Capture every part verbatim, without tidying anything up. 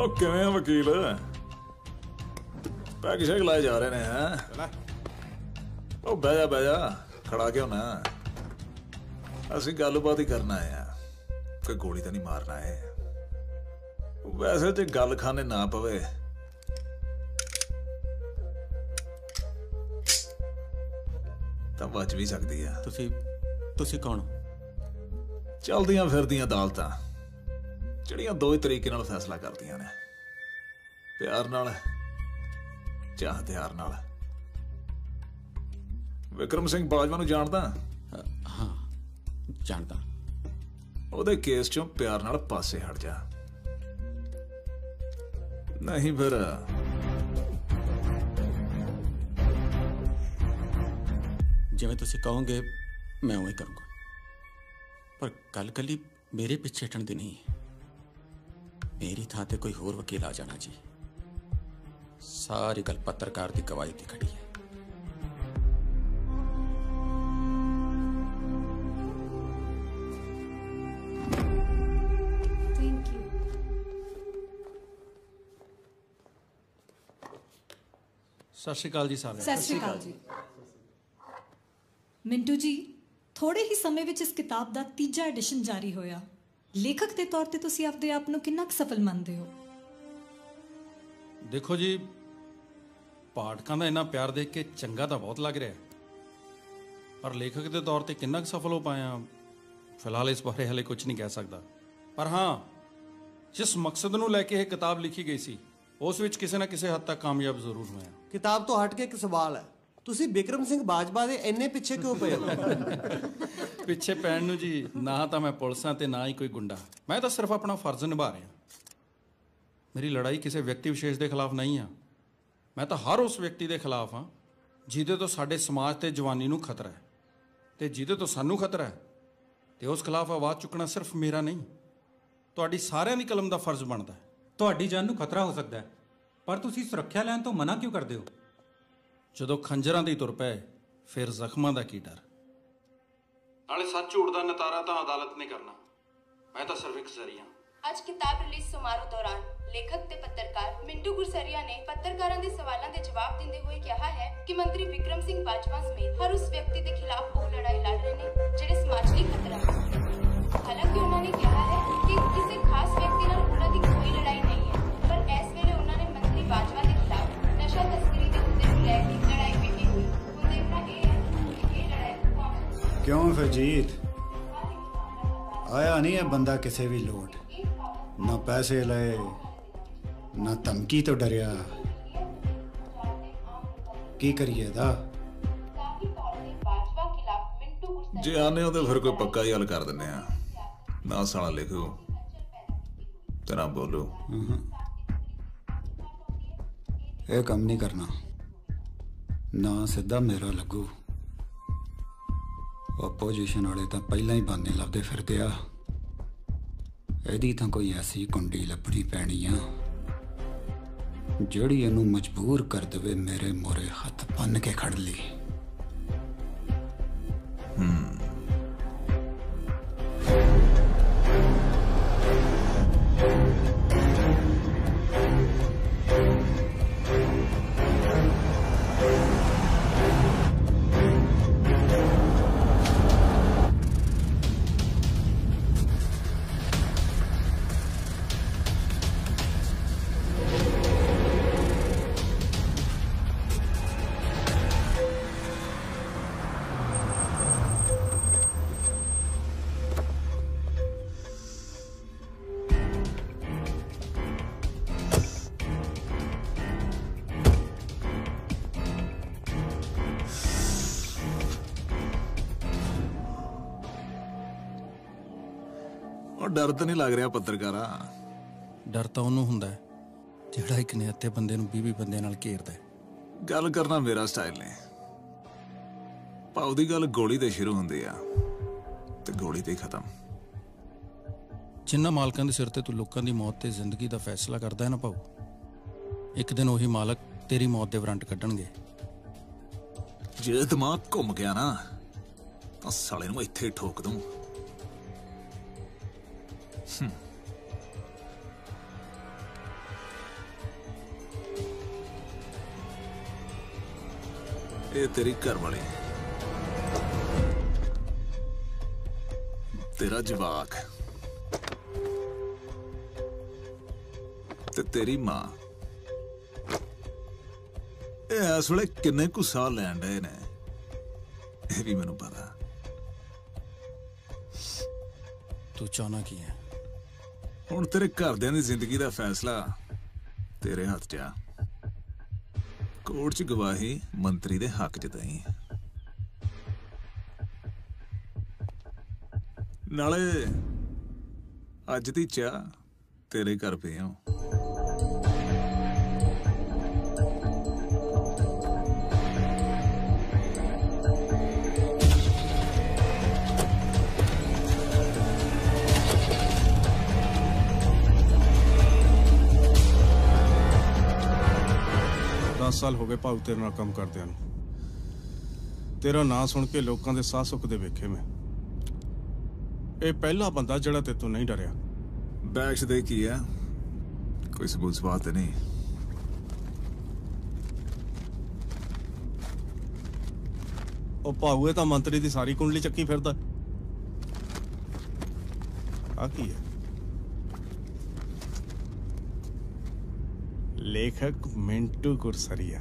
ਉਹ ਕਿਵੇਂ ਆ ਵਕੀਲ? ਪੈਗ ਸ਼ੈਗ ਲਾਏ ਜਾ ਰਹੇ ਨੇ ਹੈ? ਉਹ ਬਹਿ ਜਾ ਬਹਿ ਜਾ, ਖੜਾ ਕਿਉਂ ਨਾ? ਅਸੀਂ ਗੱਲਬਾਤ ਹੀ ਕਰਨਾ ਆ, ਕੋਈ ਗੋਲੀ ਤਾਂ ਨਹੀਂ ਮਾਰਨਾ ਹੈ। ਵੈਸੇ ਤੇ ਗੱਲ ਖਾਨੇ ਨਾ ਪਵੇ ਤਾਂ ਬਚ ਵੀ ਸਕਦੀ ਆ। ਤੁਸੀਂ ਤੁਸੀਂ ਕੌਣ? ਚੱਲਦੀਆਂ ਫਿਰਦੀਆਂ ਅਦਾਲਤਾਂ ਜਿਹੜੀਆਂ ਦੋ ਹੀ ਤਰੀਕੇ ਨਾਲ ਫੈਸਲਾ ਕਰਦੀਆਂ ਨੇ, ਪਿਆਰ ਨਾਲ ਜਾਂ ਹਥਿਆਰ ਨਾਲ। ਵਿਕਰਮ ਸਿੰਘ ਬਾਜਵਾ ਨੂੰ ਜਾਣਦਾ? ਹਾਂ ਜਾਣਦਾ। ਉਹਦੇ ਕੇਸ ਚੋਂ ਪਿਆਰ ਨਾਲ ਪਾਸੇ ਹਟ ਜਾ, ਨਹੀਂ ਫਿਰ ਜਿਵੇਂ ਤੁਸੀਂ ਕਹੋਗੇ ਮੈਂ ਉਵੇਂ ਕਰੂੰਗਾ, ਪਰ ਗੱਲ ਕੱਲੀ ਮੇਰੇ ਪਿੱਛੇ ਹਟਣ ਦੀ ਨਹੀਂ। ਮੇਰੀ ਥਾਂ ਤੇ ਕੋਈ ਹੋਰ ਵਕੀਲ ਆ ਜਾਣਾ ਜੀ। ਸਾਰੀ ਗੱਲ ਪੱਤਰਕਾਰ ਦੀ ਗਵਾਹੀ ਤੇ ਖੜੀ ਹੈ। ਸਤਿ ਸ਼੍ਰੀ ਅਕਾਲ ਜੀ ਸਾਰਿਆਂ ਨੂੰ। ਸਤਿ ਸ਼੍ਰੀ ਅਕਾਲ ਜੀ। ਮਿੰਟੂ ਜੀ, ਥੋੜੇ ਹੀ ਸਮੇਂ ਵਿੱਚ ਇਸ ਕਿਤਾਬ ਦਾ ਤੀਜਾ ਐਡੀਸ਼ਨ ਜਾਰੀ ਹੋਇਆ। ਲੇਖਕ ਦੇ ਤੌਰ ਤੇ ਤੁਸੀਂ ਆਪਦੇ ਆਪ ਨੂੰ ਕਿੰਨਾ ਕੁ ਸਫਲ ਮੰਨਦੇ ਹੋ? ਦੇਖੋ ਜੀ, ਪਾਠਕਾਂ ਦਾ ਇੰਨਾ ਪਿਆਰ ਦੇਖ ਕੇ ਚੰਗਾ ਤਾਂ ਬਹੁਤ ਲੱਗ ਰਿਹਾ, ਪਰ ਲੇਖਕ ਦੇ ਤੌਰ ਤੇ ਕਿੰਨਾ ਕੁ ਸਫਲ ਹੋ ਪਾਇਆ, ਫਿਲਹਾਲ ਇਸ ਬਾਰੇ ਹਲੇ ਕੁਝ ਨਹੀਂ ਕਹਿ ਸਕਦਾ। ਪਰ ਹਾਂ, ਜਿਸ ਮਕਸਦ ਨੂੰ ਲੈ ਕੇ ਇਹ ਕਿਤਾਬ ਲਿਖੀ ਗਈ ਸੀ ਉਸ ਵਿੱਚ ਕਿਸੇ ਨਾ ਕਿਸੇ ਹੱਦ ਤੱਕ ਕਾਮਯਾਬ ਜ਼ਰੂਰ ਹੋਇਆ। ਕਿਤਾਬ ਤੋਂ ਹਟ ਕੇ ਇੱਕ ਸਵਾਲ ਹੈ, ਤੁਸੀਂ ਬਿਕਰਮ ਸਿੰਘ ਬਾਜਵਾ ਦੇ ਇੰਨੇ ਪਿੱਛੇ ਕਿਉਂ ਪਏ ਹੋ? ਪਿੱਛੇ ਪੈਣ ਨੂੰ ਜੀ, ਨਾ ਤਾਂ ਮੈਂ ਪੁਲਿਸਾਂ ਤੇ ਨਾ ਹੀ ਕੋਈ ਗੁੰਡਾ। ਮੈਂ ਤਾਂ ਸਿਰਫ ਆਪਣਾ ਫਰਜ਼ ਨਿਭਾ ਰਿਹਾ। ਮੇਰੀ ਲੜਾਈ ਕਿਸੇ ਵਿਅਕਤੀ ਵਿਸ਼ੇਸ਼ ਦੇ ਖਿਲਾਫ ਨਹੀਂ ਆ। ਮੈਂ ਤਾਂ ਹਰ ਉਸ ਵਿਅਕਤੀ ਦੇ ਖਿਲਾਫ ਹਾਂ ਜਿਹਦੇ ਤੋਂ ਸਾਡੇ ਸਮਾਜ ਤੇ ਜਵਾਨੀ ਨੂੰ ਖਤਰਾ ਹੈ, ਤੇ ਜਿਹਦੇ ਤੋਂ ਸਾਨੂੰ ਖਤਰਾ ਹੈ, ਤੇ ਉਸ ਖਿਲਾਫ ਆਵਾਜ਼ ਚੁੱਕਣਾ ਸਿਰਫ ਮੇਰਾ ਨਹੀਂ, ਤੁਹਾਡੀ ਸਾਰਿਆਂ ਦੀ ਕਲਮ ਦਾ ਫਰਜ਼ ਬਣਦਾ ਹੈ। ਤੁਹਾਡੀ ਜਾਨ ਨੂੰ ਖਤਰਾ ਹੋ ਸਕਦਾ ਹੈ, ਪਰ ਤੁਸੀਂ ਸੁਰੱਖਿਆ ਲੈਣ ਤੋਂ ਮਨਾ ਕਿਉਂ ਕਰਦੇ ਹੋ? ਜਦੋਂ ਖੰਜਰਾਂ ਦੀ ਤੁਰ ਪਏ ਫਿਰ ਜ਼ਖਮਾਂ ਦਾ ਕੀ ਡਰ? ਨਾਲੇ ਸੱਚ ਝੂਠ ਦਾ ਨਤਾਰਾ ਤਾਂ ਅਦਾਲਤ ਨੇ ਕਰਨਾ, ਮੈਂ ਤਾਂ ਸਿਰਫ ਇੱਕ ਜ਼ਰੀਆ। ਅੱਜ ਕਿਤਾਬ ਰਿਲੀਜ਼ ਸਮਾਰੋਹ ਦੌਰਾਨ ਲੇਖਕ ਤੇ ਪੱਤਰਕਾਰ ਮਿੰਟੂ ਗੁਰਸਰੀਆ ਨੇ ਪੱਤਰਕਾਰਾਂ ਦੇ ਸਵਾਲਾਂ ਦੇ ਜਵਾਬ ਦਿੰਦੇ ਹੋਏ ਕਿਹਾ ਹੈ ਕਿ ਮੰਤਰੀ ਵਿਕਰਮ ਸਿੰਘ ਬਾਜਵਾ ਸਮੇਤ ਹਰ ਉਸ ਵਿਅਕਤੀ ਦੇ ਖਿਲਾਫ ਉਹ ਲੜਾਈ ਲੜ ਰਹੇ ਨੇ ਜਿਹੜੇ ਸਮਾਜ ਲਈ ਖਤਰਾ ਹੈ। ਹਾਲਾਂਕਿ ਉਹਨਾਂ ਨੇ ਕਿਹਾ ਹੈ ਕਿ ਕਿਸੇ ਖਾਸ ਵਿਅਕਤੀ ਨਾਲ ਉਹਨਾਂ ਦੀ ਕੋਈ ਲੜਾਈ ਨਹੀਂ ਹੈ, ਪਰ ਇਸ ਵੇਲੇ ਉਹਨਾਂ ਨੇ ਮੰਤਰੀ ਬਾਜਵਾ ਦੇ ਖਿਲਾਫ ਨਸ਼ਾ ਤਸਕਰੀ ਦੇ ਮੁੱਦੇ ਨੂੰ ਲੈ ਕੇ ਲੜਾਈ ਵਿੱਢੀ ਹੋਈ। ਹੁਣ ਦੇਖਣਾ ਇਹ ਹੈ ਕਿ ਇਹ ਲੜਾਈ ਕੌਣ। ਕਿਉਂ ਫਰਜੀਤ ਆਇਆ ਨਹੀਂ ਹੈ ਬੰਦਾ ਕਿਸੇ ਵੀ ਲੋਟ, ਨਾ ਪੈਸੇ ਲਏ ਨਾ ਧਮਕੀ ਤੋਂ ਡਰਿਆ, ਕੀ ਕਰੀਏ ਦਾ? ਜੇ ਆਨੇ ਹੋ ਤਾਂ ਫਿਰ ਕੋਈ ਪੱਕਾ ਹੀ ਹੱਲ ਕਰ ਦਿੰਦੇ ਆ। ਨਾ ਸਾਲਾ ਲਿਖੋ ਤੇ ਨਾ ਬੋਲੋ। ਇਹ ਕੰਮ ਨਹੀਂ ਕਰਨਾ, ਨਾ ਸਿੱਧਾ ਮੇਰਾ ਲੱਗੂ। ਆਪੋਜੀਸ਼ਨ ਵਾਲੇ ਤਾਂ ਪਹਿਲਾਂ ਹੀ ਬਹਾਨੇ ਲੱਭਦੇ ਫਿਰਦੇ ਆ। ਇਹਦੀ ਤਾਂ ਕੋਈ ਐਸੀ ਕੁੰਡੀ ਲੱਭਣੀ ਪੈਣੀ ਆ ਜਿਹੜੀ ਇਹਨੂੰ ਮਜਬੂਰ ਕਰ ਦੇਵੇ ਮੇਰੇ ਮੋਰੇ ਹੱਥ ਬੰਨ ਕੇ ਖੜ ਲਈ। ਹੂੰ ਡਰ ਤਾਂ ਨਹੀਂ ਲੱਗ ਰਿਹਾ ਪੱਤਰਕਾਰਾ? ਡਰ ਤਾਂ ਉਹਨੂੰ ਹੁੰਦਾ ਜਿਹੜਾ ਇੱਕ ਨਿਹੱਥੇ ਬੰਦੇ ਨੂੰ ਵੀਹ ਵੀਹ ਬੰਦਿਆਂ ਨਾਲ ਘੇਰਦਾ। ਗੱਲ ਕਰਨਾ ਮੇਰਾ ਸਟਾਈਲ ਨੇ। ਭਾਉ ਦੀ ਗੱਲ ਗੋਲੀ ਤੇ ਸ਼ੁਰੂ ਹੁੰਦੀ ਆ ਤੇ ਗੋਲੀ ਤੇ ਖਤਮ। ਜਿੰਨਾ ਮਾਲਕਾਂ ਦੇ ਸਿਰ ਤੇ ਤੂੰ ਲੋਕਾਂ ਦੀ ਮੌਤ ਤੇ ਜ਼ਿੰਦਗੀ ਦਾ ਫੈਸਲਾ ਕਰਦਾ ਹੈ ਨਾ ਭਾਉ, ਇੱਕ ਦਿਨ ਉਹੀ ਮਾਲਕ ਤੇਰੀ ਮੌਤ ਦੇ ਵਾਰੰਟ ਕੱਢਣਗੇ। ਜੇ ਦਿਮਾਗ ਘੁੰਮ ਗਿਆ ਨਾ ਤਾਂ ਸਾਲੇ ਨੂੰ ਇੱਥੇ ਠੋਕ ਦੂੰ। ਇਹ ਤੇਰੀ ਘਰ ਵਾਲੀ, ਤੇਰਾ ਜਵਾਕ ਤੇ ਤੇਰੀ ਮਾਂ। ਇਹ ਇਸ ਵੇਲੇ ਕਿੰਨੇ ਕੁ ਸਾਹ ਲੈਣ ਡਏ ਨੇ ਇਹ ਵੀ ਮੈਨੂੰ ਪਤਾ। ਤੂੰ ਚਾਹਨਾ ਕੀ ਹੈ? ਹੁਣ ਤੇਰੇ ਘਰਦਿਆਂ ਦੀ ਜ਼ਿੰਦਗੀ ਦਾ ਫੈਸਲਾ ਤੇਰੇ ਹੱਥ 'ਚ ਆ। ਕੋਰਟ 'ਚ ਗਵਾਹੀ ਮੰਤਰੀ ਦੇ ਹੱਕ 'ਚ ਦਈ, ਨਾਲੇ ਅੱਜ ਦੀ ਚਾਹ ਤੇਰੇ ਘਰ ਪਈਓ। दस साल हो गए भाऊ तेरे नाल काम करदियां नूं। तेरा नां सुन के लोकां दे साह सुख दे वेखे मैं। ਇਹ ਪਹਿਲਾ ਬੰਦਾ ਜਿਹੜਾ ਤੇ ਤੂੰ ਨਹੀਂ ਡਰਿਆ। ਬੈਕਸ ਦੇ ਕੀ ਆ, ਕੋਈ ਸਬੂਤ ਸਵਾਤ ਨਹੀਂ। ਉਹ ਭਾਊ ਇਹ ਤਾਂ ਮੰਤਰੀ ਦੀ ਸਾਰੀ ਕੁੰਡਲੀ ਚੱਕੀ ਫਿਰਦਾ। ਆ ਕੀ ਹੈ? ਲੇਖਕ ਮਿੰਟੂ ਗੁਰਸਰੀਆ।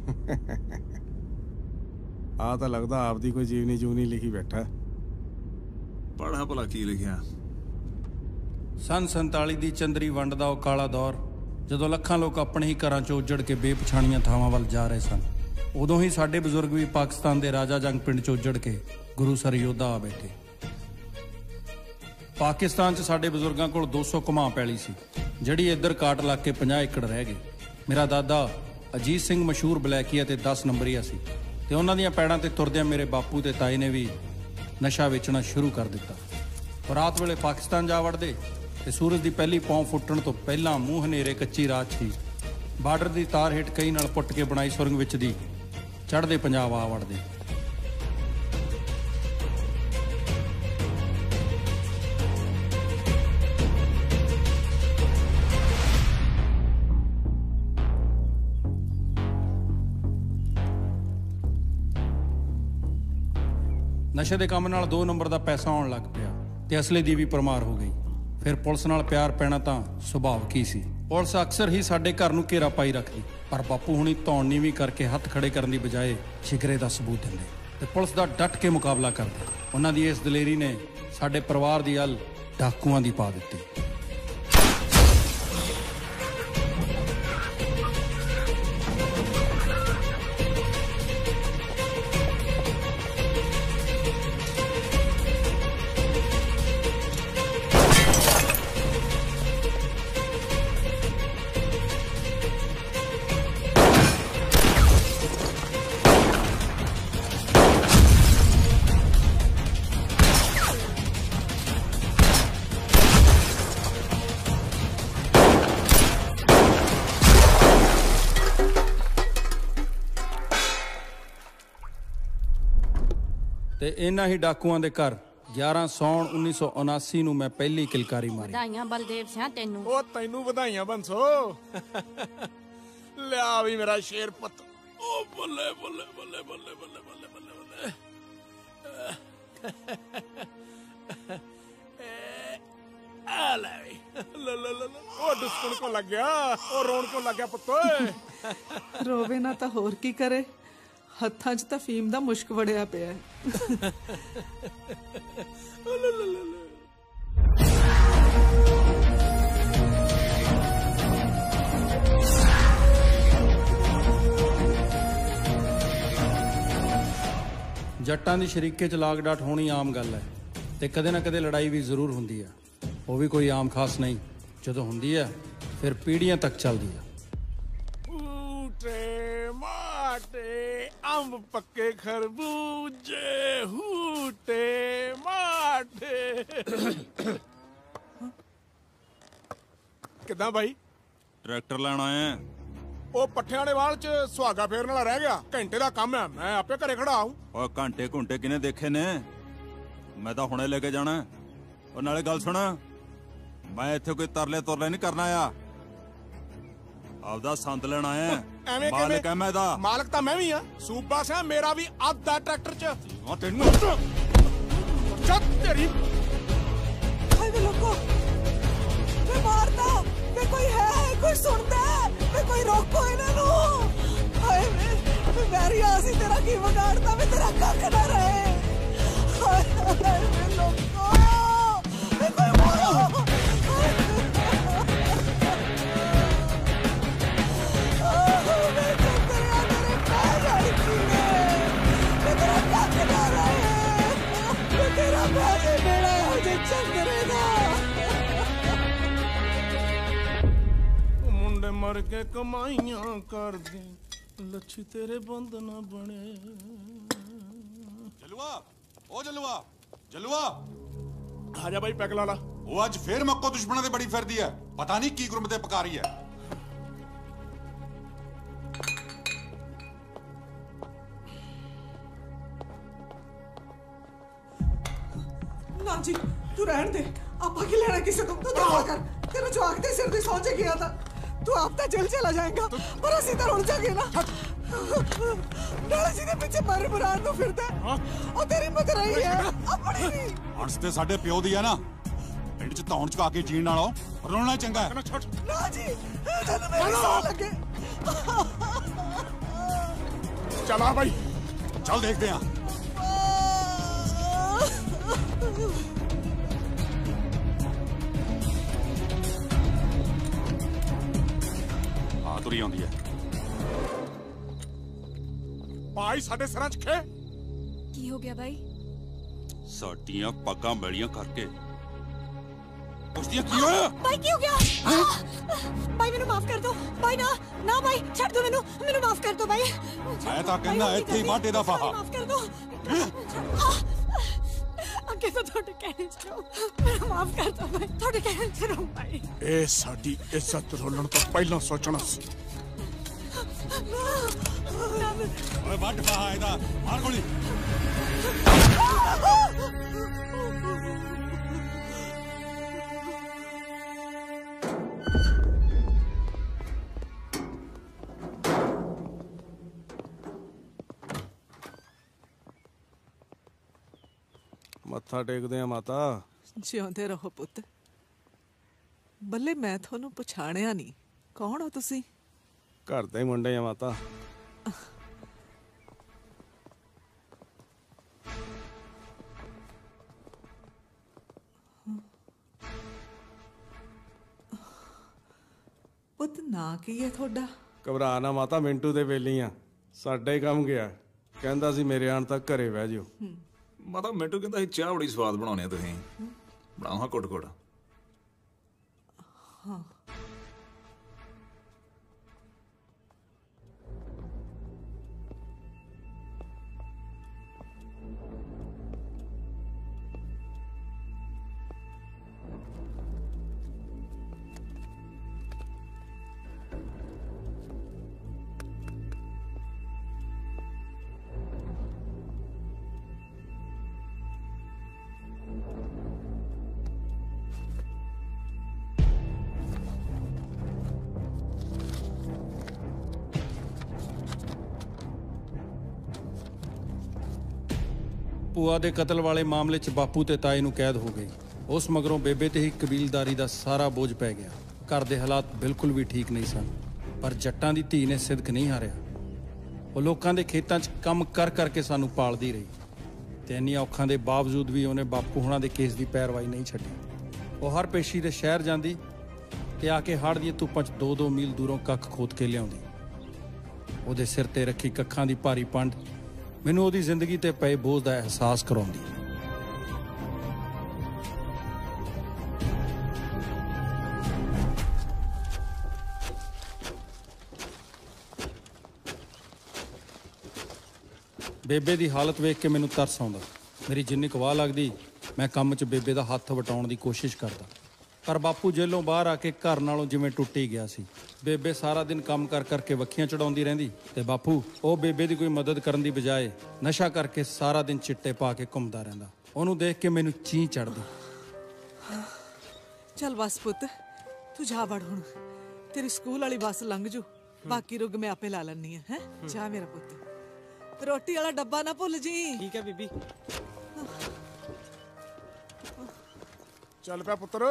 ਆ ਤਾਂ ਲੱਗਦਾ ਆਪਦੀ ਕੋਈ ਜੀਵਨੀ ਜੂਨੀ ਲਿਖੀ ਬੈਠਾ। ਪੜ੍ਹਾ ਭਲਾ ਕੀ ਲਿਖਿਆ? ਸੰਨ ਸੰਤਾਲੀ ਦੀ ਚੰਦਰੀ ਵੰਡ ਦਾ ਉਹ ਕਾਲਾ ਦੌਰ, ਜਦੋਂ ਲੱਖਾਂ ਲੋਕ ਆਪਣੇ ਹੀ ਘਰਾਂ 'ਚੋਂ ਉੱਜੜ ਕੇ ਬੇਪਛਾਣੀਆਂ ਥਾਵਾਂ ਵੱਲ ਜਾ ਰਹੇ ਸਨ, ਉਦੋਂ ਹੀ ਸਾਡੇ ਬਜ਼ੁਰਗ ਵੀ ਪਾਕਿਸਤਾਨ ਦੇ ਰਾਜਾ ਜੰਗ ਪਿੰਡ 'ਚ ਉੱਜੜ ਕੇ ਗੁਰੂ ਸਰ ਯੋਧਾ ਆ ਬੈਠੇ। ਪਾਕਿਸਤਾਨ 'ਚ ਸਾਡੇ ਬਜ਼ੁਰਗਾਂ ਕੋਲ ਦੋ ਸੌ ਘੁਮਾ ਪੈਲੀ ਸੀ, ਜਿਹੜੀ ਇੱਧਰ ਕਾਟ ਲਾ ਕੇ ਪੰਜਾਹ ਏਕੜ ਰਹਿ ਗਏ। ਮੇਰਾ ਦਾਦਾ ਅਜੀਤ ਸਿੰਘ ਮਸ਼ਹੂਰ ਬਲੈਕੀਆ ਤੇ ਦਸ ਨੰਬਰੀਆ ਸੀ, ਤੇ ਉਹਨਾਂ ਦੀਆਂ ਪੈੜਾਂ ਤੇ ਤੁਰਦਿਆਂ ਮੇਰੇ ਬਾਪੂ ਤੇ ਤਾਏ ਨੇ ਵੀ ਨਸ਼ਾ ਵੇਚਣਾ ਸ਼ੁਰੂ ਕਰ ਦਿੱਤਾ। ਉਹ ਰਾਤ ਵੇਲੇ ਪਾਕਿਸਤਾਨ ਜਾ ਵੜਦੇ ਤੇ ਸੂਰਜ ਦੀ ਪਹਿਲੀ ਪੌਂ ਫੁੱਟਣ ਤੋਂ ਪਹਿਲਾਂ ਮੂੰਹ ਹਨੇਰੇ ਕੱਚੀ ਰਾਤ ਸੀ ਬਾਰਡਰ ਦੀ ਤਾਰ ਹੇਠ ਕਈ ਨਾਲ ਪੁੱਟ ਕੇ ਬਣਾਈ ਸੁਰੰਗ ਵਿੱਚ ਦੀ ਚੜ੍ਹਦੇ ਪੰਜਾਬ ਆ ਵੜਦੇ। ਨਸ਼ੇ ਦੇ ਕੰਮ ਨਾਲ ਦੋ ਨੰਬਰ ਦਾ ਪੈਸਾ ਆਉਣ ਲੱਗ ਪਿਆ ਤੇ ਅਸਲੇ ਦੀ ਵੀ ਪਰਮਾਰ ਹੋ ਗਈ। ਫਿਰ ਪੁਲਿਸ ਨਾਲ ਪਿਆਰ ਪੈਣਾ ਤਾਂ ਸੁਭਾਵਿਕ ਹੀ ਸੀ। ਪੁਲਿਸ ਅਕਸਰ ਹੀ ਸਾਡੇ ਘਰ ਨੂੰ ਘੇਰਾ ਪਾਈ ਰੱਖਦੀ, ਪਰ ਬਾਪੂ ਹੁਣੀ ਧੌਣ ਨੀਵੀਂ ਕਰਕੇ ਹੱਥ ਖੜੇ ਕਰਨ ਦੀ ਬਜਾਏ ਸ਼ਿਕਰੇ ਦਾ ਸਬੂਤ ਦਿੰਦੇ ਤੇ ਪੁਲਿਸ ਦਾ ਡਟ ਕੇ ਮੁਕਾਬਲਾ ਕਰਦੇ। ਉਹਨਾਂ ਦੀ ਇਸ ਦਲੇਰੀ ਨੇ ਸਾਡੇ ਪਰਿਵਾਰ ਦੀ ਅਲ ਡਾਕੂਆਂ ਦੀ ਪਾ ਦਿੱਤੀ। ਤੇ ਇਹਨਾਂ ਹੀ ਡਾਕੂਆਂ ਦੇ ਘਰ ਗਿਆਰਾਂ ਸੌਣ ਉੱਨੀ ਸੌ ਉਨਾਸੀ ਨੂੰ ਮੈਂ ਪਹਿਲੀ ਕਿਲਕਾਰੀ ਮਾਰੀ। ਵਧਾਈਆਂ ਬਲਦੇਵ ਸਿੰਘ ਤੈਨੂੰ। ਉਹ ਤੈਨੂੰ ਵਧਾਈਆਂ ਬੰਸੋ। ਲਿਆ ਵੀ ਮੇਰਾ ਸ਼ੇਰ ਪੁੱਤ। ਉਹ ਬੱਲੇ ਬੱਲੇ ਬੱਲੇ ਬੱਲੇ ਬੱਲੇ ਬੱਲੇ ਬੱਲੇ ਬੱਲੇ। ਆ ਲੈ ਵੀ ਲ ਲ ਲ ਉਹ ਦੁਸਕਣ ਕੋ ਲੱਗ ਗਿਆ, ਉਹ ਰੋਣ ਕੋ ਲੱਗ ਗਿਆ ਪੁੱਤ ਓਏ। ਰੋਵੇ ਨਾ ਤਾਂ ਹੋਰ ਕੀ ਕਰੇ, ਹੱਥਾਂ 'ਚ ਤਾਂ ਫੀਮ ਦਾ ਮੁਸ਼ਕ ਵੜਿਆ ਪਿਆ ਹੈ। ਜੱਟਾਂ ਦੀ ਸ਼ਰੀਕੇ 'ਚ ਲਾਗ ਡਾਟ ਹੋਣੀ ਆਮ ਗੱਲ ਹੈ, ਤੇ ਕਦੇ ਨਾ ਕਦੇ ਲੜਾਈ ਵੀ ਜ਼ਰੂਰ ਹੁੰਦੀ ਆ। ਉਹ ਵੀ ਕੋਈ ਆਮ ਖਾਸ ਨਹੀਂ, ਜਦੋਂ ਹੁੰਦੀ ਹੈ ਫਿਰ ਪੀੜ੍ਹੀਆਂ ਤੱਕ ਚੱਲਦੀ ਆ। ਹੂਟੇ ਮਾਟੇ ਅੰਬ ਪੱਕੇ ਖਰਬੂਜੇ, ਹੂਟੇ ਮਾਟੇ। ਕਿੱਦਾਂ ਬਾਈ? ਟਰੈਕਟਰ ਲੈਣ ਆਇਆ। ਉਹ ਪੱਠਿਆਂ ਵਾਲੇ ਵਾਲ 'ਚ ਸੁਹਾਗਾ ਫੇਰਨ ਵਾਲਾ ਰਹਿ ਗਿਆ, ਘੰਟੇ ਦਾ ਕੰਮ ਹੈ, ਮੈਂ ਆਪੇ ਘਰੇ ਖੜਾ ਆਊਂ। ਓਏ ਘੰਟੇ ਘੁੰਟੇ ਕਿਨੇ ਦੇਖੇ ਨੇ? ਮੈਂ ਤਾਂ ਹੁਣੇ ਲੈ ਕੇ ਜਾਣਾ। ਉਹ ਨਾਲੇ ਗੱਲ ਸੁਣ, ਮੈਂ ਇੱਥੇ ਕੋਈ ਤਰਲੇ ਤੁਰਲੇ ਨਹੀਂ ਕਰਨਾ ਆ, ਆਪਦਾ ਸੰਦ ਲੈਣ ਆਇਆ। ਐਵੇਂ ਮਾਲਕ ਕਿਵੇਂ ਐ ਮੈਂ ਦਾ ਮਾਲਕ ਤਾਂ ਮੈਂ ਵੀ ਆ ਸੂਬਾ ਸਿਆ ਮੇਰਾ ਵੀ ਅੱਧਾ ਟਰੈਕਟਰ ਚ ਹਾਂ ਤੈਨੂੰ ਚੱਕ ਤੇਰੀ ਹਾਏ ਵੇ ਲੋਕੋ ਵੇ ਮਾਰਦਾ ਵੇ ਕੋਈ ਹੈ ਕੋਈ ਸੁਣਦਾ ਵੇ ਕੋਈ ਰੋਕੋ ਇਹਨਾਂ ਨੂੰ ਹਾਏ ਵੇ ਵੈਰੀ ਆਸੀ ਤੇਰਾ ਕੀ ਵਿਗਾੜਦਾ ਵੇ ਤੇਰਾ ਕੱਖ ਨਾ ਰਹੇ ਹਾਏ ਵੇ ਲੋਕੋ ਵੇ ਕੋਈ ਮਾਰੋ ਮੁੰਡੇ ਮਰ ਕੇ ਕਮਾਈਆਂ ਕਰਦੇ ਲੱਛੀ ਤੇਰੇ ਬੰਦ ਨਾ ਬਣੇ ਜਲੂਆ ਓ ਜਲੂਆ ਜਲੂਆ ਆ ਜਾ ਬਾਈ ਪੈਕ ਲਾ ਲਾ ਉਹ ਅੱਜ ਫੇਰ ਮੱਕੋ ਦੁਸ਼ਮਣਾਂ ਦੇ ਬੜੀ ਫਿਰਦੀ ਐ ਪਤਾ ਨਹੀਂ ਕੀ ਗੁਰਮ ਤੇ ਪਕਾ ਰਹੀ ਐ ਨਾ ਜੀ ਤੂੰ ਰਹਿਣ ਦੇ ਆਪਾਂ ਕੀ ਲੈਣਾ ਕਿਸੇ ਤੋਂ ਤੂੰ ਦਵਾ ਕਰ ਤੇਰਾ ਜਵਾਕ ਦੇ ਸਿਰ ਤੇ ਸੌਂ ਜੇ ਗਿਆ ਤਾਂ ਤੂੰ ਆਪ ਤਾਂ ਜੇਲ੍ਹ ਚਲਾ ਜਾਏਗਾ ਪਰ ਅਸੀਂ ਤਾਂ ਰੁਲ ਜਾਗੇ ਨਾ ਨਾਲੇ ਜਿਹਦੇ ਪਿੱਛੇ ਮਾਰੇ ਬਰਾਨ ਨੂੰ ਫਿਰਦਾ ਉਹ ਤੇਰੀ ਮਤ ਰਹੀ ਹੈ ਆਪਣੀ ਨਹੀਂ ਹੰਸ ਤੇ ਸਾਡੇ ਪਿਓ ਦੀ ਆ ਨਾ ਪਿੰਡ ਚ ਧੌਣ ਚੁਕਾ ਕੇ ਜੀਣ ਨਾਲੋਂ ਰੋਣਾ ਚੰਗਾ ਹੈ ਨਾ ਜੀ ਤੈਨੂੰ ਮੇਰੀ ਸੌ ਲੱਗੇ ਚਲਾ ਬਾਈ ਚੱਲ ਦੇਖਦੇ ਆ ਆ ਤੁਰੀ ਆਉਂਦੀ ਹੈ ਭਾਈ ਸਾਡੇ ਸਿਰਾਂ 'ਚ ਖੇ ਕੀ ਹੋ ਗਿਆ ਬਾਈ ਸਾਡੀਆਂ ਪੱਗਾਂ ਮੈਲੀਆਂ ਕਰਕੇ ਉਸਦੀਆਂ ਕੀ ਹੋਇਆ ਬਾਈ ਕੀ ਹੋ ਗਿਆ ਬਾਈ ਮੈਨੂੰ ਮਾਫ ਕਰ ਦੋ ਬਾਈ ਨਾ ਨਾ ਬਾਈ ਛੱਡ ਦੋ ਮੈਨੂੰ ਮੈਨੂੰ ਮਾਫ ਕਰ ਦੋ ਬਾਈ ਮੈਂ ਤਾਂ ਕਹਿੰਦਾ ਇੱਥੇ ਹੀ ਵਾਟੇ ਦਾ ਫਾਹਾ ਮਾਫ ਕਰ ਦੋ ਅੱਗੇ ਤੋਂ ਤੁਹਾਡੇ ਕਹਿਣੇ ਚ ਰਹੋ ਮੈਨੂੰ ਮਾਫ ਕਰ ਦੋ ਬਾਈ ਤੁਹਾਡੇ ਕਹਿਣੇ ਚ ਰਹੋ ਬਾਈ ਇਹ ਸਾਡੀ ਇੱਜ਼ਤ ਰੋਲਣ ਤੋਂ ਪਹਿਲਾਂ ਸੋਚਣਾ ਸੀ ਓਏ ਵੱਟ ਫਾਹਾ ਇਹਦਾ ਮਾਰ ਗੋਲੀ ਮੱਥਾ ਟੇਕਦੇ ਆ ਮਾਤਾ ਜਿਉਂਦੇ ਰਹੋ ਪੁੱਤ ਬੱਲੇ ਮੈਂ ਤੁਹਾਨੂੰ ਪਛਾਣਿਆ ਨਹੀਂ ਕੌਣ ਹੋ ਤੁਸੀਂ ਘਰ ਦੇ ਮੁੰਡੇ ਆ ਮਾਤਾ ਪੁੱਤ ਨਾ ਕੀ ਹੈ ਤੁਹਾਡਾ ਘਬਰਾ ਨਾ ਮਾਤਾ ਮਿੰਟੂ ਦੇ ਵੇਲੀ ਆ ਸਾਡਾ ਹੀ ਕੰਮ ਗਿਆ ਕਹਿੰਦਾ ਸੀ ਮੇਰੇ ਆਣ ਤੱਕ ਘਰੇ ਬਹਿ ਜਿਓ ਮਾਤਾ ਮਿੰਟੂ ਕਹਿੰਦਾ ਸੀ ਚਾਹ ਬੜੀ ਸਵਾਦ ਬਣਾਉਣੇ ਆ ਤੁਸੀਂ ਬਣਾਓ ਹਾਂ ਘੁੱਟ ਘੁੱਟ ਹਾਂ ਭੂਆ ਦੇ ਕਤਲ ਵਾਲੇ ਮਾਮਲੇ 'ਚ ਬਾਪੂ ਤੇ ਤਾਏ ਨੂੰ ਕੈਦ ਹੋ ਗਈ ਉਸ ਮਗਰੋਂ ਬੇਬੇ ਤੇ ਹੀ ਕਬੀਲਦਾਰੀ ਦਾ ਸਾਰਾ ਬੋਝ ਪੈ ਗਿਆ ਘਰ ਦੇ ਹਾਲਾਤ ਬਿਲਕੁਲ ਵੀ ਠੀਕ ਨਹੀਂ ਸਨ ਪਰ ਜੱਟਾਂ ਦੀ ਧੀ ਨੇ ਸਿਦਕ ਨਹੀਂ ਹਾਰਿਆ ਉਹ ਲੋਕਾਂ ਦੇ ਖੇਤਾਂ 'ਚ ਕੰਮ ਕਰ ਕਰਕੇ ਸਾਨੂੰ ਪਾਲਦੀ ਰਹੀ ਤੇ ਇੰਨੀਆਂ ਔਖਾਂ ਦੇ ਬਾਵਜੂਦ ਵੀ ਉਹਨੇ ਬਾਪੂ ਹੁਣਾਂ ਦੇ ਕੇਸ ਦੀ ਪੈਰਵਾਈ ਨਹੀਂ ਛੱਡੀ ਉਹ ਹਰ ਪੇਸ਼ੀ ਦੇ ਸ਼ਹਿਰ ਜਾਂਦੀ ਤੇ ਆ ਕੇ ਹੜ੍ਹ ਦੀਆਂ ਧੁੱਪਾਂ 'ਚ ਦੋ ਦੋ ਮੀਲ ਦੂਰੋਂ ਕੱਖ ਖੋਦ ਕੇ ਲਿਆਉਂਦੀ ਉਹਦੇ ਸਿਰ ਤੇ ਰੱਖੀ ਕੱਖਾਂ ਦੀ ਭਾਰੀ ਪੰਡ ਮੈਨੂੰ ਉਹਦੀ ਜ਼ਿੰਦਗੀ ਤੇ ਪਏ ਬੋਝ ਦਾ ਅਹਿਸਾਸ ਕਰਾਉਂਦੀ ਬੇਬੇ ਦੀ ਹਾਲਤ ਵੇਖ ਕੇ ਮੈਨੂੰ ਤਰਸ ਆਉਂਦਾ ਮੇਰੀ ਜਿੰਨੀ ਕੁ ਵਾਹ ਲੱਗਦੀ ਮੈਂ ਕੰਮ 'ਚ ਬੇਬੇ ਦਾ ਹੱਥ ਵਟਾਉਣ ਦੀ ਕੋਸ਼ਿਸ਼ ਕਰਦਾ ਪਰ ਬਾਪੂ ਜੇਲੋਂ ਬਾਹਰ ਆ ਕੇ ਘਰ ਨਾਲੋਂ ਜਿਵੇਂ ਟੁੱਟ ਹੀ ਗਿਆ ਸੀ ਬੇਬੇ ਸਾਰਾ ਦਿਨ ਕੰਮ ਕਰ ਕਰਕੇ ਵੱਖੀਆਂ ਚੜਾਉਂਦੀ ਰਹਿੰਦੀ ਤੇ ਬਾਪੂ ਉਹ ਬੇਬੇ ਦੀ ਕੋਈ ਮਦਦ ਕਰਨ ਦੀ ਬਜਾਏ ਨਸ਼ਾ ਕਰਕੇ ਸਾਰਾ ਦਿਨ ਚਿੱਟੇ ਪਾ ਕੇ ਘੁੰਮਦਾ ਰਹਿੰਦਾ ਉਹਨੂੰ ਦੇਖ ਕੇ ਮੈਨੂੰ ਚੀਂ ਚੜਦੀ ਚੱਲ ਬਸ ਪੁੱਤ ਤੂੰ ਜਾ ਵੜ ਹੁਣ ਤੇਰੀ ਸਕੂਲ ਵਾਲੀ ਬੱਸ ਲੰਘ ਜੂ ਬਾਕੀ ਰੁਗ ਮੈਂ ਆਪੇ ਲਾ ਲੈਣੀ ਹੈ। ਜਾ ਮੇਰਾ ਪੁੱਤ, ਰੋਟੀ ਵਾਲਾ ਡੱਬਾ ਨਾ ਭੁੱਲ ਜੀ। ਠੀਕ ਹੈ ਬੀਬੀ। ਚੱਲ ਪਿਆ ਪੁੱਤਰ।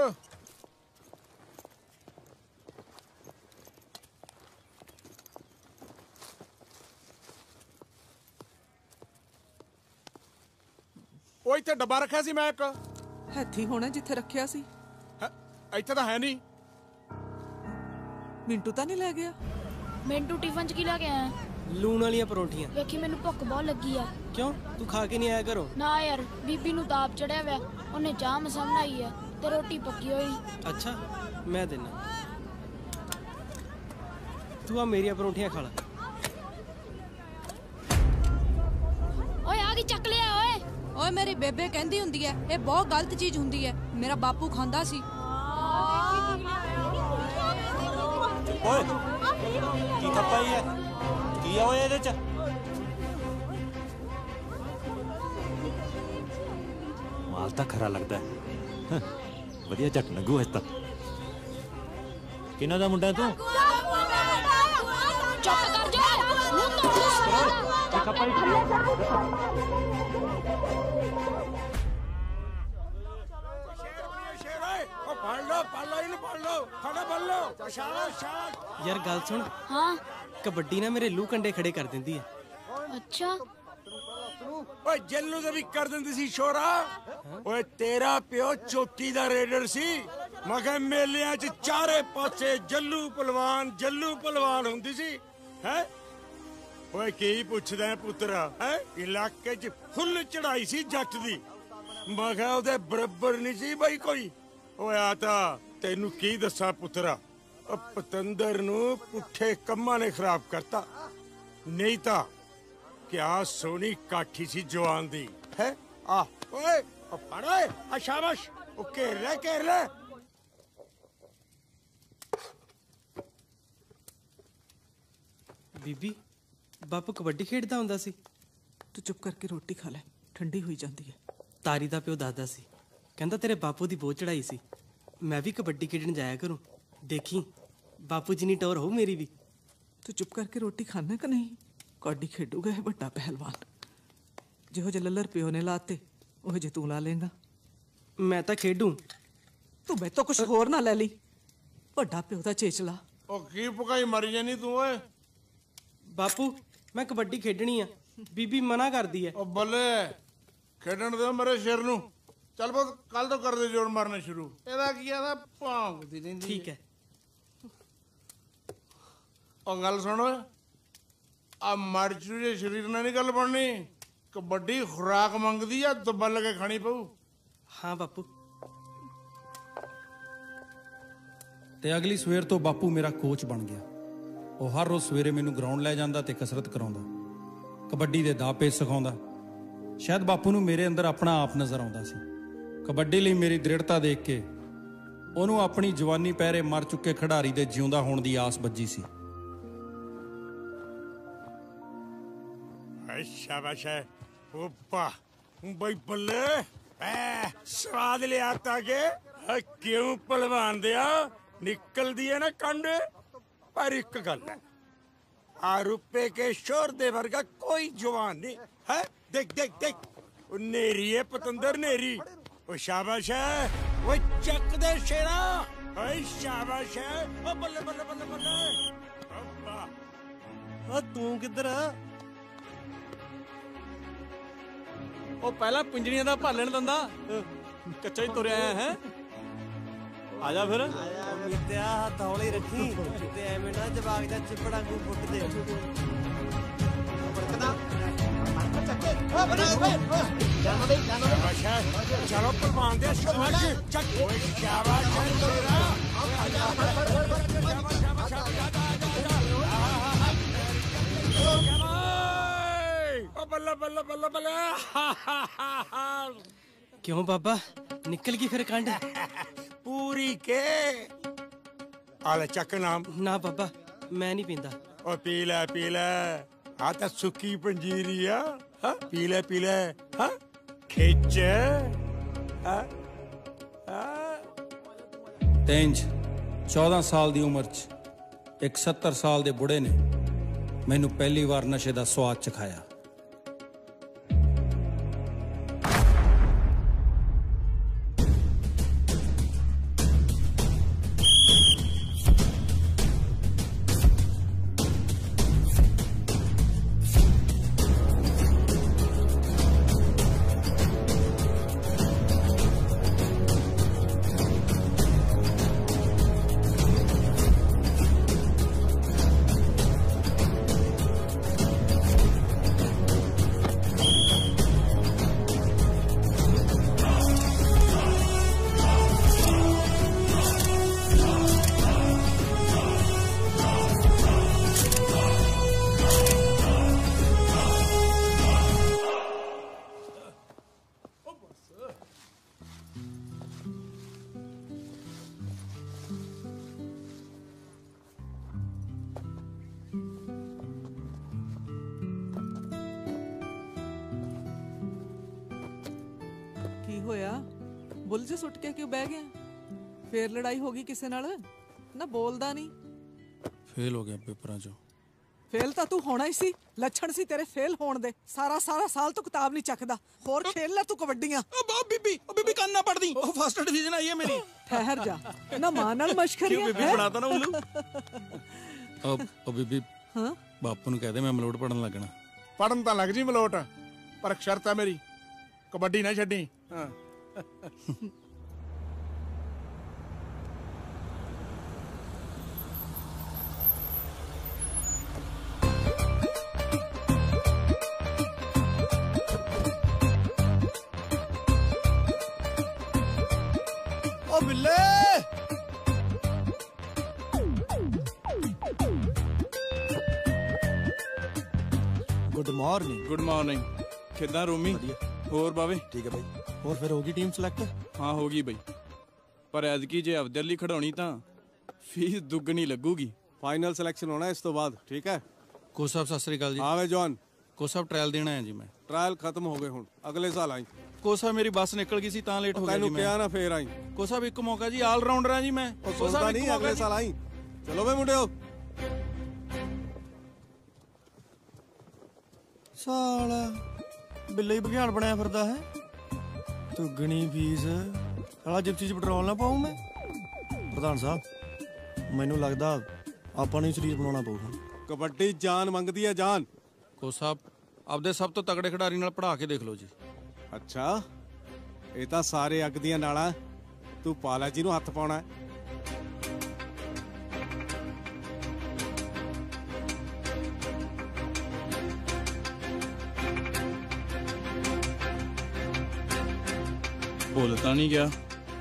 ਉਹ ਇੱਥੇ ਡੱਬਾ ਰੱਖਿਆ ਸੀ ਮੈਂ ਇੱਕ। ਹੱਥੀ ਹੋਣਾ ਜਿੱਥੇ ਰੱਖਿਆ ਸੀ। ਇੱਥੇ ਤਾਂ ਹੈ ਨਹੀਂ। ਮਿੰਟੂ ਤਾਂ ਨਹੀਂ ਲੈ ਗਿਆ? ਮਿੰਟੂ ਟਿਫਨ ਚ ਕੀ ਲੈ ਕੇ ਆਇਆ? ਲੂਣ ਵਾਲੀਆਂ ਪਰੌਂਠੀਆਂ। ਵੇਖੀ ਮੈਨੂੰ ਭੁੱਖ ਬਹੁਤ ਲੱਗੀ ਆ। ਕਿਉਂ ਤੂੰ ਖਾ ਕੇ ਨਹੀਂ ਆਇਆ ਘਰੋਂ? ਨਾ ਯਾਰ, ਬੀਬੀ ਨੂੰ ਤਾਪ ਚੜਿਆ ਹੋਇਆ, ਉਹਨੇ ਚਾਹ ਮਸਾਂ ਬਣਾਈ ਆ ਤੇ ਰੋਟੀ ਪੱਕੀ ਹੋਈ। ਅੱਛਾ ਮੈਂ ਦੇਣਾ, ਤੂੰ ਆ ਮੇਰੀਆਂ ਪਰੌਂਠੀਆਂ ਖਾ ਲੈ। ਓਏ ਆ ਕੀ ਚੱਕ ਲਿਆ ਓਏ? ਓਏ ਮੇਰੀ ਬੇਬੇ ਕਹਿੰਦੀ ਹੁੰਦੀ ਐ ਇਹ ਬਹੁਤ ਗਲਤ ਚੀਜ਼ ਹੁੰਦੀ ਐ, ਮੇਰਾ ਬਾਪੂ ਖਾਂਦਾ ਸੀ। ਓਏ ਕੀ ਖੱਪਾਈ ਹੈ? ਕੀ ਆ ਓਏ ਇਹਦੇ ਚ? ਮਾਲ ਤਾਂ ਖਰਾ ਲੱਗਦਾ ਹੈ। ਵਧੀਆ ਝੱਟ ਲੱਗੂ ਇਸ ਤਾਂ। ਕਿਹਨਾਂ ਦਾ ਮੁੰਡਾ ਤੂੰ? ਚੁੱਪ ਕਰ ਜਾ, ਮੂੰਹ ਤੋੜ ਕੀ ਖੱਪਾਈ? ਫੜ ਲੋ ਫੜ ਲੋ ਇਹਨੂੰ ਫੜ ਲੋ, ਫੜਾ ਫੜ ਲੋ। ਸ਼ਾਬਾਸ਼। ਯਾਰ ਗੱਲ ਸੁਣ। ਹਾਂ ਕਬੱਡੀ ਨਾ ਮੇਰੇ ਲੂ ਕੰਡੇ ਖੜੇ ਕਰ ਦਿੰਦੀ ਹੈ। ਅੱਛਾ ਓਏ ਜੱਲੂ ਦੇ ਵੀ ਕਰ ਦਿੰਦੀ ਸੀ ਸ਼ੋਰਾ। ਓਏ ਤੇਰਾ ਪਿਓ ਚੋਟੀ ਦਾ ਰੇਡਰ ਸੀ। ਮਗਰ ਮੇਲਿਆਂ 'ਚ ਚਾਰੇ ਪਾਸੇ ਜੱਲੂ ਪਹਿਲਵਾਨ ਜੱਲੂ ਪਹਿਲਵਾਨ ਹੁੰਦੀ ਸੀ। ਹੈ ਓਏ ਕੀ ਪੁੱਛਦਾ ਪੁੱਤਰਾ? ਹੈ ਇਲਾਕੇ 'ਚ ਫੁੱਲ ਚੜਾਈ ਸੀ ਜੱਟ ਦੀ, ਮਗਰ ਉਹਦੇ ਬਰਾਬਰ ਨਹੀਂ ਸੀ ਬਈ ਕੋਈ। ਓਏ ਆ ਤਾਂ ਤੈਨੂੰ ਕੀ ਦੱਸਾਂ ਪੁੱਤਰਾ, ਉਹ ਪਤੰਦਰ ਨੂੰ ਪੁੱਠੇ ਕੰਮਾਂ ਨੇ ਖਰਾਬ ਕਰਤਾ। ਨਹੀਂ ਤਾਂ ਕਿਆ ਸੋਹਣੀ ਕਾਠੀ ਸੀ ਜਵਾਨ ਦੀ। ਹੈ ਆ ਓਏ ਉਹ ਫੜ ਓਏ, ਆ ਸ਼ਾਬਾਸ਼। ਉਹ ਘੇਰ ਲੈ ਘੇਰ ਲੈ। ਬੀਬੀ ਬਾਪੂ ਕਬੱਡੀ ਖੇਡਦਾ ਹੁੰਦਾ ਸੀ। ਤੂੰ ਚੁੱਪ ਕਰਕੇ ਰੋਟੀ ਖਾ ਲੈ, ਠੰਡੀ ਹੋਈ ਜਾਂਦੀ ਹੈ। ਤਾਰੀ ਦਾ ਪਿਓ ਦੱਸਦਾ ਸੀ, ਕਹਿੰਦਾ ਤੇਰੇ ਬਾਪੂ ਦੀ ਬਹੁਤ ਚੜਾਈ ਸੀ, ਮੈਂ ਵੀ ਕਬੱਡੀ ਖੇਡਣ ਜਾਇਆ ਕਰੂੰ, ਦੇਖੀ ਬਾਪੂ ਜਿੰਨੀ ਟੌਰ ਹੋਊ ਮੇਰੀ ਵੀ। ਤੂੰ ਚੁੱਪ ਕਰਕੇ ਰੋਟੀ ਖਾਣਾ ਕਿ ਨਹੀਂ? ਕਬੱਡੀ ਖੇਡੂਗਾ ਇਹ ਵੱਡਾ ਪਹਿਲਵਾਨ। ਜਿਹੋ ਜਿਹੇ ਲੱਲਰ ਪਿਓ ਨੇ ਲਾਤੇ ਉਹ ਜੇ ਤੂੰ ਲਾ ਲੇਗਾ। ਮੈਂ ਤਾਂ ਖੇਡੂ। ਤੂੰ ਮੈਂ ਤਾਂ ਕੁਝ ਹੋਰ ਨਾ ਲੈ ਲਈ, ਵੱਡਾ ਪਿਓ ਦਾ ਚੇਚਲਾ। ਉਹ ਕੀ ਪਕਾਈ ਮਰ ਜਾਨੀ ਤੂੰ ਓਏ? ਬਾਪੂ ਮੈਂ ਕਬੱਡੀ ਖੇਡਣੀ ਆ, ਬੀਬੀ ਮਨਾ ਕਰਦੀ ਐ। ਉਹ ਬੱਲੇ ਖੇਡਣ ਦੇ ਮੇਰੇ ਸਿਰ ਨੂੰ। ਚੱਲ ਬਸ ਕੱਲ ਤੋਂ ਕਰਦੇ ਜੋਰ ਮਾਰਨਾ ਸ਼ੁਰੂ। ਇਹਦਾ ਕੀ ਆਦਾ ਭੌਂਕਦੀ ਰਹਿੰਦੀ। ਠੀਕ ਹੈ। ਉਹ ਗੱਲ ਸੁਣ ਓਏ, ਆ ਮਰਚੂ ਜੇ ਸਰੀਰ ਨਾਲ ਨਹੀਂ ਗੱਲ ਬਣਨੀ। ਕਬੱਡੀ ਖੁਰਾਕ ਮੰਗਦੀ ਆ, ਦਬਲ ਕੇ ਖਾਣੀ ਪਊ। ਹਾਂ ਬਾਪੂ। ਤੇ ਅਗਲੀ ਸਵੇਰ ਤੋਂ ਬਾਪੂ ਮੇਰਾ ਕੋਚ ਬਣ ਗਿਆ। ਉਹ ਹਰ ਰੋਜ਼ ਸਵੇਰੇ ਮੈਨੂੰ ਗਰਾਊਂਡ ਲੈ ਜਾਂਦਾ ਤੇ ਕਸਰਤ ਕਰਾਉਂਦਾ, ਕਬੱਡੀ ਦੇ ਦਾਅ ਪੇਚ ਸਿਖਾਉਂਦਾ। ਸ਼ਾਇਦ ਬਾਪੂ ਨੂੰ ਮੇਰੇ ਅੰਦਰ ਆਪਣਾ ਆਪ ਨਜ਼ਰ ਆਉਂਦਾ ਸੀ। ਕਬੱਡੀ ਲਈ ਮੇਰੀ ਦ੍ਰਿੜਤਾ ਦੇਖ ਕੇ ਉਹਨੂੰ ਆਪਣੀ ਜਵਾਨੀ ਪਹਿਰੇ ਮਰ ਚੁੱਕੇ ਖਿਡਾਰੀ ਦੇ ਜਿਉਂਦਾ ਹੋਣ ਦੀ ਆਸ ਬੱਜੀ ਸੀ। ਸ਼ਾਬਾਸ਼ ਹੈ ਓਪਾ ਬਈ ਬੱਲੇ। ਐ ਸਵਾਦ ਲਿਆ ਤਾ ਕਿ ਕਿਉਂ ਪਹਿਲਵਾਨ ਦਿਆ ਨਿਕਲਦੀ ਹੈ ਨਾ ਕੰਡ। ਪਰ ਇੱਕ ਗੱਲ ਹੈ, ਆ ਰੁਪਏ ਕੇ ਸ਼ੋਰ ਦੇ ਵਰਗਾ ਕੋਈ ਜਵਾਨ ਨਹੀਂ ਹੈ। ਦੇਖ ਦੇਖ ਦੇਖ ਉਹ ਨੇਰੀ ਹੈ ਪਤੰਦਰ ਨੇਰੀ। ਉਹ ਸ਼ਾਬਾਸ਼ ਹੈ ਉਹ ਚੱਕ ਦੇ ਸ਼ੇਰਾ। ਓਏ ਸ਼ਾਬਾਸ਼ ਹੈ ਉਹ ਬੱਲੇ ਬੱਲੇ ਬੱਲੇ ਬੱਲੇ। ਓਪਾ ਉਹ ਤੂੰ ਕਿੱਧਰ ਆ? ਉਹ ਪਹਿਲਾਂ ਪਿੰਜੜੀਆਂ ਦਾ ਭਾਲਣ ਦੰਦਾ, ਕੱਚਾ ਹੀ ਤੁਰਿਆ ਆਇਆ ਹੈ। ਆ ਜਾ ਫਿਰ। ਮਿੱਤਿਆ ਹੱਥ ਹੌਲੀ ਰੱਖੀ ਤੇ ਐਵੇਂ ਨਾ ਜਵਾਗ ਦਾ ਚਿਪੜਾ ਨੂੰ ਫੁੱਟ ਦੇ। ਚਲੋ ਪਹਿਲਵਾਨ ਦੇ ਸ਼ਾਬਾਸ਼ ਚੱਕ। ਓਏ ਸ਼ਾਬਾਸ਼ ਤੇਰਾ। ਓ ਬੱਲਾ ਬੱਲਾ ਬੱਲਾ ਬੱਲਾ। ਕਿਉਂ ਬਾਬਾ ਨਿਕਲ ਗਈ ਫਿਰ ਕੰਡ? ਪੂਰੀ ਕੇ ਆਲੇ ਚੱਕ ਨਾਮ। ਨਾ ਬਾਬਾ ਮੈਂ ਨਹੀਂ ਪੀਂਦਾ। ਓ ਪੀ ਲੈ ਪੀ ਲੈ, ਆ ਤਾਂ ਸੁੱਕੀ ਪੰਜੀਰੀ ਆ। ਹਾਂ ਪੀ ਲੈ ਪੀ ਲੈ। ਹਾਂ ਖਿੱਚ। ਹਾਂ ਤੈਂਜ ਚੌਦਾਂ ਸਾਲ ਦੀ ਉਮਰ 'ਚ ਇੱਕ ਸੱਤਰ ਸਾਲ ਦੇ ਬੁੜੇ ਨੇ ਮੈਨੂੰ ਪਹਿਲੀ ਵਾਰ ਨਸ਼ੇ ਦਾ ਸਵਾਦ ਚਖਾਇਆ। ਕੀ ਹੋਇਆ? ਬੁੱਲ ਜੇ ਸੁੱਟ ਕੇ ਕਿਉਂ ਬਹਿ ਗਿਆ? ਫੇਰ ਲੜਾਈ ਹੋ ਗਈ ਕਿਸੇ ਨਾਲ? ਨਾ ਬੋਲਦਾ ਨਹੀਂ। ਫੇਲ ਹੋ ਗਿਆ ਪੇਪਰਾਂ 'ਚੋਂ। ਫੇਲ ਤਾਂ ਤੂੰ ਹੋਣਾ ਹੀ ਸੀ, ਲੱਛਣ ਸੀ ਤੇਰੇ ਫੇਲ ਹੋਣ ਦੇ। ਸਾਰਾ ਸਾਰਾ ਸਾਲ ਤੂੰ ਕਿਤਾਬ ਨਹੀਂ ਚੱਕਦਾ, ਹੋਰ ਖੇਲ ਲੈ ਤੂੰ ਕਬੱਡੀਆਂ। ਓ ਬੀਬੀ, ਓ ਬੀਬੀ ਕੰਨ ਨਾ ਪੜਦੀ, ਉਹ ਫਸਟ ਡਿਵੀਜ਼ਨ ਆਈ ਹੈ ਮੇਰੀ। ਠਹਿਰ ਜਾ, ਨਾ ਮਾਂ ਨਾਲ ਮਸ਼ਕਰੀਆਂ। ਕਿਉਂ ਬੀਬੀ ਬਣਾਤਾ ਨਾ ਉੱਲੂ? ਓ ਓ ਬੀਬੀ, ਹਾਂ ਬਾਪੂ ਨੂੰ ਕਹਿ ਦੇ ਮੈਂ ਮਲੋਟ ਪੜਨ ਲੱਗਣਾ। ਪੜਨ ਤਾਂ ਲੱਗ ਜੀ ਮਲੋਟ, ਪਰ ਸ਼ਰਤ ਹੈ ਮੇਰੀ, ਕਬੱਡੀ ਨਾ ਛੱਡੀ। ਹਾਂ ਓ ਬਿੱਲੇ, ਗੁੱਡ ਮਾਰਨਿੰਗ। Good morning. ਕਿੱਦਾਂ ਰੋਮੀ? ਹੋਰ ਬਾਵੇ? ਠੀਕ ਹੈ ਬਾਈ। ਹੋਰ ਫਿਰ ਹੋ ਗਈ ਟੀਮ ਸਿਲੈਕਟ? ਹਾਂ ਹੋ ਗਈ ਬਈ, ਪਰ ਐਤਕੀ ਜੇ ਅਫਜ਼ਲ ਲਈ ਖੜਾਉਣੀ ਤਾਂ ਫੀਸ ਦੁੱਗਣੀ ਲੱਗੂਗੀ। ਫਾਈਨਲ ਸਿਲੈਕਸ਼ਨ ਹੋਣਾ ਇਸ ਤੋਂ ਬਾਅਦ, ਠੀਕ ਹੈ? ਕੋਚ ਸਾਹਿਬ ਸਤਿ ਸ੍ਰੀ ਅਕਾਲ ਜੀ। ਆਵੇ ਜੌਨ। ਕੋਚ ਸਾਹਿਬ ਟ੍ਰਾਇਲ ਦੇਣਾ ਹੈ ਜੀ ਮੈਂ। ਟ੍ਰਾਇਲ ਖਤਮ ਹੋ ਗਏ, ਹੁਣ ਅਗਲੇ ਸਾਲ ਆਈ। ਕੋਚ ਸਾਹਿਬ ਮੇਰੀ ਬੱਸ ਨਿਕਲ ਗਈ ਸੀ ਤਾਂ ਲੇਟ ਹੋ ਗਿਆ ਜੀ ਮੈਂ। ਤੈਨੂੰ ਕਿਹਾ ਨਾ ਫੇਰ ਆਈ। ਕੋਚ ਸਾਹਿਬ ਇੱਕ ਮੌਕਾ ਜੀ, ਆਲ ਰਾਊਂਡਰ ਆ ਜੀ ਮੈਂ। ਕੋਚ ਸਾਹਿਬ ਨਹੀਂ, ਅਗਲੇ ਸਾਲ ਆਈ। ਚਲੋ ਵੇ ਮੁੰਡਿਓ। ਸਾਲਾ ਬਿੱਲੇ ਹੀ ਬਘਿਆੜ ਬਣਿਆ ਫਿਰਦਾ ਹੈ। ਦੁੱਗਣੀ ਫੀਸ, ਸਾਲਾ ਜਿਪਸੀ 'ਚ ਪੈਟਰੋਲ ਨਾ ਪਾਉਂ ਮੈਂ। ਪ੍ਰਧਾਨ ਸਾਹਿਬ ਮੈਨੂੰ ਲੱਗਦਾ ਆਪਾਂ ਨੂੰ ਸਰੀਰ ਬਣਾਉਣਾ ਪਊ। ਕਬੱਡੀ ਜਾਨ ਮੰਗਦੀ ਹੈ, ਜਾਨ। ਕੋਚ ਸਾਹਿਬ ਆਪਦੇ ਸਭ ਤੋਂ ਤਗੜੇ ਖਿਡਾਰੀ ਨਾਲ ਪੜਾ ਕੇ ਦੇਖ ਲਓ ਜੀ। ਅੱਛਾ, ਇਹ ਤਾਂ ਸਾਰੇ ਅੱਗ ਦੀਆਂ ਨਾਲਾਂ। ਤੂੰ ਪਾਲਾ ਜੀ ਨੂੰ ਹੱਥ ਪਾਉਣਾ। ਭੁੱਲ ਤਾਂ ਨਹੀਂ ਗਿਆ?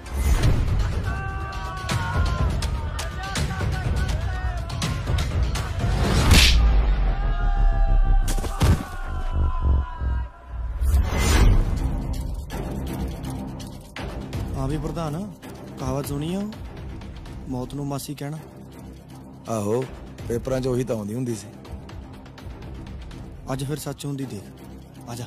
ਹਾਂ ਵੀ ਪ੍ਰਧਾਨ, ਕਹਾਵਤ ਸੁਣੀ ਆ, ਮੌਤ ਨੂੰ ਮਾਸੀ ਕਹਿਣਾ। ਆਹੋ, ਪੇਪਰਾਂ 'ਚ ਉਹੀ ਤਾਂ ਆਉਂਦੀ ਹੁੰਦੀ ਸੀ। ਅੱਜ ਫਿਰ ਸੱਚ ਹੁੰਦੀ ਦੇਖ। ਆ ਜਾ।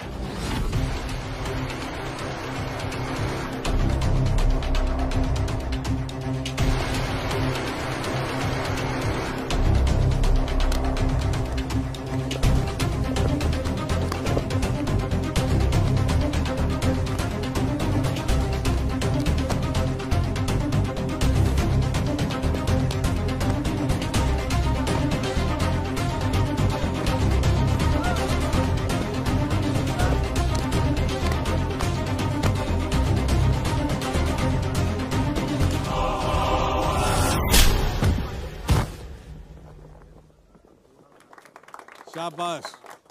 शाबाश,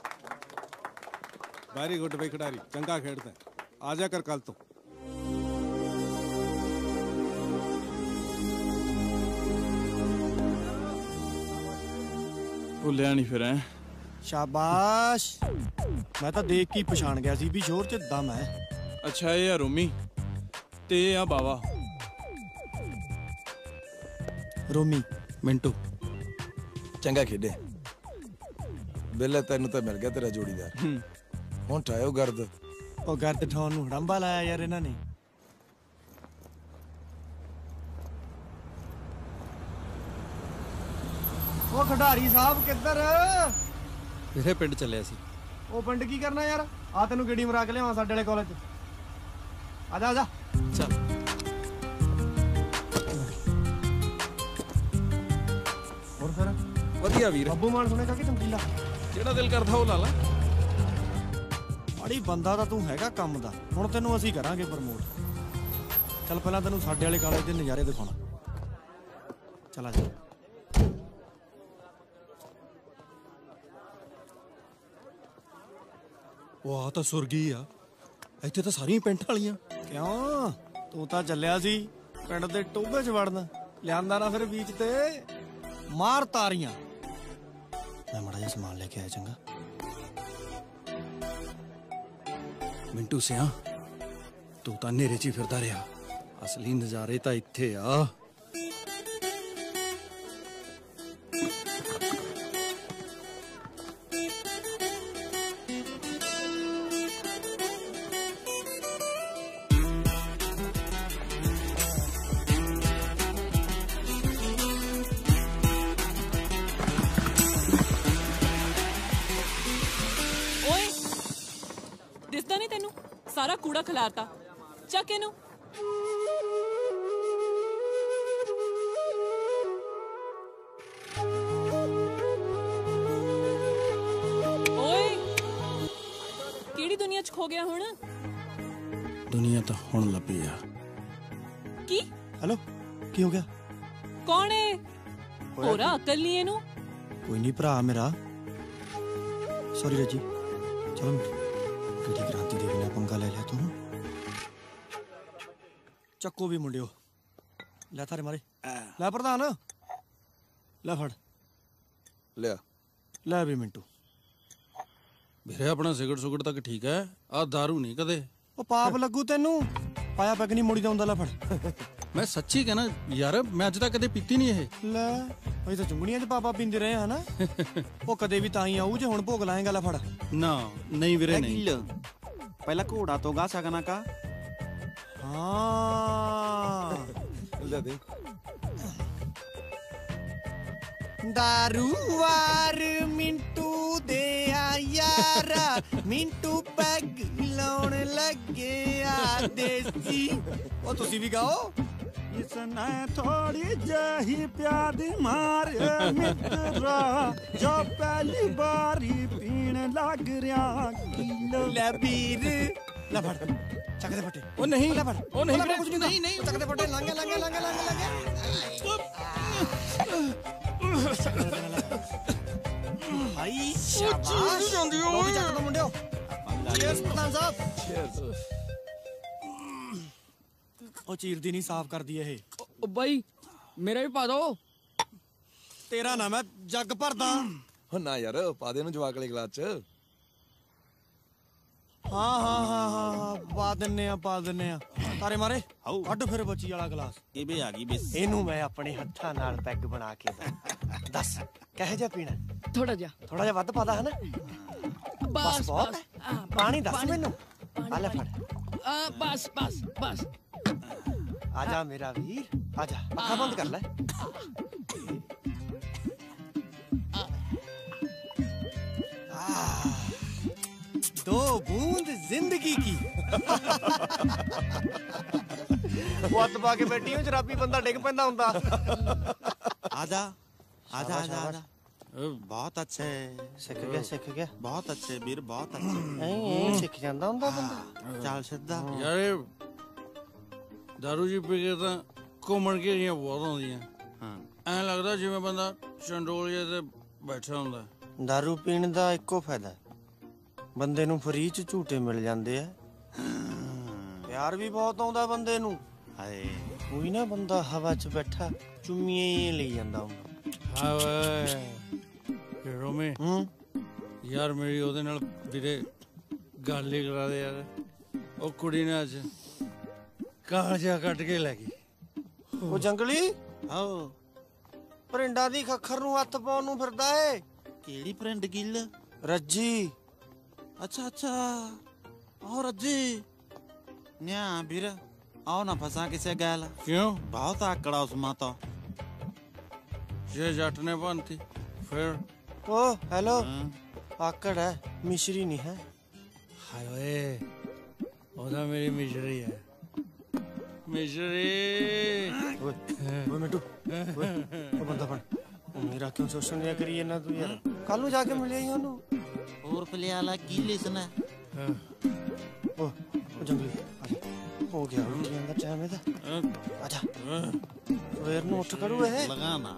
वेरी गुड भाई खिडारी, चंगा खेलता है। आ जा कर कल तो। ਭੁੱਲਿਆ ਨਹੀਂ ਫਿਰ ਐ। शाबाश, मैं तो देख के ही पछाण गया सी भी शोर च दम है। ਅੱਛਾ ਇਹ ਆ ਰੋਮੀ ਤੇ ਇਹ ਆ ਬਾਵਾ। रोमी मिंटू चंगा खेडे बिल्ले, तेन तो मिल गया तेरा जोड़ीदार। हुण ठायो गर्द। ओ गर्द ठाउण नूं हड़ंबा लाया यार इन्हां ने। ਉਹ ਖਿਡਾਰੀ ਸਾਹਿਬ ਕਿੱਧਰ? ਵੀਰੇ ਪਿੰਡ ਚੱਲਿਆ ਸੀ। ਉਹ ਪਿੰਡ ਕੀ ਕਰਨਾ ਯਾਰ? ਆ ਤੈਨੂੰ ਕਿਹੜੀ ਮਰਾ ਕੇ ਲਿਆਵਾਂ ਸਾਡੇ ਵਾਲੇ ਕਾਲਜ ਚ। ਆ ਜਾ ਆ ਜਾ ਚੱਲ। ਹੋਰ ਫਿਰ ਵਧੀਆ ਵੀਰ। ਬੱਬੂ ਮਾਨ ਸੁਣੇਗਾ ਕਿ ਚਮਕੀਲਾ? ਜਿਹੜਾ ਦਿਲ ਕਰਦਾ ਉਹ ਲਾ ਲਾ। ਅੜੀ ਬੰਦਾ ਤਾਂ ਤੂੰ ਹੈਗਾ ਕੰਮ ਦਾ। ਹੁਣ ਤੈਨੂੰ ਅਸੀਂ ਕਰਾਂਗੇ ਪ੍ਰਮੋਟ। ਚੱਲ ਪਹਿਲਾਂ ਤੈਨੂੰ ਸਾਡੇ ਵਾਲੇ ਕਾਲਜ ਦੇ ਨਜ਼ਾਰੇ ਦਿਖਾਉਣਾ। ਚੱਲ ਆ ਜਾ। ਵਾਹ ਤਾਂ ਸੁਰਗੀ ਆ। ਇੱਥੇ ਤਾਂ ਸਾਰੀਆਂ ਪੈਂਟ ਵਾਲੀਆਂ। ਕਿਉਂ? ਤੂੰ ਤਾਂ ਚੱਲਿਆ ਸੀ ਪਿੰਡ ਦੇ ਟੋਭੇ 'ਚ ਵੜਨ। ਲਿਆਂਦਾ ਨਾ ਫਿਰ ਬੀਚ ਤੇ ਮਾਰ ਤਾਰੀਆਂ। ਮੈਂ ਮਾੜਾ ਜਿਹਾ ਸਮਾਨ ਲੈ ਕੇ ਆਇਆ। ਚੰਗਾ ਮਿੰਟੂ ਸਿਆ, ਤੂੰ ਤਾਂ ਨੇਰੇ 'ਚ ਹੀ ਫਿਰਦਾ ਰਿਹਾ। ਅਸਲੀ ਨਜ਼ਾਰੇ ਤਾਂ ਇੱਥੇ ਆ। ਦਿਸਦਾ ਨਹੀਂ ਤੈਨੂੰ? ਸਾਰਾ ਕੂੜਾ ਖਿਲਾਰਤਾ। ਚੱਕ ਇਹਨੂੰ। ਓਏ ਕਿਹੜੀ ਦੁਨੀਆ 'ਚ ਖੋ ਗਿਆ ਹੁਣ? ਦੁਨੀਆ ਤਾਂ ਹੁਣ ਲੱਭੀ ਆ। ਕੀ? ਹੈਲੋ, ਕੀ ਹੋ ਗਿਆ? ਕੌਣ ਏ? ਹੋਰਾ ਅਕਲ ਨਹੀਂ ਇਹਨੂੰ। ਕੋਈ ਨਹੀਂ ਭਰਾ ਮੇਰਾ। ਸੌਰੀ ਰੱਜੀ। ਚਲੋ ਕਿਹੜੀ ਕ੍ਰਾਂਤੀ ਦੇ ਬਿਨਾ ਪੰਗਾ ਲੈ ਲਿਆ ਤੂੰ। ਚੱਕੋ ਵੀ ਮੁੰਡਿਓ। ਲੈ ਥਾਰੇ ਮਾਰੇ। ਲੈ ਪ੍ਰਧਾਨ ਲੈ ਫੜ। ਲਿਆ ਲੈ ਵੀ ਮਿੰਟੂ। ਵੀਰੇ ਆਪਣਾ ਸਿਗਰਟ ਸੁਗਰਟ ਤੱਕ ਠੀਕ ਹੈ। ਆਹ ਦਾਰੂ ਨਹੀਂ ਕਦੇ। ਉਹ ਪਾਪ ਲੱਗੂ ਤੈਨੂੰ। ਪਾਇਆ ਪੈਗ ਨਹੀਂ ਮੋੜੀ ਦਾ ਹੁੰਦਾ। ਲੈ ਫੜ। ਮੈਂ ਸੱਚੀ ਕਹਿਣਾ ਯਾਰ, ਮੈਂ ਅੱਜ ਤੱਕ ਕਦੇ ਪੀਤੀ ਨਹੀਂ ਇਹ। ਲੈ ਅਸੀਂ ਤਾਂ ਚੁੰਗਣੀਆਂ 'ਚ ਪਾਪਾ ਪੀਂਦੇ ਰਹੇ ਹਾਂ ਨਾ। ਉਹ ਕਦੇ ਵੀ ਤਾਂ ਹੀ ਆਊ ਜੇ ਹੁਣ ਭੋਗ ਲਾਏਗਾ। ਲੈ ਫੜ। ਨਾ ਨਹੀਂ ਵੀਰੇ ਨਹੀਂ। ਪਹਿਲਾਂ ਘੋੜਾ ਤੋਂ ਗਾ ਸਕਣਾ ਕਾ। ਹਾਂ ਲੈ ਦੇ। दारू वार मिंटू दे यारा मिंटू पैग लाउण लगे आ देसी। ओ तुसी भी गाओ। इसने थोड़ी जही प्याद मार मित्रा जो पहली बारी पीने लग रहा किलो। ले बीर ले फड़ चक दे फटे। ओ नहीं ले फड़। ओ नहीं कुछ नहीं नहीं नहीं चक दे फटे। लांगे लांगे लांगे लांगे लांगे। भाई शाबाश। लो भी चक दो मुंडियो। चीयर्स प्रधान साहब। चीयर्स। ओ चीरदी नहीं साफ कर दी ये। ओ भाई मेरा भी पा दो। तेरा ना मैं जग भरदा। ना यार पा दे जवाक वाले गिलास च। हाँ हाँ हाँ हाँ हाँ पा दिन्ने आ पा दिन्ने आ। तारे मारे ਕੱਢ ਫਿਰ ਬੱਚੀ ਵਾਲਾ ਗਲਾਸ। ਇਹ ਵੀ ਆ ਗਈ ਬਿਸ। ਇਹਨੂੰ ਮੈਂ ਆਪਣੇ ਹੱਥਾਂ ਨਾਲ ਪੈਗ ਬਣਾ ਕੇ ਦਾਂ। ਦੱਸ ਕਹੇ ਜਾ ਪੀਣਾ? ਥੋੜਾ ਜਿਹਾ ਥੋੜਾ ਜਿਹਾ ਵੱਧ ਪਾਦਾ ਹੈ ਨਾ? ਬਸ ਬਹੁਤ ਪਾਣੀ ਦੱਸ ਮੈਨੂੰ। ਆ ਲੈ ਫੜ। ਆ ਬਸ ਬਸ ਬਸ। ਆ ਜਾ ਮੇਰਾ ਵੀਰ ਆ ਜਾ। ਅੱਖਾਂ ਬੰਦ ਕਰ ਲੈ। दो बूंद जिंदगी की। वत पा के बैठी हूँ शराबी बंदा डिग पैंदा हुंदा। आजा आजा आजा आजा। बहुत अच्छे। सिख गया सिख गया। बहुत अच्छे वीर बहुत अच्छे। नहीं सिख जांदा हुंदा बंदा। चल सीधा। यार दारू जी पी के ਤਾਂ ਘੁੰਮਣ ਘੇਰੀਆਂ ਬਹੁਤ ਆਉਂਦੀਆਂ। ਹਾਂ ਐਂ ਲੱਗਦਾ ਜਿਵੇਂ ਬੰਦਾ ਚੰਡੋਲੀਏ ਤੇ ਬੈਠਾ ਹੁੰਦਾ। दारू ਪੀਣ ਦਾ ਇੱਕੋ ਫਾਇਦਾ ਬੰਦੇ ਨੂੰ ਫਰੀ ਚ ਝੂਟੇ ਮਿਲ ਜਾਂਦੇ ਆ। ਪਿਆਰ ਵੀ ਬਹੁਤ ਆਉਂਦਾ ਬੰਦੇ ਨੂੰ। ਹਾਏ ਕੋਈ ਨਾ ਬੰਦਾ ਹਵਾ ਚ ਬੈਠਾ ਚੁੰਮੀਆਂ ਹੀ ਲਈ ਜਾਂਦਾ ਹੁੰਦਾ। ਹਾਂ ਵੇ ਰੋਮੇ। ਹੂੰ ਯਾਰ ਮੇਰੀ ਉਹਦੇ ਨਾਲ ਵੀਰੇ ਗੱਲ ਹੀ ਕਰਾ ਦੇ ਯਾਰ। ਉਹ ਕੁੜੀ ਨੇ ਅੱਜ ਕਾਲਜਾ ਕੱਟ ਕੇ ਲੈ ਗਈ। ਉਹ ਜੰਗਲੀ ਆਓ ਪਰਿੰਡਾਂ ਦੀ ਖੱਖਰ ਨੂੰ ਹੱਥ ਪਾਉਣ ਨੂੰ ਫਿਰਦਾ ਏ। ਕਿਹੜੀ ਪ੍ਰਿੰਡ ਗਿੱਲ? ਰੱਜੀ। अच्छा अच्छा आओ रज्जी न्या बीर आओ ना फंसा किसे गैल। क्यों? बहुत आकड़ा उस माता जे जट ने बनती फिर ओ हेलो आकड़ है मिश्री नहीं है हाय ओए ओदा मेरी मिश्री है मिश्री ओए ओए मिट्टू ओए ओ बंदा फड़ मेरा क्यों शोषण नहीं करी है ना तू यार कल ਨੂੰ ਜਾ ਕੇ ਮਿਲਿਆ ਹੀ ਉਹਨੂੰ ਹੋਰ ਪਲਿਆਲਾ ਕੀ ਲਿਸਣਾ ओ जंगली हो गया हो गया अंदर टाइम है आजा वेर ਨੂੰ ਉੱਠ ਕਰੂ ਇਹ लगाना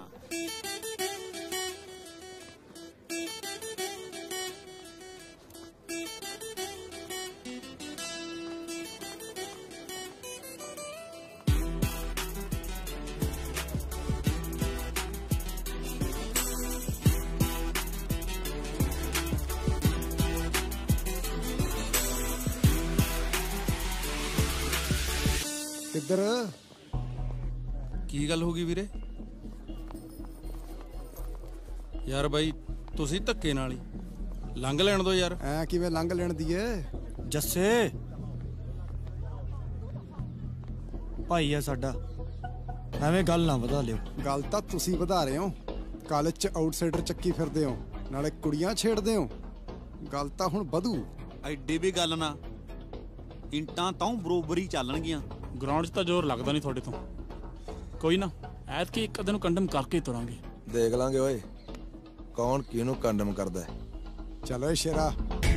ਕਿੱਧਰ ਕੀ ਗੱਲ ਹੋ ਗਈ ਵੀਰੇ ਯਾਰ ਬਾਈ ਤੁਸੀਂ ਧੱਕੇ ਨਾਲ ਹੀ ਲੰਘ ਲੈਣ ਦੋ ਯਾਰ ਐ ਕਿਵੇਂ ਲੰਘ ਲੈਣ ਦੀਏ ਜੱਸੇ ਭਾਈ ਆ ਸਾਡਾ ਐਵੇਂ ਗੱਲ ਨਾ ਵਧਾ ਲਿਓ ਗੱਲ ਤਾਂ ਤੁਸੀਂ ਵਧਾ ਰਹੇ ਹੋ ਕਾਲਜ 'ਚ ਆਊਟਸਾਈਡਰ ਚੱਕੀ ਫਿਰਦੇ ਹੋ ਨਾਲੇ ਕੁੜੀਆਂ ਛੇੜਦੇ ਹੋ ਗੱਲ ਤਾਂ ਹੁਣ ਵਧੂ ਐਡੀ ਵੀ ਗੱਲ ਨਾ ਇੰਟਾਂ ਤਾਂ ਬਰੋਬਰੀ ਚੱਲਣਗੀਆਂ ਗਰਾਊਂਡ 'ਚ ਤਾਂ ਜ਼ੋਰ ਲੱਗਦਾ ਨਹੀਂ ਤੁਹਾਡੇ ਤੋਂ ਕੋਈ ਨਾ ਐਤਕੀ ਇੱਕ ਅੱਧੇ ਨੂੰ ਕੰਡਮ ਕਰਕੇ ਤੁਰਾਂਗੇ ਦੇਖ ਲਾਂਗੇ ਓਏ ਕੌਣ ਕਿਹਨੂੰ ਕੰਡਮ ਕਰਦਾ ਚਲੋ ਸ਼ੇਰਾ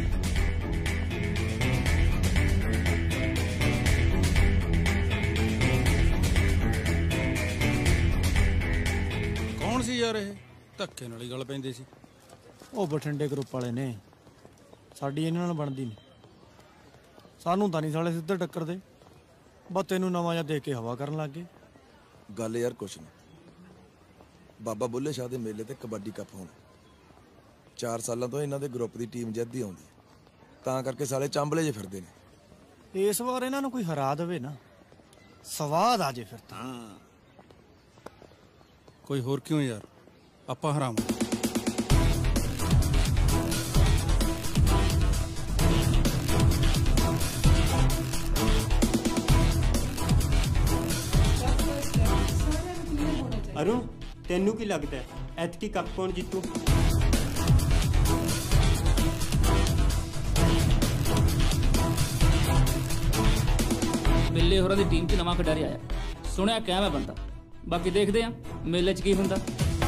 ਕੌਣ ਸੀ ਯਾਰ ਇਹ ਧੱਕੇ ਨਾਲ ਹੀ ਗੱਲ ਪੈਂਦੀ ਸੀ ਉਹ ਬਠਿੰਡੇ ਗਰੁੱਪ ਵਾਲੇ ਨੇ ਸਾਡੀ ਇਹਨਾਂ ਨਾਲ ਬਣਦੀ ਨਹੀਂ ਸਾਨੂੰ ਤਾਂ ਨਹੀਂ ਸਾਲੇ ਸਿੱਧੇ ਟੱਕਰਦੇ ਬਸ ਤੈਨੂੰ ਨਵਾਂ ਜਿਹਾ ਦੇ ਕੇ ਹਵਾ ਕਰਨ ਲੱਗ ਗਏ ਗੱਲ ਯਾਰ ਕੁਛ ਨਹੀਂ ਬਾਬਾ ਬੁੱਲੇ ਸ਼ਾਹ ਦੇ ਮੇਲੇ ਤੇ ਕਬੱਡੀ ਕੱਪ ਹੋਣਾ ਚਾਰ ਸਾਲਾਂ ਤੋਂ ਇਹਨਾਂ ਦੇ ਗਰੁੱਪ ਦੀ ਟੀਮ ਜਿੱਤਦੀ ਆਉਂਦੀ ਤਾਂ ਕਰਕੇ ਸਾਲੇ ਚਾਂਬਲੇ ਜੇ ਫਿਰਦੇ ਨੇ ਇਸ ਵਾਰ ਇਹਨਾਂ ਨੂੰ ਕੋਈ ਹਰਾ ਦੇਵੇ ਨਾ ਸਵਾਦ ਆ ਜੇ ਫਿਰ ਤਾਂ ਕੋਈ ਹੋਰ ਕਿਉਂ ਯਾਰ ਆਪਾਂ ਹਰਾਵਾਂ अरुण तेनू की लगता है एतकी कप कौन जीतू मेले होरां दी टीम च नवां खिडारी आया सुनिया कैम है बंदा बाकी देखते हैं मेले च की हुंदा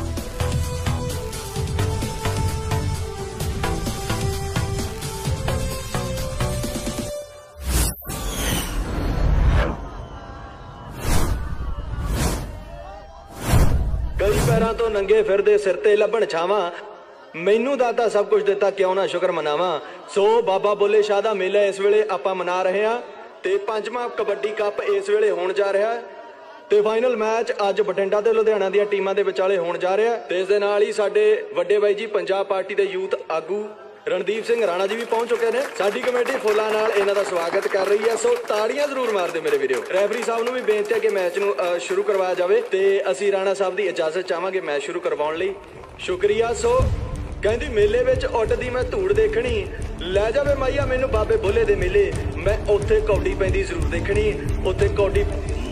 ਕਈ ਪੈਰਾਂ ਤੋਂ ਨੰਗੇ ਫਿਰਦੇ ਸਿਰ ਤੇ ਲੱਭਣ ਛਾਵਾਂ ਮੈਨੂੰ ਦਾਤਾ ਸਭ ਕੁਝ ਦਿੱਤਾ ਕਿਉਂ ਨਾ ਸ਼ੁਕਰ ਮਨਾਵਾਂ ਸੋ ਬਾਬਾ ਬੁੱਲੇ ਸ਼ਾਹ ਦਾ ਮੇਲਾ ਇਸ ਵੇਲੇ ਆਪਾਂ ਮਨਾ ਰਹੇ ਹਾਂ ਤੇ ਪੰਜਵਾਂ ਕਬੱਡੀ ਕੱਪ ਇਸ ਵੇਲੇ ਹੋਣ ਜਾ ਰਿਹਾ ਹੈ ਤੇ ਫਾਈਨਲ ਮੈਚ ਅੱਜ ਬਠਿੰਡਾ ਤੇ ਲੁਧਿਆਣਾ ਦੀਆਂ ਟੀਮਾਂ ਦੇ ਵਿਚਾਲੇ ਹੋਣ ਜਾ ਰਿਹਾ ਤੇ ਇਸ ਦੇ ਨਾਲ ਹੀ ਸਾਡੇ ਵੱਡੇ ਬਾਈ ਜੀ ਪੰਜਾਬ ਪਾਰਟੀ ਦੇ ਯੂਥ ਆਗੂ ਰਣਦੀਪ ਸਿੰਘ ਰਾਣਾ ਜੀ ਵੀ ਪਹੁੰਚ ਚੁੱਕੇ ਨੇ ਸਾਡੀ ਕਮੇਟੀ ਫੁੱਲਾਂ ਨਾਲ ਇਹਨਾਂ ਦਾ ਸਵਾਗਤ ਕਰ ਰਹੀ ਹੈ ਸੋ ਤਾੜੀਆਂ ਜ਼ਰੂਰ ਮਾਰਦੇ ਮੇਰੇ ਵੀਰੋ ਰੈਫਰੀ ਸਾਹਿਬ ਨੂੰ ਵੀ ਬੇਨਤੀ ਹੈ ਕਿ ਮੈਚ ਨੂੰ ਸ਼ੁਰੂ ਕਰਵਾਇਆ ਜਾਵੇ ਤੇ ਅਸੀਂ ਰਾਣਾ ਸਾਹਿਬ ਦੀ ਇਜਾਜ਼ਤ ਚਾਹਾਂਗੇ ਮੈਚ ਸ਼ੁਰੂ ਕਰਵਾਉਣ ਲਈ ਸ਼ੁਕਰੀਆ ਸੋ ਕਹਿੰਦੀ ਮੇਲੇ ਵਿੱਚ ਉੱਡਦੀ ਮੈਂ ਧੂੜ ਦੇਖਣੀ ਲੈ ਜਾਵੇ ਮਾਈਆ ਮੈਨੂੰ ਬਾਬੇ ਬੁੱਲੇ ਦੇ ਮੇਲੇ ਮੈਂ ਉੱਥੇ ਕੌਡੀ ਪੈਂਦੀ ਜ਼ਰੂਰ ਦੇਖਣੀ ਉੱਥੇ ਕੌਡੀ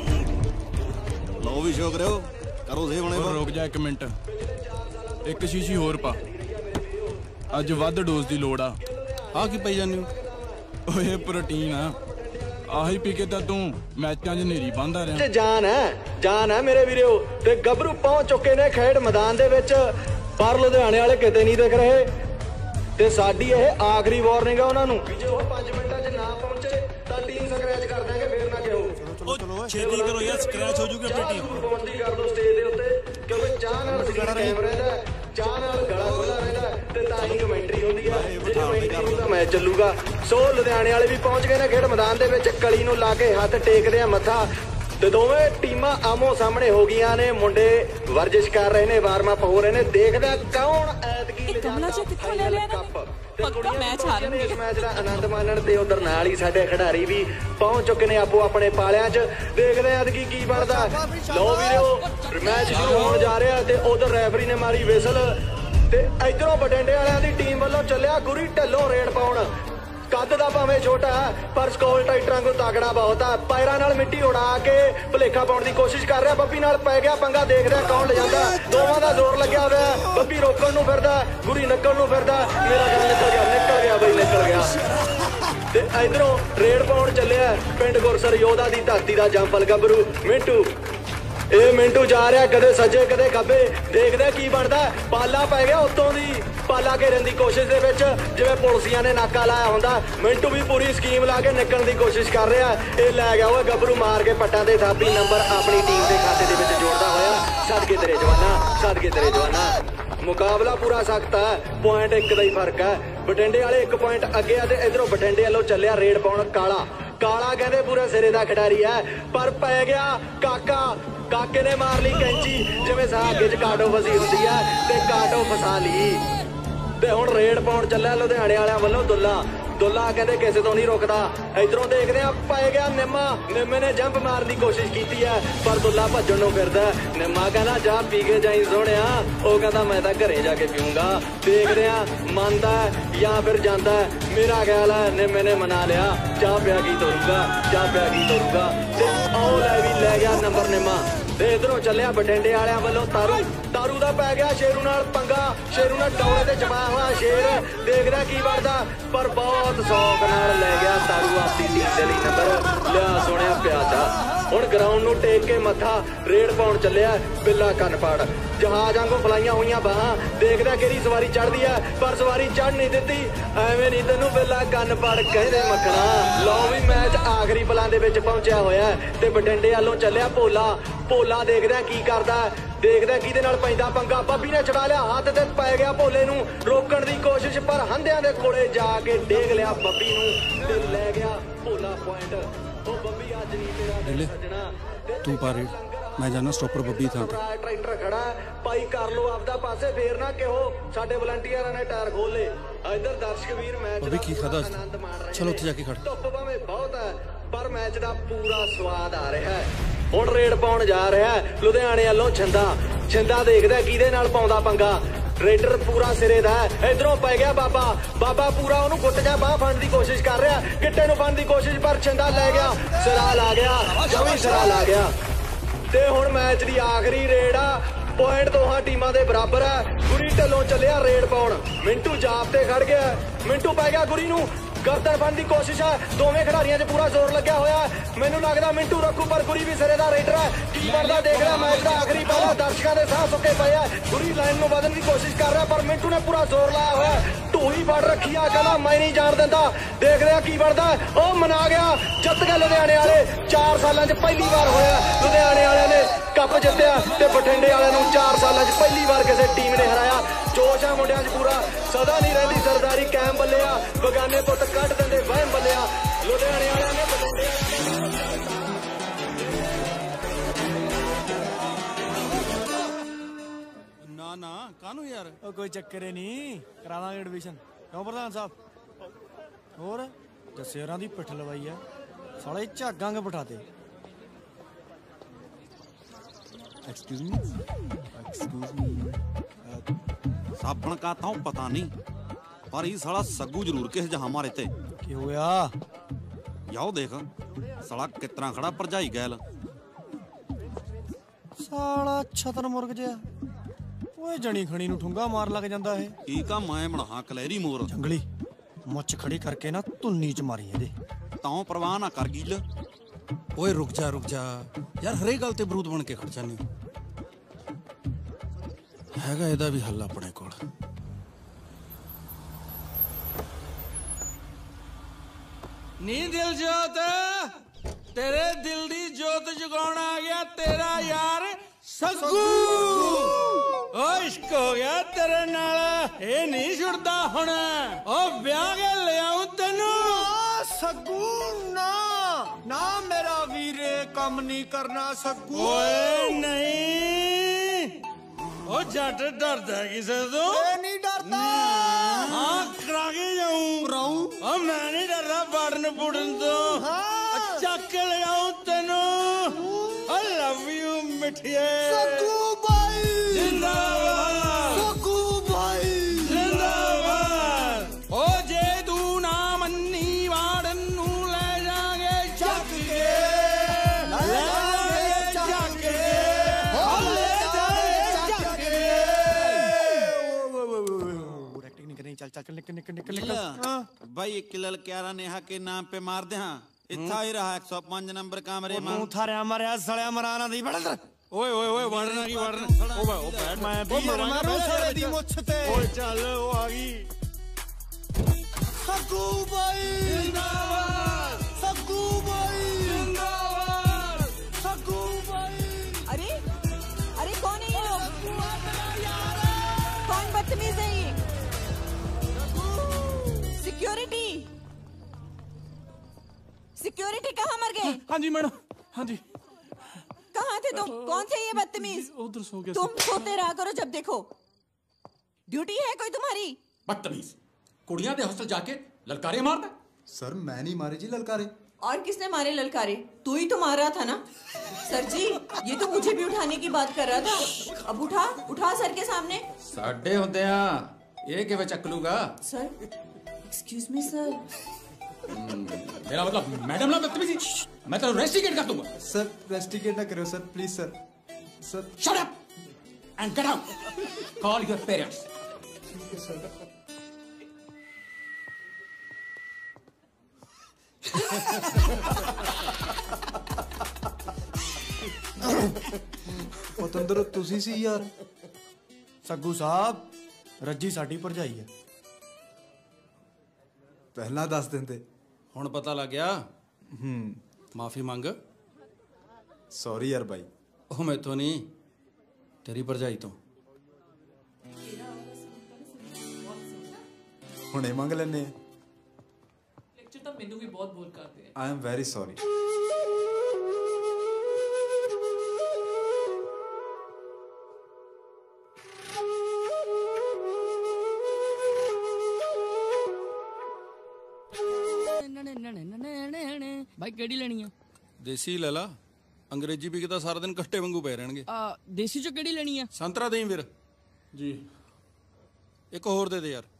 ਲਓ ਵੀ ਸ਼ੌਕ ਰਿਓ ਕਰੋ ਸੇ ਬਣੇ ਰੁਕ ਜਾ ਇੱਕ ਮਿੰਟ ਇੱਕ ਸ਼ੀਸ਼ੀ ਹੋਰ ਪਾ ਅੱਜ ਵੱਧ ਡੋਜ਼ ਦੀ ਲੋੜ ਆ ਆ ਕੀ ਪਈ ਜਾਂਦੇ ਹੋ ਓਏ ਪ੍ਰੋਟੀਨ ਆ ਆਹੀ ਪੀ ਕੇ ਤਾਂ ਤੂੰ ਮੈਚਾਂ 'ਚ ਨੇਰੀ ਬੰਦਾ ਰਿਹਾ ਤੇ ਜਾਨ ਹੈ ਜਾਨ ਹੈ ਮੇਰੇ ਵੀਰੋ ਤੇ ਗੱਭਰੂ ਪਹੁੰਚ ਚੁੱਕੇ ਨੇ ਖੇਡ ਮੈਦਾਨ ਦੇ ਵਿੱਚ ਪਰ ਲੁਧਿਆਣੇ ਵਾਲੇ ਕਿਤੇ ਨਹੀਂ ਦਿਖ ਰਹੇ ਤੇ ਸਾਡੀ ਇਹ ਆਖਰੀ ਵਾਰਨਿੰਗ ਹੈ ਉਹਨਾਂ ਨੂੰ ਜੇ ਉਹ ਪੰਜ ਮਿੰਟਾਂ 'ਚ ਨਾ ਪਹੁੰਚੇ ਤਾਂ ਟੀਮ ਸਕ੍ਰੈਚ ਕਰ ਦਾਂਗੇ ਫੇਰ ਨਾ ਕਿਹੋ ਛੇਤੀ ਕਰੋ ਯਾਰ ਸਕ੍ਰੈਚ ਹੋ ਜੂਗੀ ਆਪਣੀ ਟੀਮ ਪਹੁੰਚਦੀ ਕਰ ਦੋ ਸਟੇਜ ਦੇ ਉੱਤੇ ਕਿਉਂਕਿ ਚਾਹ ਨਾਲ ਕੈਮਰਾ ਦਾ ਚਾਹ ਨਾਲ ਗਲਾ ਖੁੱਲਾ ਰਹਿੰਦਾ ਤੇ ਤਾਂ ਹੀ ਕਮੈਂਟਰੀ ਹੁੰਦੀ ਹੈ ਜੇ ਕਮੈਂਟਰੀ ਦਾ ਮੈਚ ਚੱਲੂਗਾ ਸੋ ਲੁਧਿਆਣੇ ਵਾਲੇ ਵੀ ਪਹੁੰਚ ਗਏ ਨੇ ਖੇਡ ਮੈਦਾਨ ਦੇ ਵਿੱਚ ਕਲੀ ਨੂੰ ਲਾ ਕੇ ਹੱਥ ਟੇਕਦੇ ਆ ਮੱਥਾ ਤੇ ਦੋਵੇਂ ਟੀਮਾਂ ਆਮੋ ਸਾਹਮਣੇ ਹੋ ਗਈਆਂ ਨੇ ਮੁੰਡੇ ਵਰਜਿਸ਼ ਕਰ ਰਹੇ ਨੇ ਵਾਰਮ ਅਪ ਹੋ ਰਹੇ ਨੇ ਦੇਖਦੇ ਕੌਣ ਐਤਕੀ ਕਮਲਾ ਜੀ ਕਿੱਥੋਂ ਲੈ ਲਿਆ ਨਾ ਪੱਕਾ ਮੈਚ ਹਾਰਨਗੇ ਇਸ ਮੈਚ ਦਾ ਆਨੰਦ ਮਾਣਨ ਤੇ ਉਧਰ ਨਾਲ ਹੀ ਸਾਡੇ ਖਿਡਾਰੀ ਵੀ ਪਹੁੰਚ ਚੁੱਕੇ ਨੇ ਆਪੋ ਆਪਣੇ ਪਾਲਿਆਂ 'ਚ ਦੇਖਦੇ ਆ ਐਤਕੀ ਕੀ ਬਣਦਾ ਲਓ ਵੀਰੋ ਮੈਚ ਸ਼ੁਰੂ ਹੋਣ ਜਾ ਰਿਹਾ ਤੇ ਉਧਰ ਰੈਫਰੀ ਨੇ ਮਾਰੀ ਵਿਸਲ ਤੇ ਇਧਰੋਂ ਬਠਿੰਡੇ ਵਾਲਿਆਂ ਦੀ ਟੀਮ ਵੱਲੋਂ ਚੱਲਿਆ ਗੁਰੀ ਢੱਲੋਂ ਰੇਡ ਪਾਉਣ ਕੱਦ ਦਾ ਭਾਵੇਂ ਛੋਟਾ ਪਰ ਸਕੋਲ ਟਾਈਟਰਾਂ ਕੋ ਤਗੜਾ ਬਹੁਤ ਆ। ਪੈਰਾਂ ਨਾਲ ਮਿੱਟੀ ਉਡਾ ਕੇ ਭੁਲੇਖਾ ਪਾਉਣ ਦੀ ਕੋਸ਼ਿਸ਼ ਕਰ ਰਿਹਾ। ਬੱਬੀ ਨਾਲ ਪੈ ਗਿਆ ਪੰਗਾ, ਦੇਖਦਾ ਕੌਣ ਲੈ ਜਾਂਦਾ। ਦੋਵਾਂ ਦਾ ਜ਼ੋਰ ਲੱਗਿਆ ਹੋਇਆ। ਬੱਬੀ ਰੋਕਣ ਨੂੰ ਫਿਰਦਾ, ਗੁਰੀ ਨੱਕਣ ਨੂੰ ਫਿਰਦਾ। ਮੇਰਾ ਗੱਲ ਨਿਕਲ ਗਿਆ, ਨਿਕਲ ਗਿਆ ਬਈ, ਨਿਕਲ ਗਿਆ। ਤੇ ਇਧਰੋਂ ਰੇਡ ਪਾਉਣ ਚੱਲਿਆ ਪਿੰਡ ਗੁਰਸਰ ਯੋਧਾ ਦੀ ਧਰਤੀ ਦਾ ਜੰਪਲ ਗੱਭਰੂ ਮਿੰਟੂ। ਇਹ ਮਿੰਟੂ ਜਾ ਰਿਹਾ ਕਦੇ ਸੱਜੇ ਕਦੇ ਖੱਬੇ, ਦੇਖਦੇ ਕੀ ਬਣਦਾ। ਪਾਲਾ ਪੈ ਗਿਆ ਉੱਤੋਂ ਦੀ, ਪਾਲਾ ਘੇਰਨ ਦੀ ਕੋਸ਼ਿਸ਼ ਦੇ ਵਿੱਚ ਜਿਵੇਂ ਪੁਲਸੀਆਂ ਨੇ ਨਾਕਾ ਲਾਇਆ ਹੁੰਦਾ। ਮਿੰਟੂ ਵੀ ਪੂਰੀ ਸਕੀਮ ਲਾ ਕੇ ਨਿਕਲਣ ਦੀ ਕੋਸ਼ਿਸ਼ ਕਰ ਰਿਹਾ। ਇਹ ਲੈ ਗਿਆ ਉਹ ਗੱਭਰੂ ਮਾਰ ਕੇ ਪੱਟਾਂ ਤੇ ਥਾਪੀ, ਨੰਬਰ ਆਪਣੀ ਟੀਮ ਦੇ ਖਾਤੇ ਦੇ ਵਿੱਚ ਜੋੜਦਾ ਹੋਇਆ। ਸਦਕੇ ਤੇਰੇ ਜਵਾਨਾ, ਸਦਕੇ ਤੇਰੇ ਜਵਾਨਾ। ਮੁਕਾਬਲਾ ਪੂਰਾ ਸਖਤ ਹੈ, ਪੁਆਇੰਟ ਇੱਕ ਦਾ ਹੀ ਫਰਕ ਹੈ। ਬਠਿੰਡੇ ਵਾਲੇ ਇੱਕ ਪੁਆਇੰਟ ਅੱਗੇ ਆ ਤੇ ਇਧਰੋਂ ਬਠਿੰਡੇ ਵੱਲੋਂ ਚੱਲਿਆ ਰੇਡ ਪਾਉਣ ਕਾਲਾ। ਕਾਲਾ ਕਹਿੰਦੇ ਪੂਰੇ ਸਿਰੇ ਦਾ ਖਿਡਾਰੀ ਹੈ, ਪਰ ਪੈ ਗਿਆ ਕਾਕਾ। ਕਾਕੇ ਨੇ ਮਾਰ ਲਈ ਕੈਂਚੀ, ਜਿਵੇਂ ਸਾਗੇ 'ਚ ਕਾਟੋ ਫਸੀ ਹੁੰਦੀ ਹੈ ਤੇ ਕਾਟੋ ਫਸਾ ਲਈ। ਤੇ ਹੁਣ ਰੇਡ ਪਾਉਣ ਚੱਲਿਆ ਲੁਧਿਆਣੇ ਵਾਲਿਆਂ ਵੱਲੋਂ ਦੁੱਲਾ। ਦੁੱਲਾ ਕਹਿੰਦੇ ਕਿਸੇ ਤੋਂ ਨਹੀਂ ਰੁਕਦਾ। ਇਧਰੋਂ ਦੇਖਦੇ ਆ ਪੈ ਗਿਆ ਨਿੰਮਾ। ਨਿੰਮੇ ਨੇ ਜੰਪ ਮਾਰਨ ਦੀ ਕੋਸ਼ਿਸ਼ ਕੀਤੀ ਹੈ ਪਰ ਦੁੱਲਾ ਭੱਜਣ ਨੂੰ ਫਿਰਦਾ। ਨਿੰਮਾ ਕਹਿੰਦਾ ਜਾ ਪੀ ਕੇ ਜਾਈ ਸੋਹਣਿਆ। ਉਹ ਕਹਿੰਦਾ ਮੈਂ ਤਾਂ ਘਰੇ ਜਾ ਕੇ ਪੀਊਂਗਾ। ਦੇਖਦੇ ਆ ਮੰਨਦਾ ਜਾਂ ਫਿਰ ਜਾਂਦਾ। ਮੇਰਾ ਖਿਆਲ ਹੈ ਨਿੰਮੇ ਨੇ ਮਨਾ ਲਿਆ। ਚਾਹ ਪਿਆ ਕੀ ਤੋਰੂਗਾ, ਚਾਹ ਪਿਆ ਕੀ ਤੋਰੂਗਾ। ਤੇ ਆਓ ਲੈ ਵੀ ਲੈ ਗਿਆ ਨੰਬਰ ਨਿੰਮਾ। ਤੇ ਇਧਰੋਂ ਚੱਲਿਆ ਬਠਿੰਡੇ ਵਾਲਿਆਂ ਵੱਲੋਂ ਤਾਰੂ। ਤਾਰੂ ਦਾ ਪੈ ਗਿਆ ਸ਼ੇਰੂ ਨਾਲ ਪੰਗਾ। ਸ਼ੇਰੂ ਨਾਲ ਟੌਲੇ ਤੇ ਚਪਾਇਆ ਹੋਇਆ ਸ਼ੇਰ, ਦੇਖਦਾ ਕੀ ਬਣਦਾ। ਪਰ ਬਹੁਤ ਸੌਕ ਨਾਲ ਲੈ ਗਿਆ ਤਾਰੂ ਆਪਣੀ ਟੀਮ ਦੇ ਲਈ ਨੰਬਰ। ਲਿਆ ਸੋਹਣਿਆ ਪਿਆਚਾ। ਹੁਣ ਗਰਾਊਂਡ ਨੂੰ ਟੇਕ ਕੇ ਮੱਥਾ, ਰੇਡ ਪਾਉਣ ਚੱਲਿਆ ਬਿੱਲਾ ਕੰਨ ਪਾੜ। ਜਹਾਜ਼ ਵਾਂਗੂ ਫਲਾਈਆਂ ਹੋਈਆਂ ਬਾਹਾਂ, ਦੇਖਦਾ ਕਿਹੜੀ ਸਵਾਰੀ ਚੜਦੀ ਹੈ ਪਰ ਸਵਾਰੀ ਚੜ ਨਹੀਂ ਦਿੱਤੀ। ਐਵੇਂ ਨਹੀਂ ਤੈਨੂੰ ਬਿੱਲਾ ਕੰਨ ਪਾੜ ਕਹਿੰਦੇ ਮੱਖਣਾ। ਲਓ ਵੀ ਮੈਚ ਆਖਰੀ ਪਲਾਂ ਦੇ ਵਿੱਚ ਪਹੁੰਚਿਆ ਹੋਇਆ ਤੇ ਬਠਿੰਡੇ ਵੱਲੋਂ ਚੱਲਿਆ ਭੋਲਾ। ਭੋਲਾ ਦੇਖਦਾ ਕੀ ਕਰਦਾ, ਦੇਖਦਾ ਕਿਹਦੇ ਨਾਲ ਪੈਂਦਾ ਪੰਗਾ। ਬੱਬੀ ਨੇ ਛਡਾ ਲਿਆ, ਹੱਥ ਤੇ ਪੈ ਗਿਆ ਭੋਲੇ ਨੂੰ ਰੋਕਣ ਦੀ ਕੋਸ਼ਿਸ਼, ਪਰ ਹੰਧਿਆਂ ਦੇ ਕੋਲੇ ਜਾ ਕੇ ਡੇਗ ਲਿਆ ਬੱਬੀ ਨੂੰ ਤੇ ਲੈ ਗਿਆ ਭੋਲਾ ਪੁਆਇੰਟ। ਉਹ ਬੱਬੀ ਅੱਜ ਨਹੀਂ ਤੇਰਾ ਸੱਜਣਾ। ਤੂੰ ਪਾ ਰੇਡ, ਮੈਂ ਜਾਣਾ ਸਟਾਪਰ ਬੱਬੀ ਥਾਂ ਤੇ। ਟਰੈਕਟਰ ਖੜਾ ਭਾਈ, ਕਰ ਲੋ ਆਪਦਾ ਪਾਸੇ, ਫੇਰ ਨਾ ਕਿਹੋ ਸਾਡੇ ਵਲੰਟੀਅਰਾਂ ਨੇ ਟਾਇਰ ਖੋਲੇ। ਇੱਧਰ ਦਰਸ਼ਕ ਵੀਰ ਮੈਚ ਬੱਬੀ ਕੀ ਖਾਦਾ? ਚਲੋ ਉੱਥੇ ਜਾ ਕੇ ਖੜ। ਧੁੱਪ ਭਾਵੇਂ ਬਹੁਤ ਹੈ ਪਰ ਮੈਚ ਦਾ ਪੂਰਾ ਸਵਾਦ ਆ ਰਿਹਾ ਹੈ। ਹੁਣ ਰੇਡ ਪਾਉਣ ਜਾ ਰਿਹਾ ਲੁਧਿਆਣੇ ਵੱਲੋਂ ਛਿੰਦਾ। ਛਿੰਦਾ ਦੇਖਦਾ ਕਿਹਦੇ ਨਾਲ ਪਾਉਂਦਾ ਪੰਗਾ। ਰੇਡਰ ਪੂਰਾ ਸਿਰੇ ਦਾ ਹੈ। ਇਧਰੋਂ ਪੈ ਗਿਆ ਬਾਬਾ। ਬਾਬਾ ਪੂਰਾ ਉਹਨੂੰ ਗੁੱਟ ਜਾ ਬਾਹ ਫੜਨ ਦੀ ਕੋਸ਼ਿਸ਼ ਕਰ ਰਿਹਾ, ਗਿੱਟੇ ਨੂੰ ਫੜਨ ਦੀ ਕੋਸ਼ਿਸ਼, ਪਰ ਛਿੰਦਾ ਲੈ ਗਿਆ। ਸਿਰਾ ਲਾ ਗਿਆ, ਜਮੀ ਸਿਰਾ ਲਾ ਗਿਆ। ਤੇ ਹੁਣ ਮੈਚ ਦੀ ਆਖਰੀ ਰੇਡ ਆ। ਪੁਆਇੰਟ ਦੋਹਾਂ ਟੀਮਾਂ ਦੇ ਬਰਾਬਰ ਹੈ। ਗੁਰੀ ਢੱਲੋਂ ਚੱਲਿਆ ਰੇਡ ਪਾਉਣ। ਮਿੰਟੂ ਜਾਪ ਤੇ ਖੜ ਗਿਆ। ਮਿੰਟੂ ਪੈ ਗਿਆ ਗੁਰੀ ਨੂੰ, ਗਰਦਨ ਫੜਨ ਦੀ ਕੋਸ਼ਿਸ਼ ਹੈ। ਦੋਵੇਂ ਖਿਡਾਰੀਆਂ 'ਚ ਪੂਰਾ ਜ਼ੋਰ ਲੱਗਿਆ ਹੋਇਆ। ਮੈਨੂੰ ਲੱਗਦਾ ਮਿੰਟੂ ਰੱਖੂ ਪਰ ਗੁਰੀ ਵੀ ਸਿਰੇ ਦਾ ਰੇਡਰ ਹੈ। ਕੀ ਬਣਦਾ ਦੇਖਦਾ ਮੈਚ ਦਾ ਆਖਰੀ ਪਹਿਲਾ। ਦਰਸ਼ਕਾਂ ਦੇ ਸਾਹ ਸੁੱਕੇ ਪਏ ਆ। ਗੁਰੀ ਲਾਈਨ ਨੂੰ ਵਧਣ ਦੀ ਕੋਸ਼ਿਸ਼ ਕਰ ਰਿਹਾ ਪਰ ਮਿੰਟੂ ਨੇ ਪੂਰਾ ਜ਼ੋਰ ਲਾਇਆ ਹੋਇਆ। ਢੂਹੀ ਫੜ ਰੱਖੀ ਆ, ਕਹਿੰਦਾ ਮੈਂ ਨਹੀਂ ਜਾਣ ਦਿੰਦਾ। ਦੇਖਦੇ ਆ ਕੀ ਬਣਦਾ। ਉਹ ਮਨਾ ਗਿਆ, ਜਿੱਤ ਗਏ ਲੁਧਿਆਣੇ ਵਾਲੇ। ਚਾਰ ਸਾਲਾਂ 'ਚ ਪਹਿਲੀ ਵਾਰ ਹੋਇਆ ਲੁਧਿਆਣੇ ਵਾਲਿਆਂ ਨੇ ਕੱਪ ਜਿੱਤਿਆ ਤੇ ਬਠਿੰਡੇ ਵਾਲਿਆਂ ਨੂੰ ਚਾਰ ਸਾਲਾਂ 'ਚ ਪਹਿਲੀ ਵਾਰ ਕਿਸੇ ਟੀਮ ਨੇ ਹਰਾਇਆ। ਜੋਸ਼ ਆ ਮੁੰਡਿਆਂ 'ਚ ਪੂਰਾ। ਸਦਾ ਨਹੀਂ ਰਹਿੰਦੀ ਸਰਦਾਰੀ ਕਾਇਮ ਬੱਲਿਆ, ਬਗਾਨੇ ਪੁੱਤ ਕੱਢ ਦਿੰਦੇ ਵਹਿਮ ਬੱਲਿਆ। ਲੁਧਿਆਣੇ ਵਾਲਿਆਂ ਨੇ ਬਠਿੰਡੇ ਨਾ ਨਾ ਕਾਹਨੂੰ ਯਾਰ। ਉਹ ਕੋਈ ਚੱਕਰ ਹੀ ਨਹੀਂ, ਕਰਾਵਾਂਗੇ ਐਡਮਿਸ਼ਨ। ਕਿਉਂ ਪ੍ਰਧਾਨ ਸਾਹਿਬ? ਹੋਰ ਦਸੇਰਾਂ ਦੀ ਪਿੱਠ ਲਵਾਈ ਆ ਸਾਲੇ, ਝਾਗਾਂਗੇ ਬਿਠਾਤੇ। एक्सक्यूज मी एक्सक्यूज मी साबण का था पता नहीं पर ये साला सग्गू जरूर किस जहां मारे ते की होया। याओ देख साला कितना खड़ा भरजाई गैल। साला छतर मुर्ग जिहा ओए जणी खणी ਨੂੰ ਠੁੰਗਾ ਮਾਰ ਲੱਗ ਜਾਂਦਾ ਇਹ। ਕੀ ਕਾ ਮੈਂ ਬਣਾ ਕਲੈਰੀ ਮੋਰ ਜੰਗਲੀ ਮੁੱਛ ਖੜੀ ਕਰਕੇ ਨਾ ਧੁੰਨੀ ਚ ਮਾਰੀ ਇਹਦੇ। ਤਾਂ ਪਰਵਾਹ ਨਾ ਕਰ ਗਿੱਲ। ਓਏ ਰੁਕ ਜਾ ਰੁਕ ਜਾ ਯਾਰ, ਹਰੇਕ ਗੱਲ ਤੇ ਬਰੂਦ ਬਣ ਕੇ ਖੜ ਜਾਂਦੇ ਹੋ। ਹੈਗਾ ਇਹਦਾ ਵੀ ਹੱਲ ਆਪਣੇ ਕੋਲ। ਨੀ ਦਿਲਜੋਤ, ਤੇਰੇ ਦਿਲ ਦੀ ਜੋਤ ਜਗਾਉਣ ਆ ਗਿਆ ਤੇਰਾ ਯਾਰ ਸੱਗੂ। ਓ ਇਸ਼ਕ ਹੋ ਗਿਆ ਤੇਰੇ ਨਾਲ, ਇਹ ਨਹੀਂ ਛੁੱਟਦਾ ਹੁਣ। ਓ ਵਿਆਹ ਕੇ ਲਿਆਉਂ ਤੈਨੂੰ। ਸੱਗੂ ਨਾ ਨਾ ਮੇਰਾ ਵੀਰੇ, ਕੰਮ ਨਹੀਂ ਕਰਨਾ ਸੱਗੂ। ਓਏ ਨਹੀਂ, ਉਹ ਜੱਟ ਡਰਦਾ ਕਿਸੇ ਤੋਂ। ਏ ਨਹੀਂ ਡਰਦਾ। ਹਾਂ ਕਰਾ ਕੇ ਜਾਊਂ। ਕਰਾਊਂ। ਓ ਮੈਂ ਨਹੀਂ ਡਰਦਾ ਵੜਨ ਪੁੜਨ ਤੋਂ। ਹਾਂ ਚੱਕ ਲਿਆਉਂ ਤੈਨੂੰ। ਆਈ ਲਵ ਯੂ ਮਿੱਠੀਏ। ਸੱਗੂ ਬਾਈ ਜਿੰਦਾਬਾਦ। ਸੱਗੂ ਬਾਈ ਜਿੰਦਾਬਾਦ। ਓ ਜੇ ਤੂੰ ਨਾ ਮੰਨੀ चल निकल निकल निकल निकल भाई एक ललक्यारा नेहा के नाम पे मार दे। हाँ इतना ही रहा एक सौ पांच नंबर कमरे में थारे मरिया सड़िया मराना दी बड़ा ओए ओए ओए वड़ना की वड़ना ओ भाई ओ बैठ मैं भी मारू सड़े दी मुछ ते ओए चल ओ आ गई सक्कू भाई जिंदाबाद सक्कू भाई जिंदाबाद सक्कू भाई। अरे अरे कौन है ये लोग? कौन बदतमीज है ये? सिक्योरिटी सिक्योरिटी कहाँ मर गए? हाँ जी मैडम हाँ जी। कहाँ थे तुम? कौन थे ये बदतमीज? उधर सो गया। तुम सोते रहा करो जब देखो। ड्यूटी है कोई तुम्हारी? बदतमीज कुड़ियां दे हॉस्टल जाके ललकारे मारता। सर मैं नहीं मारे जी ललकारे। और किसने मारे ललकारे? तू ही तो मार रहा था ना। सर जी ये तो मुझे भी उठाने की बात कर रहा था। अब उठा उठा सर के सामने। साढ़े होते हैं ये के चक लूंगा। Sir excuse me sir. मेरा मतलब मैडम ना बदतमीजी मैं तो रेस्टिकेट कर दूंगा। सर रेस्टिकेट ना करो sir please sir. Sir shut up and get out. Call your parents. ठीक है सर। पतंदर तुसी सी यार। सग्गू साहब रज्जी साडी भरजाई है। पहला दस दिन थे हुण पता लग गया। हम्म माफी मांग। सॉरी यार भाई। ओ मैं तो नहीं तेरी भरजाई तो हुणे मंग लेने। लेक्चर तो मेनू भी बहुत बोल करते हैं। I am very sorry. भाई केड़ी लेनी है? देसी ले ला। अंग्रेजी भी किता सारा दिन कट्टे वांगू पे रहणगे। आ देसी चो केड़ी लेनी है? संतरा देई फिर। जी एक और दे दे यार।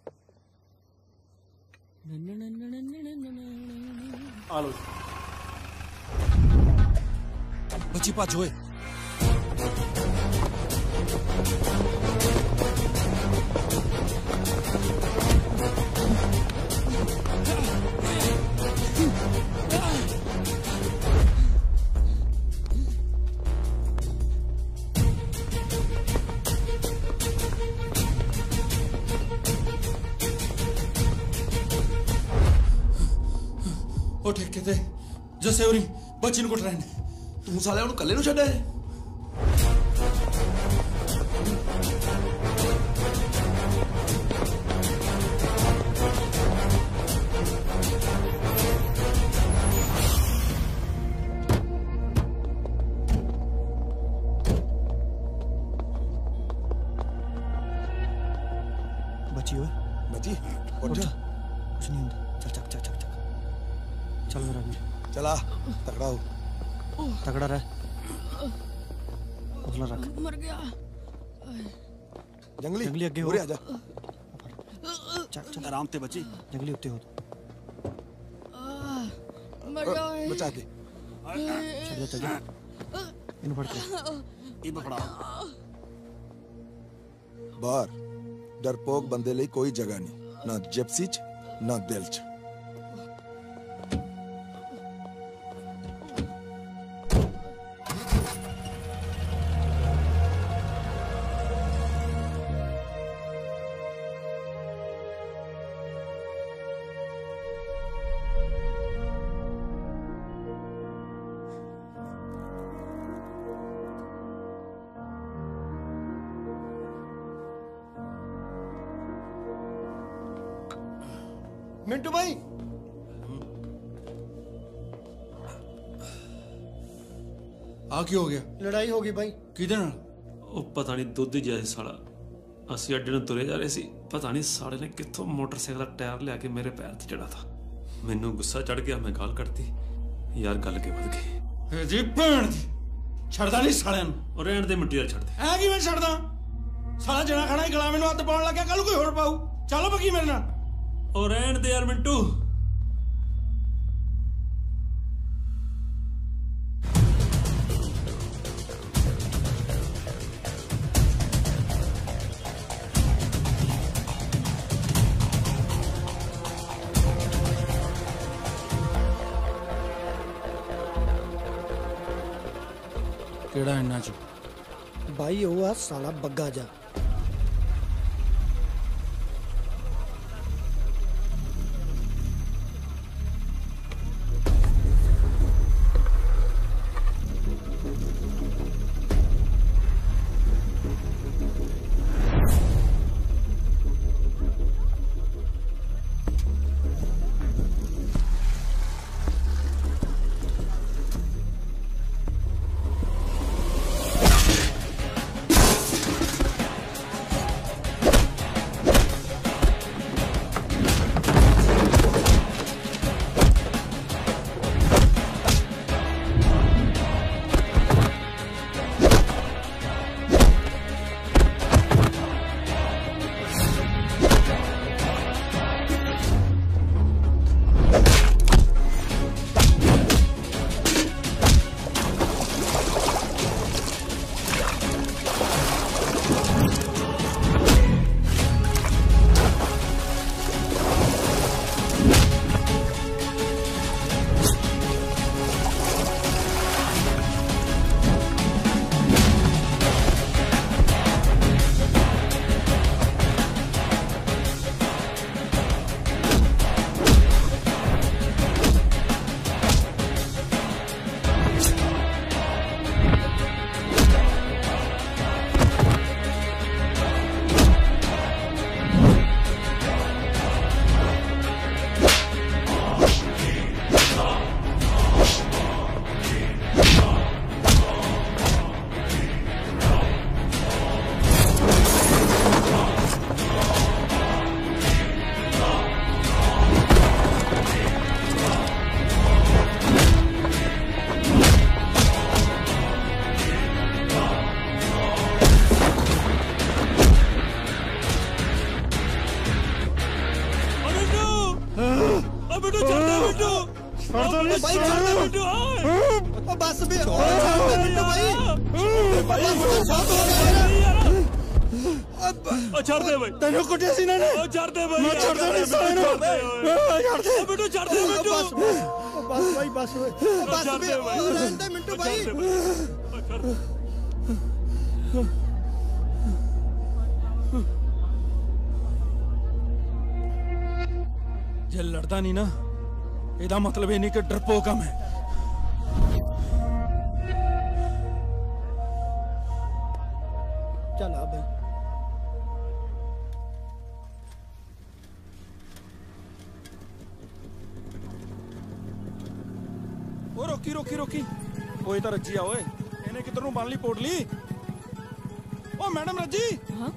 आ लो बच्ची भज होए। ਉਹ ਠੇਕੇ ਤੇ ਜੱਸੇ ਹੋਰੀ ਬੱਚੀ ਨੂੰ ਕੁੱਟ ਰਹੇ ਨੇ। ਤੂੰ ਸਾਲਿਆ ਉਹਨੂੰ ਕੱਲੇ ਨੂੰ ਛੱਡਿਆ ਜੇ? बची हुए बची उठ। कुछ नहीं होता। चल चल चल चल चल चल मेरा वीर चला तगड़ा हो। तगड़ा रह हौसला रख। मर गया। जंगली जंगली अगे हो। उरे आजा। चल चल आराम से बची। जंगली उत्ते हो। मर गया। बचा के चल जा चल जा। इन्हें फड़ के ये पकड़ा। बाहर डरपोक बंदे ਲਈ कोई जगह नहीं। ना जिप्सी च ना दिल च। मिंटू भाई ਆ ਕੀ ਹੋ ਗਿਆ? लड़ाई होगी भाई। ਕਿਹਦੇ ਨਾਲ? ਉਹ ਪਤਾ ਨਹੀਂ ਦੁੱਧ ਹੀ ਜਿਹਾ ਸਾਲਾ। ਅਸੀਂ ਅੱਡੇ ਨੂੰ ਤੁਰੇ ਜਾ ਰਹੇ ਸੀ। ਪਤਾ ਨਹੀਂ ਸਾਲੇ ਨੇ ਕਿੱਥੋਂ ਮੋਟਰਸਾਈਕਲ ਦਾ ਟਾਇਰ ਲਿਆ ਕੇ ਮੇਰੇ ਪੈਰ ਤੇ ਚੜਾ ਤਾ। ਮੈਨੂੰ ਗੁੱਸਾ ਚੜ ਗਿਆ। ਮੈਂ ਗਾਲ ਕੱਢਤੀ। ਯਾਰ ਗੱਲ ਕੇ ਵੱਧ ਗਈ। ਜੀ ਭੈਣ ਦੀ ਛੱਡਦਾ ਨਹੀਂ ਸਾਲਿਆਂ ਨੂੰ। ਉਹ ਰਹਿਣ ਦੇ ਮਿੱਟੀ ਵਾਲ ਛੱਡ ਦੇ। ਐ ਕਿਵੇਂ ਛੱਡਦਾ? ਸਾਲਾ ਜਣਾ ਖੜਾ ਹੀ ਗਲਾ ਮੈਨੂੰ ਹੱਥ ਪਾਉਣ ਲੱਗਿਆ। ਕੱਲ ਕੋਈ ਹੋਰ ਪਾਊ। ਚੱਲ ਬੱਕੀ ਮੇਰੇ ਨਾਲ। ਉਹ ਰਹਿਣ ਦੇ ਯਾਰ ਮਿੰਟੂ। ਕਿਹੜਾ ਇੰਨਾ ਚ ਬਾਈ ਉਹ ਆ ਸਾਲਾ ਬੱਗਾ ਜਾ। बस भी मिट्टू भाई ਛੱਡ ਦੇ ਬਈ ਤੈਨੂੰ ਕੁੱਟਿਆ ਸੀ ਇਹਨਾਂ ਨੇ ਛੱਡ ਦੇ ਬਈ ਮੈਂ ਛੱਡ ਦੇ ਸਾਲੇ ਨੂੰ ਛੱਡ ਦੇ ਮਿੱਟੂ ਛੱਡ ਦੇ ਮਿੱਟੂ ਬਸ ਬਸ ਭਾਈ ਬਸ ਬਸ ਵੀ ਰਹਿੰਦੇ ਮਿੱਟੂ ਭਾਈ ਜੇ ਲੜਦਾ ਨਹੀਂ ਨਾ ਇਹਦਾ ਮਤਲਬ ਇਹ ਨਹੀਂ ਕਿ ਡਰਪੋਕ ਆ ਮੈਂ। ਚੱਲ ਆ ਬਈ ਉਹ ਰੋਕੀ ਰੋਕੀ ਰੋਕੀ ਓਏ ਤਾਂ ਰੱਜੀ ਆ ਓਏ ਇਹਨੇ ਕਿੱਧਰ ਨੂੰ ਬੰਨ ਲਈ ਪੋਟਲੀ। ਓ ਮੈਡਮ ਰੱਜੀ ਹਾਂ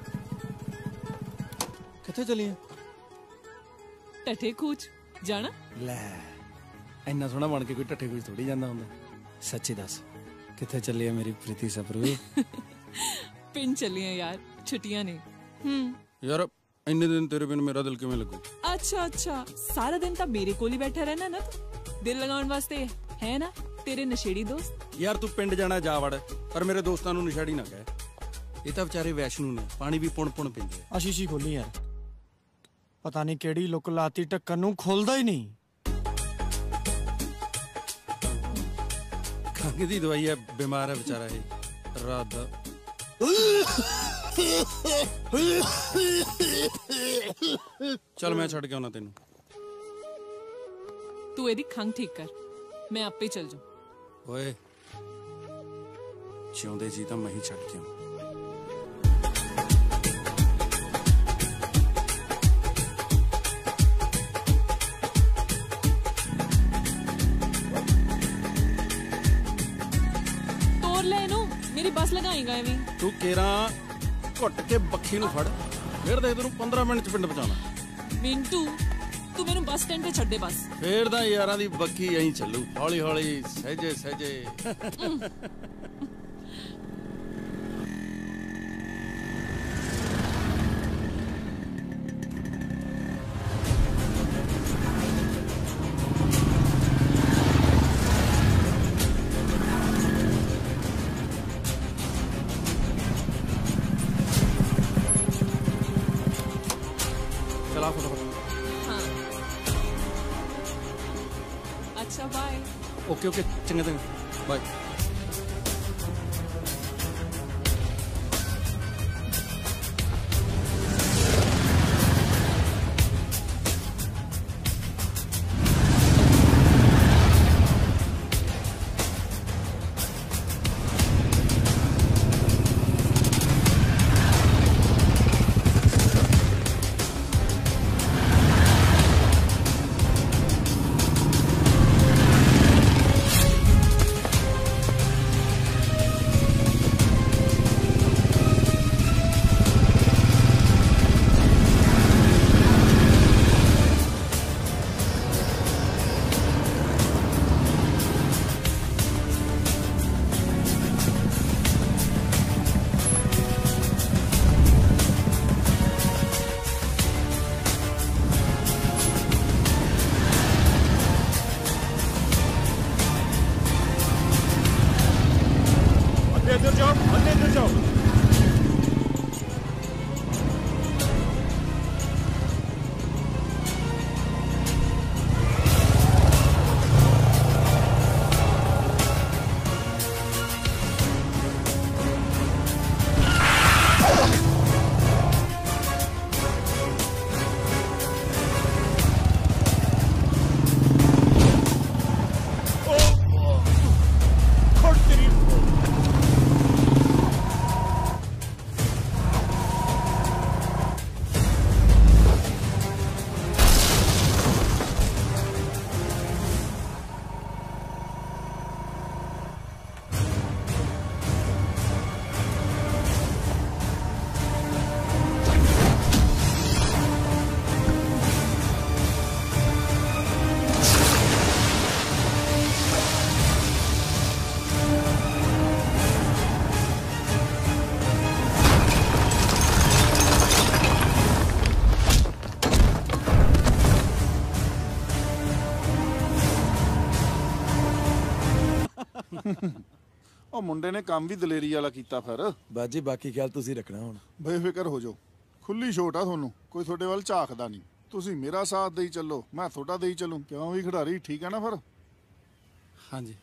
ਕਿੱਥੇ ਚਲੀ ਆ? ਟੱਠੇ ਖੂਚ ਜਾਣਾ ਲੈ ਇੰਨਾ ਸੋਹਣਾ ਬਣ ਕੇ ਕੋਈ ਟੱਠੇ ਖੂਚ ਥੋੜੀ ਜਾਂਦਾ ਹੁੰਦਾ। ਸੱਚੀ ਦੱਸ ਕਿੱਥੇ ਚੱਲੀ ਆ ਮੇਰੀ ਪ੍ਰੀਤੀ ਸਪਰੂ? ਪਿੰਡ ਚੱਲੀਆਂ ਯਾਰ ਛੁੱਟੀਆਂ ਨੇ। ਹੂੰ ਯਾਰ ਇੰਨੇ ਦਿਨ ਤੇਰੇ ਬਿਨ ਮੇਰਾ ਦਿਲ ਕਿਵੇਂ ਲੱਗੂ? ਅੱਛਾ ਅੱਛਾ ਸਾਰਾ ਦਿਨ ਤਾਂ ਮੇਰੇ ਕੋਲ ਹੀ ਬੈਠਾ ਰਹਿਣਾ ਨਾ ਤੂੰ ਦਿਲ ਲਗਾਉਣ ਵਾਸਤੇ ਹੈ ਨਾ ਤੇਰੇ ਨਸ਼ੇੜੀ ਦੋਸਤ। ਯਾਰ ਤੂੰ ਪਿੰਡ ਜਾਣਾ ਜਾ ਵੜ ਪਰ ਮੇਰੇ ਦੋਸਤਾਂ ਨੂੰ ਨਸ਼ੇੜੀ ਨਾ ਕਹਿ। ਇਹ ਤਾਂ ਵਿਚਾਰੇ ਵੈਸ਼ਨੂ ਨੇ ਪਾਣੀ ਵੀ ਪੁਣ ਪੁਣ ਪੀਂਦੇ ਆ। ਸ਼ੀਸ਼ੀ ਖੋਲੀ ਯਾਰ ਪਤਾ ਨਹੀਂ ਕਿਹੜੀ ਲੁੱਕ ਲਾਤੀ ਢੱਕਣ ਨੂੰ ਖੁੱਲਦਾ ਹੀ ਨਹੀਂ। ਖੰਘ ਦੀ ਦਵਾਈ ਹੈ ਬਿਮਾਰ ਹੈ ਵਿਚਾਰਾ ਇਹ ਰਾਤ ਦਾ। ਚੱਲ ਮੈਂ ਛੱਡ ਕੇ ਆਉਣਾ ਤੈਨੂੰ। ਤੂੰ ਇਹਦੀ ਖੰਘ ਠੀਕ ਕਰ ਮੈਂ ਆਪੇ ਚੱਲ ਜਾ। ਓਏ ਜਿਉਂਦੇ ਜੀ ਤਾਂ ਮੈਂ ਹੀ ਛੱਡ ਕੇ ਆਉਂ। ਤੋਰ ਲੈ ਇਹਨੂੰ ਮੇਰੀ ਬੱਸ ਲਗਾਏਗਾ ਐਵੇਂ। ਤੂੰ ਕੇਰਾ ਘੁੱਟ ਕੇ ਬੱਖੀ ਨੂੰ ਫੜ ਫਿਰ ਦੇਖ ਤੈਨੂੰ ਪੰਦਰਾਂ ਮਿੰਟ ਚ ਪਿੰਡ ਪਹੁੰਚਾਉਣਾ। ਮਿੰਟੂ ਤੂੰ ਮੈਨੂੰ ਬੱਸ ਸਟੈਂਡ ਤੇ ਛੱਡੇ ਬਸ। ਫੇਰ ਤਾਂ ਯਾਰਾਂ ਦੀ ਬੱਕੀ ਐਂ ਚੱਲੂ ਹੌਲੀ ਹੌਲੀ ਸਹਿਜੇ ਸਹਿਜੇ। चला फटाफट। हाँ अच्छा बाय। ओके ओके चंगा चंगा बाय। इधर जाओ, अन्य इधर जाओ। ਉਹ ਮੁੰਡੇ ਨੇ ਕੰਮ ਵੀ ਦਲੇਰੀ ਵਾਲਾ ਕੀਤਾ ਫਿਰ। ਬਾਜੀ ਬਾਕੀ ਖਿਆਲ ਤੁਸੀਂ ਰੱਖਣਾ ਹੁਣ। ਬੇਫਿਕਰ ਹੋ ਜਾਓ, ਖੁੱਲੀ ਛੋਟ ਆ ਤੁਹਾਨੂੰ, ਕੋਈ ਤੁਹਾਡੇ ਵੱਲ ਝਾਕਦਾ ਨਹੀਂ। ਤੁਸੀਂ ਮੇਰਾ ਸਾਥ ਦੇਈ ਚੱਲੋ, ਮੈਂ ਤੁਹਾਡਾ ਦੇਈ ਚੱਲੂ। ਕਿਉਂ ਵੀ ਖਿਡਾਰੀ, ਠੀਕ ਹੈ ਨਾ ਫਿਰ? ਹਾਂਜੀ।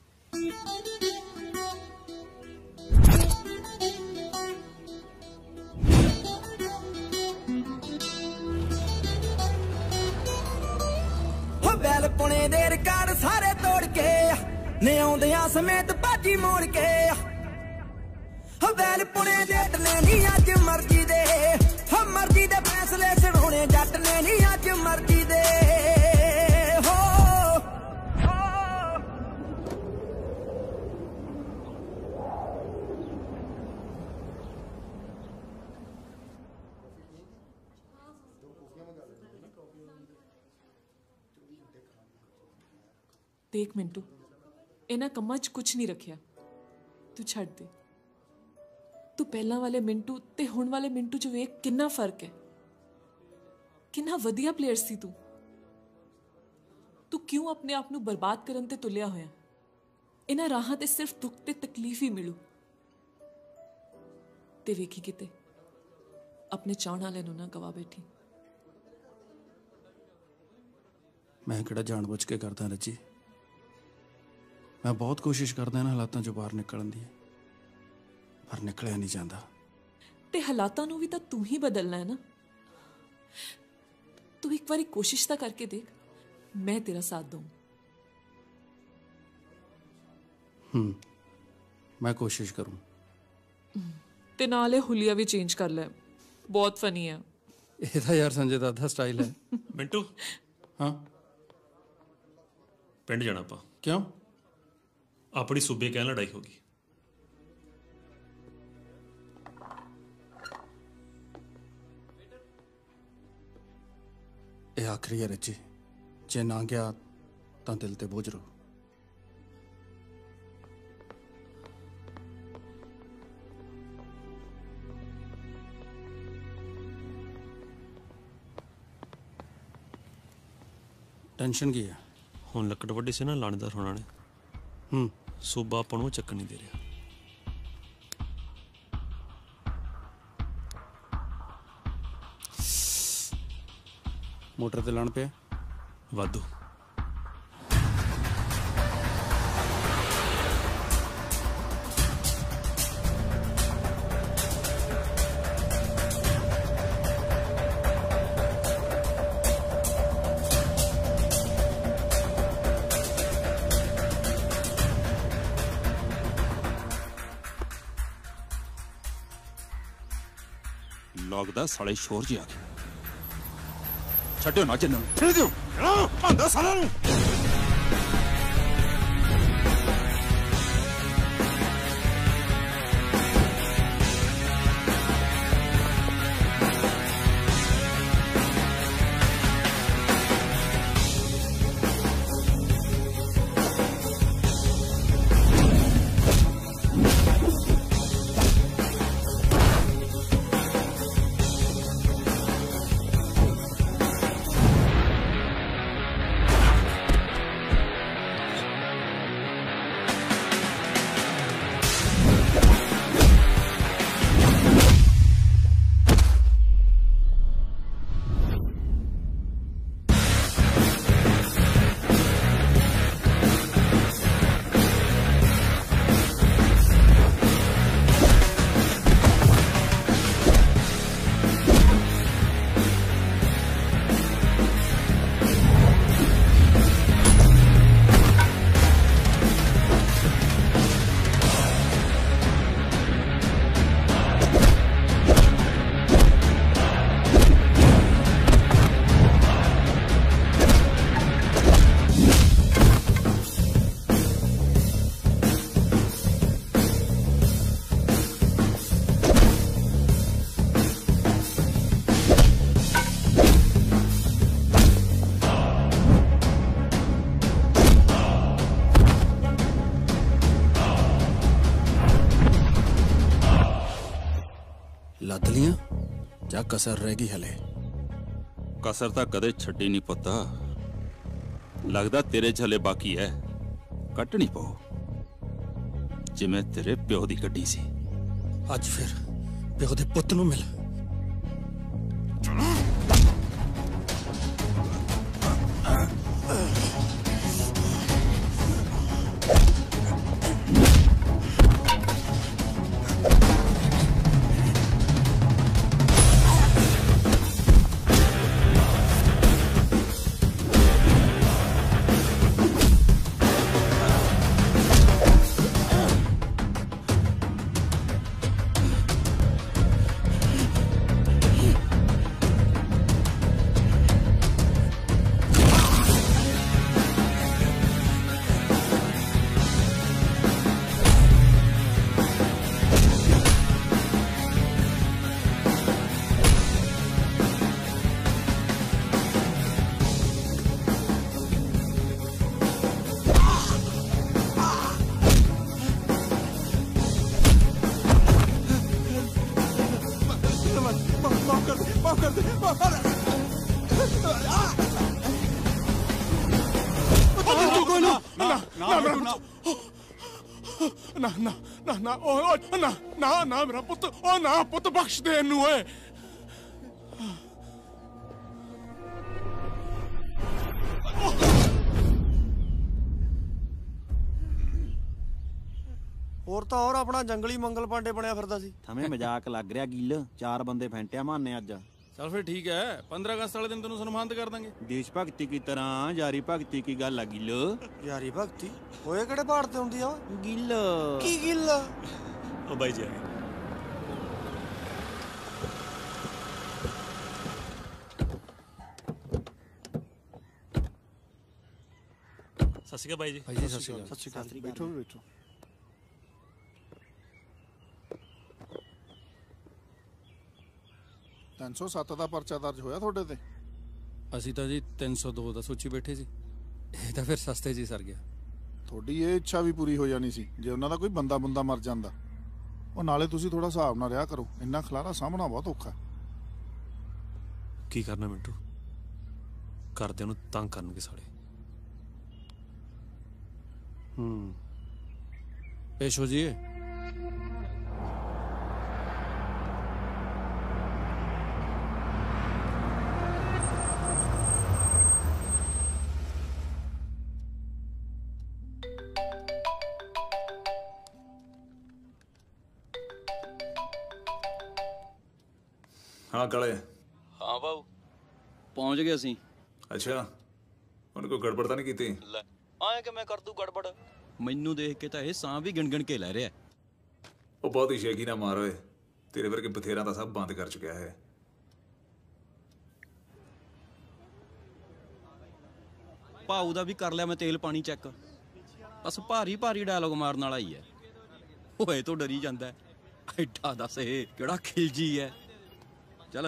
ਹੋ ਬੈਲ ਪੁਣੇ ਦੇ ਰਿਕਾਰਡ ਸਾਰੇ ਤੋੜ ਕੇ ਨੇ ਆਉਂਦਿਆਂ ਸਮੇਤ ਬਾਜੀ ਮੋੜ ਕੇ ਹੋ ਬੈਲ ਪੁਣੇ ਦੇ ਟਨੇ ਨਹੀਂ ਅੱਜ ਮਰਜ਼ੀ ਦੇ ਹੋ ਮਰਜ਼ੀ ਦੇ ਫੈਸਲੇ ਸੁਣਾਉਣੇ ਜੱਟ ਨੇ ਨਹੀਂ ਅੱਜ ਮਰਜ਼ੀ ਦੇ ਹੋ ਦੇਖ ਮਿੰਟੂ, ਇਹਨਾਂ ਕੰਮਾਂ 'ਚ ਕੁਝ ਨਹੀਂ ਰੱਖਿਆ, ਤੂੰ ਛੱਡ ਦੇ। ਤੂੰ ਪਹਿਲਾਂ ਵਾਲੇ ਮਿੰਟੂ ਤੇ ਹੁਣ ਵਾਲੇ ਮਿੰਟੂ 'ਚ ਵੇਖ ਕਿੰਨਾ ਫਰਕ ਹੈ। ਕਿੰਨਾ ਵਧੀਆ ਪਲੇਅਰ ਸੀ ਤੂੰ। ਤੂੰ ਕਿਉਂ ਆਪਣੇ ਆਪ ਨੂੰ ਬਰਬਾਦ ਕਰਨ ਤੇ ਤੁਲਿਆ ਹੋਇਆ? ਇਹਨਾਂ ਰਾਹਾਂ ਤੇ ਸਿਰਫ ਦੁੱਖ ਤੇ ਤਕਲੀਫ ਹੀ ਮਿਲੂ। ਤੇ ਵੇਖੀ ਕਿਤੇ ਆਪਣੇ ਚਾਹਣ ਵਾਲਿਆਂ ਨੂੰ ਨਾ ਗਵਾ ਬੈਠੀ। ਮੈਂ ਕਿਹੜਾ ਜਾਣਬੁੱਝ ਕੇ ਕਰਦਾ ਰੱਜੀ। ਮੈਂ ਬਹੁਤ ਕੋਸ਼ਿਸ਼ ਕਰਦਾ ਇਹਨਾਂ ਹਾਲਾਤਾਂ ਚੋਂ ਬਾਹਰ ਨਿਕਲਣ ਦੀ, ਪਰ ਨਿਕਲਿਆ ਨਹੀਂ ਜਾਂਦਾ। ਤੇ ਹਾਲਾਤਾਂ ਨੂੰ ਵੀ ਤਾਂ ਤੂੰ ਹੀ ਬਦਲਣਾ ਹੈ ਨਾ। ਤੂੰ ਇੱਕ ਵਾਰੀ ਕੋਸ਼ਿਸ਼ ਤਾਂ ਕਰਕੇ ਦੇਖ, ਮੈਂ ਤੇਰਾ ਸਾਥ ਦਊਂ। ਹੂੰ, ਮੈਂ ਕੋਸ਼ਿਸ਼ ਕਰੂੰ। ਤੇ ਨਾਲੇ ਹੁਲੀਆ ਵੀ ਚੇਂਜ ਕਰ ਲੈ, ਬਹੁਤ ਫਨੀ ਹੈ। ਇਹ ਤਾਂ ਯਾਰ ਸੰਜੇ ਦਾ ਅੱਧਾ ਸਟਾਈਲ ਹੈ। ਮਿੰਟੂ, ਹਾਂ ਪਿੰਡ ਜਾਣਾ ਆਪਾਂ। ਕਿਉਂ? ਆਪਣੀ ਸੂਬੇ ਕਹਿ ਲੜਾਈ ਹੋ ਗਈ। ਇਹ ਆਖਰੀ ਹੈ ਰੱਜੀ, ਜੇ ਨਾ ਗਿਆ ਤਾਂ ਦਿਲ ਤੇ ਬੋਝ ਰਹੂ। ਟੈਨਸ਼ਨ ਕੀ ਹੈ? ਹੁਣ ਲੱਕੜ ਵੱਡੀ ਸੀ ਨਾ ਲਾਣੇਦਾਰ ਹੋਣਾ ਨੇ। ਹੂੰ, ਸੂਬਾ ਆਪਾਂ ਨੂੰ ਚੱਕਣ ਨਹੀਂ ਦੇ ਰਿਹਾ। ਮੋਟਰ ਤੇ ਲਾਣ ਪਿਆ ਵਾਧੂ। ਲੱਗਦਾ ਸਾਲੇ ਸ਼ੋਰ ਜੀ ਆ ਗਏ। ਛੱਡਿਓ ਨਾ ਜਿੰਨਾਂ ਨੂੰ, ਛੱਡ ਦਿਓ ਭਾਂਦਾ ਸਾਲਿਆਂ ਨੂੰ। ਜਾਂ ਕਸਰ ਰਹਿ ਗਈ ਹਲੇ? ਕਸਰ ਤਾਂ ਕਦੇ ਛੱਡੀ ਨਹੀਂ ਪੁੱਤ, ਲੱਗਦਾ ਤੇਰੇ 'ਚ ਹਲੇ ਬਾਕੀ ਹੈ। ਕੱਟਣੀ ਪਊ ਜਿਵੇਂ ਤੇਰੇ ਪਿਓ ਦੀ ਕੱਢੀ ਸੀ। ਅੱਜ ਫਿਰ ਪਿਓ ਦੇ ਪੁੱਤ ਨੂੰ ਮਿਲ। ਨਾ ਨਾ ਨਾ ਨਾ ਉਹ ਨਾ ਨਾ ਨਾ ਮੇਰਾ ਪੁੱਤ, ਉਹ ਨਾ ਪੁੱਤ ਬਖਸ਼ ਦੇ ਇਹਨੂੰ ਓਏ। ਹੋਰ ਤਾਂ ਹੋਰ ਆਪਣਾ ਜੰਗਲੀ ਮੰਗਲ ਪਾਂਡੇ ਬਣਿਆ ਫਿਰਦਾ ਸੀ। ਥਵੇਂ ਮਜ਼ਾਕ ਲੱਗ ਰਿਹਾ ਗਿੱਲ, ਚਾਰ ਬੰਦੇ ਫੈਂਟਿਆ ਮਾਨੇ ਅੱਜ। ਚੱਲ ਫਿਰ ਠੀਕ ਹੈ, ਪੰਦਰਾਂ ਅਗਸਤ ਵਾਲੇ ਦਿਨ ਤੈਨੂੰ ਸਨਮਾਨਿਤ ਕਰ ਦਾਂਗੇ। ਦੇਸ਼ ਭਗਤੀ ਕੀ ਤਰ੍ਹਾਂ ਯਾਰੀ ਭਗਤੀ ਕੀ ਗੱਲ ਆ ਗਿੱਲ? ਯਾਰੀ ਭਗਤੀ ਹੋਏ ਕਿਹੜੇ ਪਹਾੜ ਤੇ ਹੁੰਦੀ ਆ ਗਿੱਲ? ਕੀ ਗਿੱਲ? ਉਹ ਬਾਈ ਜੀ ਆ ਗਏ। ਸਤਿ ਸ਼੍ਰੀ ਅਕਾਲ ਬਾਈ ਜੀ। ਬਾਈ ਜੀ ਸਤਿ ਸ਼੍ਰੀ ਅਕਾਲ। ਸਤਿ ਸ਼੍ਰੀ ਅਕਾਲ। ਬੈਠੋ ਵੀ ਬੈਠੋ। ਤਿੰਨ ਸੌ ਸੱਤ ਦਾ ਪਰਚਾ ਦਰਜ ਹੋਇਆ ਤੁਹਾਡੇ ਤੇ? ਅਸੀਂ ਤਾਂ ਜੀ ਤਿੰਨ ਸੌ ਦੋ ਦਾ ਸੋਚੀ ਬੈਠੇ ਸੀ, ਇਹ ਤਾਂ ਫਿਰ ਸਸਤੇ ਜੀ ਸਰ ਗਿਆ। ਤੁਹਾਡੀ ਇਹ ਇੱਛਾ ਵੀ ਪੂਰੀ ਹੋ ਜਾਣੀ ਸੀ ਜੇ ਉਹਨਾਂ ਦਾ ਕੋਈ ਬੰਦਾ ਬੰਦਾ ਮਰ ਜਾਂਦਾ। ਉਹ ਨਾਲੇ ਤੁਸੀਂ ਥੋੜਾ ਹਿਸਾਬ ਨਾਲ ਰਿਹਾ ਕਰੋ, ਇੰਨਾ ਖਲਾਰਾ ਸਾਹਮਣਾ ਬਹੁਤ ਔਖਾ। ਕੀ ਕਰਨਾ ਮਿੰਟੂ, ਘਰਦਿਆਂ ਨੂੰ ਤੰਗ ਕਰਨਗੇ ਸਾਲੇ। ਹੂੰ ਪੇਸ਼ ਹੋ ਜੀਏ। हाँ काले। हाँ बाबू पहुंच गए ਅਸੀਂ। अच्छा ਉਹਨੇ ਕੋਈ ਗੜਬੜ ਤਾਂ ਨਹੀਂ ਕੀਤੀ? ਲੈ ਆਏ ਕਿ ਮੈਂ ਕਰ ਦੂ ਗੜਬੜ? ਮੈਨੂੰ ਦੇਖ ਕੇ ਤਾਂ ਇਹ ਸਾਹ ਵੀ ਗਿਣ ਗਿਣ ਕੇ ਲੈ ਰਿਹਾ। ਉਹ ਬਹੁਤ ਹੀ ਸ਼ੇਕੀ ਨਾ ਮਾਰ ਓਏ, ਤੇਰੇ ਵਰਗੇ ਬਥੇਰਾ ਤਾਂ ਸਭ ਬੰਦ ਕਰ ਚੁੱਕਿਆ ਹੈ। ਭਾਊ ਦਾ ਵੀ ਕਰ ਲਿਆ ਮੈਂ ਤੇਲ ਪਾਣੀ ਚੈੱਕ, ਬਸ ਭਾਰੀ ਭਾਰੀ ਡਾਇਲੋਗ ਮਾਰਨ ਵਾਲਾ ਹੀ ਹੈ। ਓਏ ਤੋਂ ਡਰੀ ਜਾਂਦਾ ਐਡਾ, ਦੱਸ ਇਹ ਕਿਹੜਾ ਖਿਲਜੀ ਹੈ। ਚੱਲ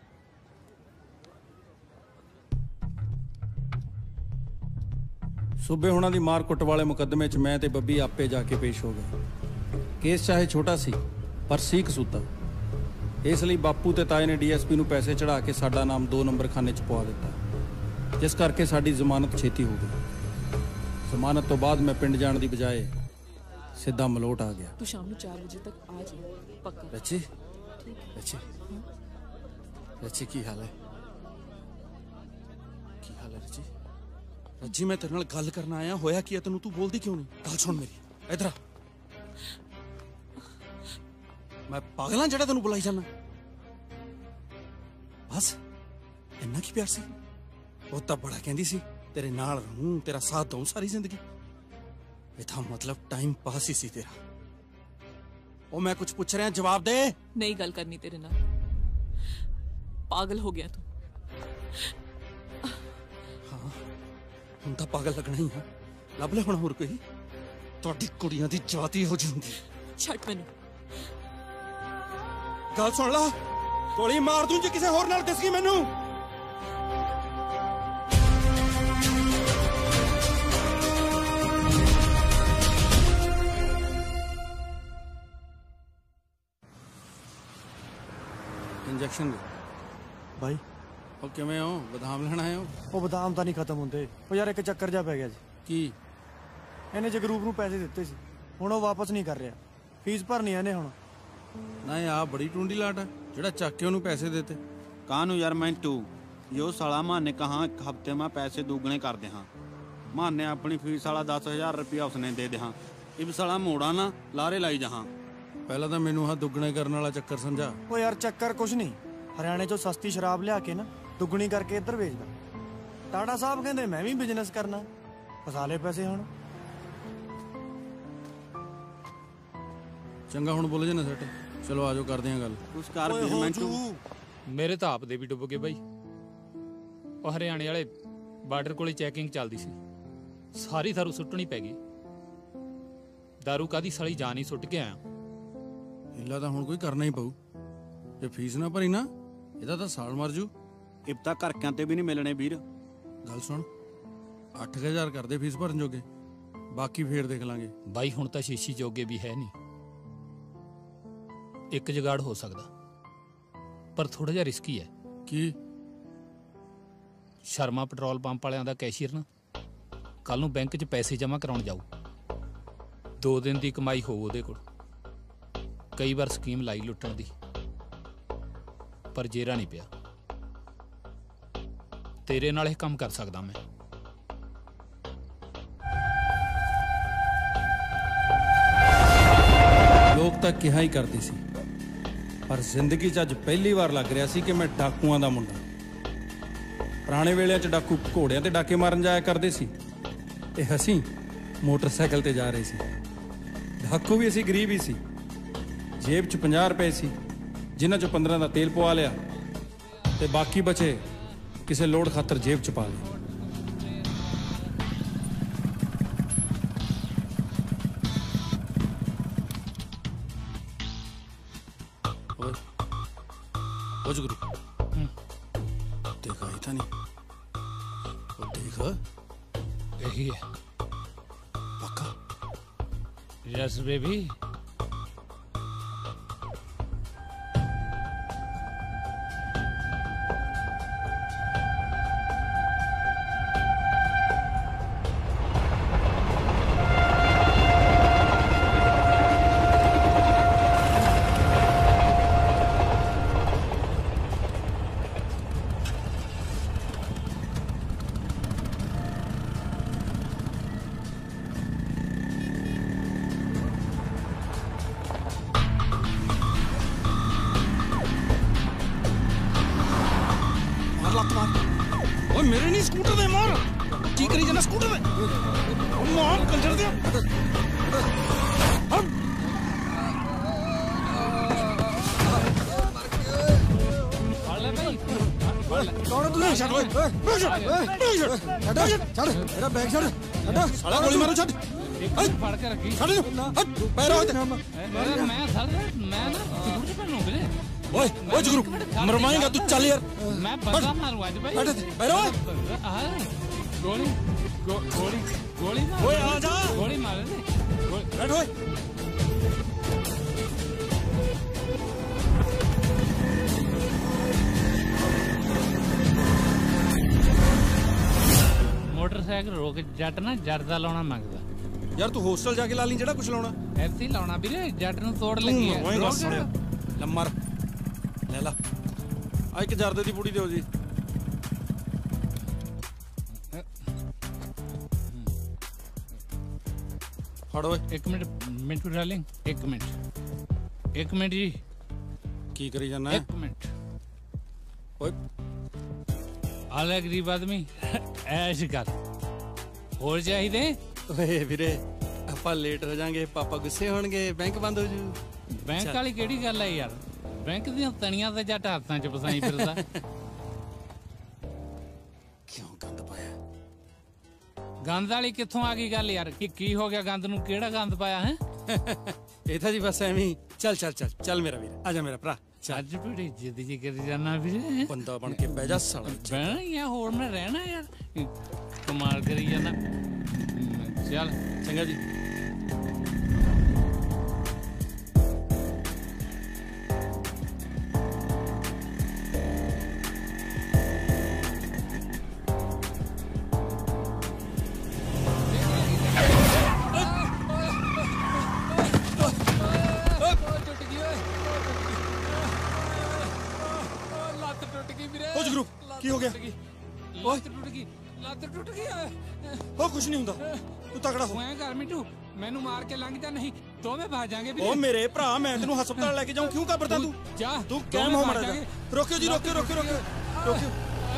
ਸੂਬੇ ਹੁਣਾਂ ਦੀ ਮਾਰ ਕੁੱਟ ਵਾਲੇ ਮੁਕੱਦਮੇ 'ਚ ਮੈਂ ਤੇ ਬੱਬੀ ਆਪੇ ਜਾ ਕੇ ਪੇਸ਼ ਹੋ ਗਏ। ਕੇਸ ਚਾਹੇ ਛੋਟਾ ਸੀ ਪਰ ਸੀ ਕਸੂਤਾ, ਇਸ ਲਈ ਬਾਪੂ ਤੇ ਤਾਏ ਨੇ ਡੀਐਸਪੀ ਨੂੰ ਪੈਸੇ ਚੜਾ ਕੇ ਸਾਡਾ ਨਾਮ ਦੋ ਨੰਬਰ ਖਾਨੇ 'ਚ ਪਵਾ ਦਿੱਤਾ, ਜਿਸ ਕਰਕੇ ਸਾਡੀ ਜ਼ਮਾਨਤ ਛੇਤੀ ਹੋ ਗਈ। ਜ਼ਮਾਨਤ ਤੋਂ ਬਾਅਦ ਮੈਂ ਪਿੰਡ ਜਾਣ ਦੀ ਬਜਾਏ ਸਿੱਧਾ ਮਲੋਟ ਆ ਗਿਆ। ਤੂੰ ਸ਼ਾਮ ਨੂੰ ਚਾਰ ਵਜੇ ਤੱਕ ਆ ਜਾ ਪੱਕਾ। ਰੱਚੀ ਰੱਚੀ ਰੱਚੀ ਕੀ ਹਾਲ ਹੈ? ਕੀ ਹਾਲ ਹੈ ਰੱਚੀ? ਰੱਜੀ ਮੈਂ ਤੇਰੇ ਨਾਲ ਗੱਲ ਕਰਨ ਆਇਆ, ਹੋਇਆ ਕੀ ਹੈ ਤੈਨੂੰ? ਤੂੰ ਬੋਲਦੀ ਕਿਉਂ ਨਹੀਂ? ਗੱਲ ਸੁਣ ਮੇਰੀ, ਇਧਰ ਆ। ਮੈਂ ਪਾਗਲਾਂ ਜਿਹੜਾ ਤੈਨੂੰ ਬੁਲਾਈ ਜਾਣਾ? ਬਸ ਇੰਨਾ ਕੀ ਪਿਆਰ ਸੀ? ਉਹ ਤਾਂ ਬੜਾ ਕਹਿੰਦੀ ਸੀ ਤੇਰੇ ਨਾਲ ਰਹੂੰ, ਤੇਰਾ ਸਾਥ ਦਊਂ ਸਾਰੀ ਜ਼ਿੰਦਗੀ। ਇਹਦਾ ਮਤਲਬ ਟਾਈਮ ਪਾਸ ਹੀ ਸੀ ਤੇਰਾ। ਉਹ ਮੈਂ ਕੁਝ ਪੁੱਛ ਰਿਹਾ, ਜਵਾਬ ਦੇ। ਨਹੀਂ ਗੱਲ ਕਰਨੀ ਤੇਰੇ ਨਾਲ, ਪਾਗਲ ਹੋ ਗਿਆ ਤੂੰ। ਹਾਂ ਹੁਣ ਤਾਂ ਪਾਗਲ ਲੱਗਣਾ ਹੀ ਆ। ਲੱਭ ਲੈ ਹੁਣ ਹੋਰ ਕੋਈ, ਤੁਹਾਡੀ ਕੁੜੀਆਂ ਦੀ ਜਾਤੀ ਹੋ ਜਾਂਦੀ। ਛੱਡ ਮੈਨੂੰ। ਗੱਲ ਸੁਣ ਲਾ, ਗੋਲੀ ਮਾਰ ਦੂੰ ਜੇ ਕਿਸੇ ਹੋਰ ਨਾਲ ਦਿਸ ਗਈ ਮੈਨੂੰ। इंजेक्शन दे। ਬਾਈ ਉਹ ਕਿਵੇਂ ਹੋ? ਬਦਾਮ ਲੈਣ ਆਏ ਹੋ? ਉਹ ਬਦਾਮ ਤਾਂ ਨਹੀਂ ਖਤਮ ਹੁੰਦੇ। ਉਹ ਯਾਰ ਇੱਕ ਚੱਕਰ ਜਾ ਪੈ ਗਿਆ ਜੀ। ਕੀ? ਇਹਨੇ ਜਗਰੂਪ ਨੂੰ ਪੈਸੇ ਦਿੱਤੇ ਸੀ, ਹੁਣ ਉਹ ਵਾਪਸ ਨਹੀਂ ਕਰ ਰਿਹਾ। ਫੀਸ ਭਰਨੀ ਇਹਨੇ ਹੁਣ। ਨਾ ਇਹ ਆ ਬੜੀ ਟੁੰਡੀ ਲਾਟ ਹੈ ਜਿਹੜਾ ਚੱਕ ਕੇ ਉਹਨੂੰ ਪੈਸੇ ਦੇਤੇ। ਕਾਹਨੂੰ ਯਾਰ ਮਿੰਟੂ, ਜੋ ਸਾਲਾ ਮਾਨੇ ਕਹਾ ਇੱਕ ਹफ्ते में पैसे दुगने कर दे हाँ। माने अपनी फीस वाला दस हजार रुपया उसने दे दे हाँ। इब साला मोड़ा ना लारे लाई जहाँ। ਪਹਿਲਾਂ ਤਾਂ ਮੈਨੂੰ ਆਹ ਦੁੱਗਣੇ ਕਰਨ ਵਾਲਾ ਚੱਕਰ ਸਮਝਾ। ਉਹ ਯਾਰ ਚੱਕਰ ਕੁਛ ਨਹੀਂ, ਹਰਿਆਣੇ ਚੋਂ ਸਸਤੀ ਸ਼ਰਾਬ ਲਿਆ ਕੇ ਨਾ ਦੁੱਗਣੀ ਕਰਕੇ ਇੱਧਰ ਵੇਚਦਾ। ਟਾਟਾ ਸਾਹਿਬ ਕਹਿੰਦੇ ਮੈਂ ਵੀ ਬਿਜ਼ਨਸ ਕਰਨਾ, ਫਸਾ ਲਏ ਪੈਸੇ ਹੁਣ। ਚੰਗਾ ਹੁਣ ਬੋਲੇ ਜੇ ਨਾ ਸੈਟ। ਚਲੋ ਆਜੋ ਕਰਦੇ ਆਂ ਗੱਲ। ਉਸ ਕਾਰ ਮਿੰਟੂ ਮੇਰੇ ਤਾਂ ਆਪ ਦੇ ਵੀ ਡੁੱਬ ਗਏ ਬਾਈ। ਉਹ ਹਰਿਆਣੇ ਵਾਲੇ ਬਾਰਡਰ ਕੋਲੇ ਚੈਕਿੰਗ ਚੱਲਦੀ ਸੀ, ਸਾਰੀ ਦਾਰੂ ਸੁੱਟਣੀ ਪੈ ਗਈ। ਦਾਰੂ ਕਾਦੀ ਸਾਲੀ ਜਾਨ ਹੀ ਸੁੱਟ ਕੇ ਆਇਆ। ਹਿੱਲਾ ਤਾਂ ਹੁਣ ਕੋਈ ਕਰਨਾ ਹੀ ਪਊ। ਜੇ ਫੀਸ ਨਾ ਭਰੀ ਨਾ ਇਹਦਾ ਤਾਂ ਸਾਲ ਮਰ ਜੂ। ਇਬ ਤਾਂ ਘਰਕਿਆਂ ਤੇ ਵੀ ਨਹੀਂ ਮਿਲਣੇ ਵੀਰ। ਗੱਲ ਸੁਣ, ਅੱਠ ਹਜ਼ਾਰ ਕਰਦੇ ਫੀਸ ਭਰਨ ਜੋਗੇ, ਬਾਕੀ ਫੇਰ ਦੇਖ ਲਾਂਗੇ। ਬਾਈ ਹੁਣ ਤਾਂ ਸ਼ੀਸ਼ੀ ਜੋਗੇ ਵੀ ਹੈ ਨਹੀਂ। ਇੱਕ ਜੁਗਾੜ ਹੋ ਸਕਦਾ, ਪਰ ਥੋੜਾ ਜਿਹਾ ਰਿਸਕੀ ਹੈ। ਕੀ? ਸ਼ਰਮਾ ਪੈਟਰੋਲ ਪੰਪ ਵਾਲਿਆਂ ਦਾ ਕੈਸ਼ੀਅਰ ਨਾ ਕੱਲ ਨੂੰ ਬੈਂਕ 'ਚ ਪੈਸੇ ਜਮ੍ਹਾਂ ਕਰਾਉਣ ਜਾਊ। ਦੋ ਦਿਨ ਦੀ ਕਮਾਈ ਹੋਊ ਉਹਦੇ ਕੋਲ। ਕਈ ਵਾਰ ਸਕੀਮ ਲਾਈ ਲੁੱਟਣ ਦੀ, ਪਰ ਜੇਰਾ ਨਹੀਂ ਪਿਆ। ਤੇਰੇ ਨਾਲ ਇਹ ਕੰਮ ਕਰ ਸਕਦਾ ਮੈਂ। ਲੋਕ ਤਾਂ ਕਿਹਾ ਹੀ ਕਰਦੇ ਸੀ, ਪਰ ਜ਼ਿੰਦਗੀ 'ਚ ਅੱਜ ਪਹਿਲੀ ਵਾਰ ਲੱਗ ਰਿਹਾ ਸੀ ਕਿ ਮੈਂ ਡਾਕੂਆਂ ਦਾ ਮੁੰਡਾ। ਪੁਰਾਣੇ ਵੇਲਿਆਂ 'ਚ ਡਾਕੂ ਘੋੜਿਆਂ ਤੇ ਡਾਕੇ ਮਾਰਨ ਜਾਇਆ ਕਰਦੇ ਸੀ, ਤੇ ਅਸੀਂ ਮੋਟਰਸਾਈਕਲ ਤੇ ਜਾ ਰਹੇ ਸੀ। ਡਾਕੂ ਵੀ ਅਸੀਂ ਗਰੀਬ ਹੀ ਸੀ। ਜੇਬ 'ਚ ਪੰਜਾਹ ਰੁਪਏ ਸੀ, ਜਿਨ੍ਹਾਂ 'ਚੋਂ ਪੰਦਰਾਂ ਦਾ ਤੇਲ ਪਵਾ ਲਿਆ ਤੇ ਬਾਕੀ ਬਚੇ ਕਿਸੇ ਲੋੜ ਖਾਤਰ ਜੇਬ 'ਚ ਪਾ ਲਏ। ओ जुगरू देखा ही था नहीं। वो देखा यही है पक्का? Yes baby. मेरे नहीं स्कूटर दे मार। की करी जाना स्कूटर दे मार कंजर दे। कौन तू? छड़ ओए छड़ छड़ मेरा बैग छड़ छड़ साला गोली मारो छड़ फड़ के रखी छड़ हट पैर हो मैं सर मैं ना स्कूटर पे नो बिले। ओए ओए जुगरू मरवाएगा तू। चल यार मैं बंदा मारूं आज भाई। बैठ बैठ ओए गोली गो, गोली गोली मार। ओए आ जा गोली मार दे। बैठ ओए। मोटरसाइकिल रोक जट ना जट दा लाउणा मंगदा। यार तू हॉस्टल जाके ला ली जेड़ा कुछ लाउणा। ऐसे ही लाउणा वीरे, जट नु तोड़ लगी है। लम्मर ले ला। आ एक जर्दे दी पूड़ी दियो जी। फड़ो एक मिनट मिंटू डार्लिंग, एक मिनट एक मिनट जी। की करी जाना है? एक मिनट। ओए आले गरीब आदमी ऐश कर और चाहिए। ओए वीरे ਆਪਾਂ ਲੇਟ ਹੋ ਜਾਾਂਗੇ, ਪਾਪਾ ਗੁੱਸੇ ਹੋਣਗੇ, ਬੈਂਕ ਬੰਦ ਹੋ ਜੂ। ਬੈਂਕ ਵਾਲੀ ਕਿਹੜੀ ਗੱਲ ਹੈ ਯਾਰ? ਬੈਂਕ ਦੀਆਂ ਤਣੀਆਂ ਤੇ ਜੱਟ ਹੱਥਾਂ 'ਚ ਫਸਾਈ ਫਿਰਦਾ। ਕਿਉਂ ਗੰਦ ਪਾਇਆ? ਗੰਦ ਵਾਲੀ ਕਿੱਥੋਂ ਆ ਗਈ ਗੱਲ ਯਾਰ? ਕੀ ਕੀ ਹੋ ਗਿਆ ਗੰਦ ਨੂੰ? ਕਿਹੜਾ ਗੰਦ ਪਾਇਆ ਹੈ? ਇਹ ਤਾਂ ਜੀ ਬਸ ਐਵੇਂ ਹੀ। ਚੱਲ ਚੱਲ ਚੱਲ ਚੱਲ ਮੇਰਾ ਵੀਰ, ਆ ਜਾ ਮੇਰਾ ਭਰਾ। ਅੱਜ ਬੜੀ ਜਿੱਦ ਜੀ ਕਰੀ ਜਾਣਾ ਵੀਰੇ। ਬੰਦਾ ਬਣ ਕੇ ਬਹਿ ਜਾ ਸਾਲਾ। ਬਹਿਣਾ ਹੀ ਆ, ਹੋਰ ਮੈਂ ਰਹਿਣਾ ਯਾਰ। ਕਮਾਲ ਕਰੀ ਜਾਣਾ। ਚੱਲ ਚੰਗਾ ਜੀ। ਕੀ ਹੋ ਗਿਆ ਲੱਤ ਟੁੱਟ ਗਈ ਲੱਤ ਟੁੱਟ ਗਈ ਉਹ ਕੁਝ ਨਹੀਂ ਹੁੰਦਾ ਤੂੰ ਤਗੜਾ ਹੋ ਐਂ ਕਰ ਮਿੰਟੂ ਮੈਨੂੰ ਮਾਰ ਕੇ ਲੰਘ ਜਾ ਨਹੀਂ ਦੋਵੇਂ ਭੱਜ ਜਾਾਂਗੇ ਵੀ ਉਹ ਮੇਰੇ ਭਰਾ ਮੈਂ ਤੈਨੂੰ ਹਸਪਤਾਲ ਲੈ ਕੇ ਜਾਊਂ ਕਿਉਂ ਘਬਰਦਾ ਤੂੰ ਜਾ ਤੂੰ ਕਹਿਮ ਹੋ ਮੜਾ ਜਾ ਰੋਕਿਓ ਜੀ ਰੋਕਿਓ ਰੋਕਿਓ ਰੋਕਿਓ ਰੋਕਿਓ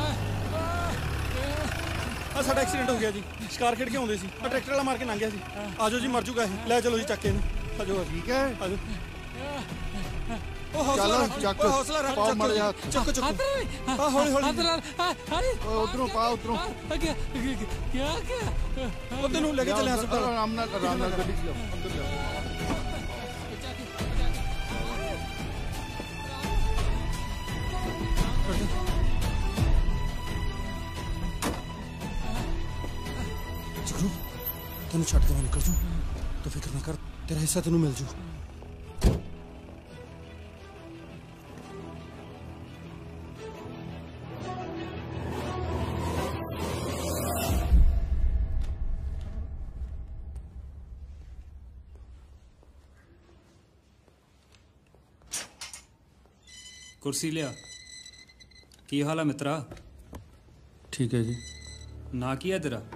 ਆ ਸਾਡਾ ਐਕਸੀਡੈਂਟ ਹੋ ਗਿਆ ਜੀ ਸ਼ਿਕਾਰ ਖੇਡ ਕੇ ਆਉਂਦੇ ਸੀ ਆ ਟਰੈਕਟਰ ਵਾਲਾ ਮਾਰ ਕੇ ਲੰਘ ਗਿਆ ਸੀ ਆਜੋ ਜੀ ਮਰ ਜੂਗਾ ਇਹ ਲੈ ਚਲੋ ਜੀ ਚੱਕ ਕੇ ਇਹਨੂੰ ਆਜੋ ਠੀਕ ਹੈ ਆਜੋ ਉਹ ਹੌਸਲਾ ਰੱਖ ਚੱਕ ਹੌਸਲਾ ਰੱਖ ਚੱਕ ਮੜ ਜਾ ਚੱਕ ਚੱਕ ਆ ਹੌਲੀ ਹੌਲੀ ਓਏ ਉਧਰੋਂ ਪਾ ਉਧਰੋਂ ਕੀ ਕੀ ਉਹ ਤੈਨੂੰ ਲੈ ਕੇ ਚੱਲੇ ਹਸਪਤਾਲ ਆਰਾਮ ਨਾਲ ਆਰਾਮ ਨਾਲ ਗੱਡੀ ਚਲਾਓ ਅੰਦਰ ਜਾਓ ਜਗਰੂ ਤੈਨੂੰ ਛੱਡ ਕੇ ਮੈਂ ਨਿਕਲ ਜੂ ਤੂੰ ਫਿਕਰ ਨਾ ਕਰ ਤੇਰਾ ਹਿੱਸਾ ਤੈਨੂੰ ਮਿਲ ਜੂ ਕੁਰਸੀ ਲਿਆ ਕੀ ਹਾਲ ਹੈ ਮਿੱਤਰਾ ਠੀਕ ਹੈ ਜੀ ਨਾਂ ਕੀ ਹੈ ਤੇਰਾ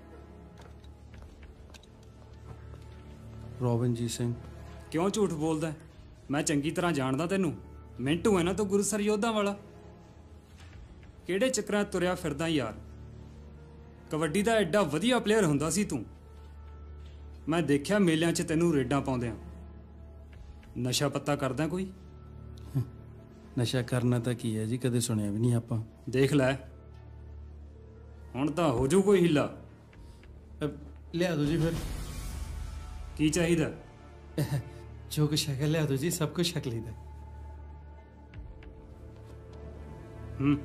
ਰੋਬਿਨਜੀਤ ਸਿੰਘ ਕਿਉਂ ਝੂਠ ਬੋਲਦਾ ਹੈ? ਮੈਂ ਚੰਗੀ ਤਰ੍ਹਾਂ ਜਾਣਦਾ ਤੈਨੂੰ ਮਿੰਟੂ ਹੈ ਨਾ ਤੂੰ ਗੁਰਸਰ ਯੋਧਾ ਵਾਲਾ ਕਿਹੜੇ ਚੱਕਰਾਂ 'ਚ ਤੁਰਿਆ ਫਿਰਦਾ ਯਾਰ ਕਬੱਡੀ ਦਾ ਐਡਾ ਵਧੀਆ ਪਲੇਅਰ ਹੁੰਦਾ ਸੀ ਤੂੰ ਮੈਂ ਦੇਖਿਆ ਮੇਲਿਆਂ 'ਚ ਤੈਨੂੰ ਰੇਡਾਂ ਪਾਉਂਦਿਆਂ ਨਸ਼ਾ ਪੱਤਾ ਕਰਦਾ ਕੋਈ ਨਸ਼ਾ ਕਰਨਾ ਤਾਂ ਕੀ ਹੈ ਜੀ ਕਦੇ ਸੁਣਿਆ ਵੀ ਨਹੀਂ ਆਪਾਂ ਦੇਖ ਲੈ ਹੁਣ ਤਾਂ ਹੋ ਜੂ ਕੋਈ ਹਿੱਲਾ ਲਿਆ ਦੋ ਜੀ ਫਿਰ ਕੀ ਚਾਹੀਦਾ ਜੋ ਕੁਛ ਹੈਗਾ ਲਿਆ ਦੋ ਜੀ ਸਭ ਕੁਝ ਛਕ ਲਈਦਾ ਹੂੰ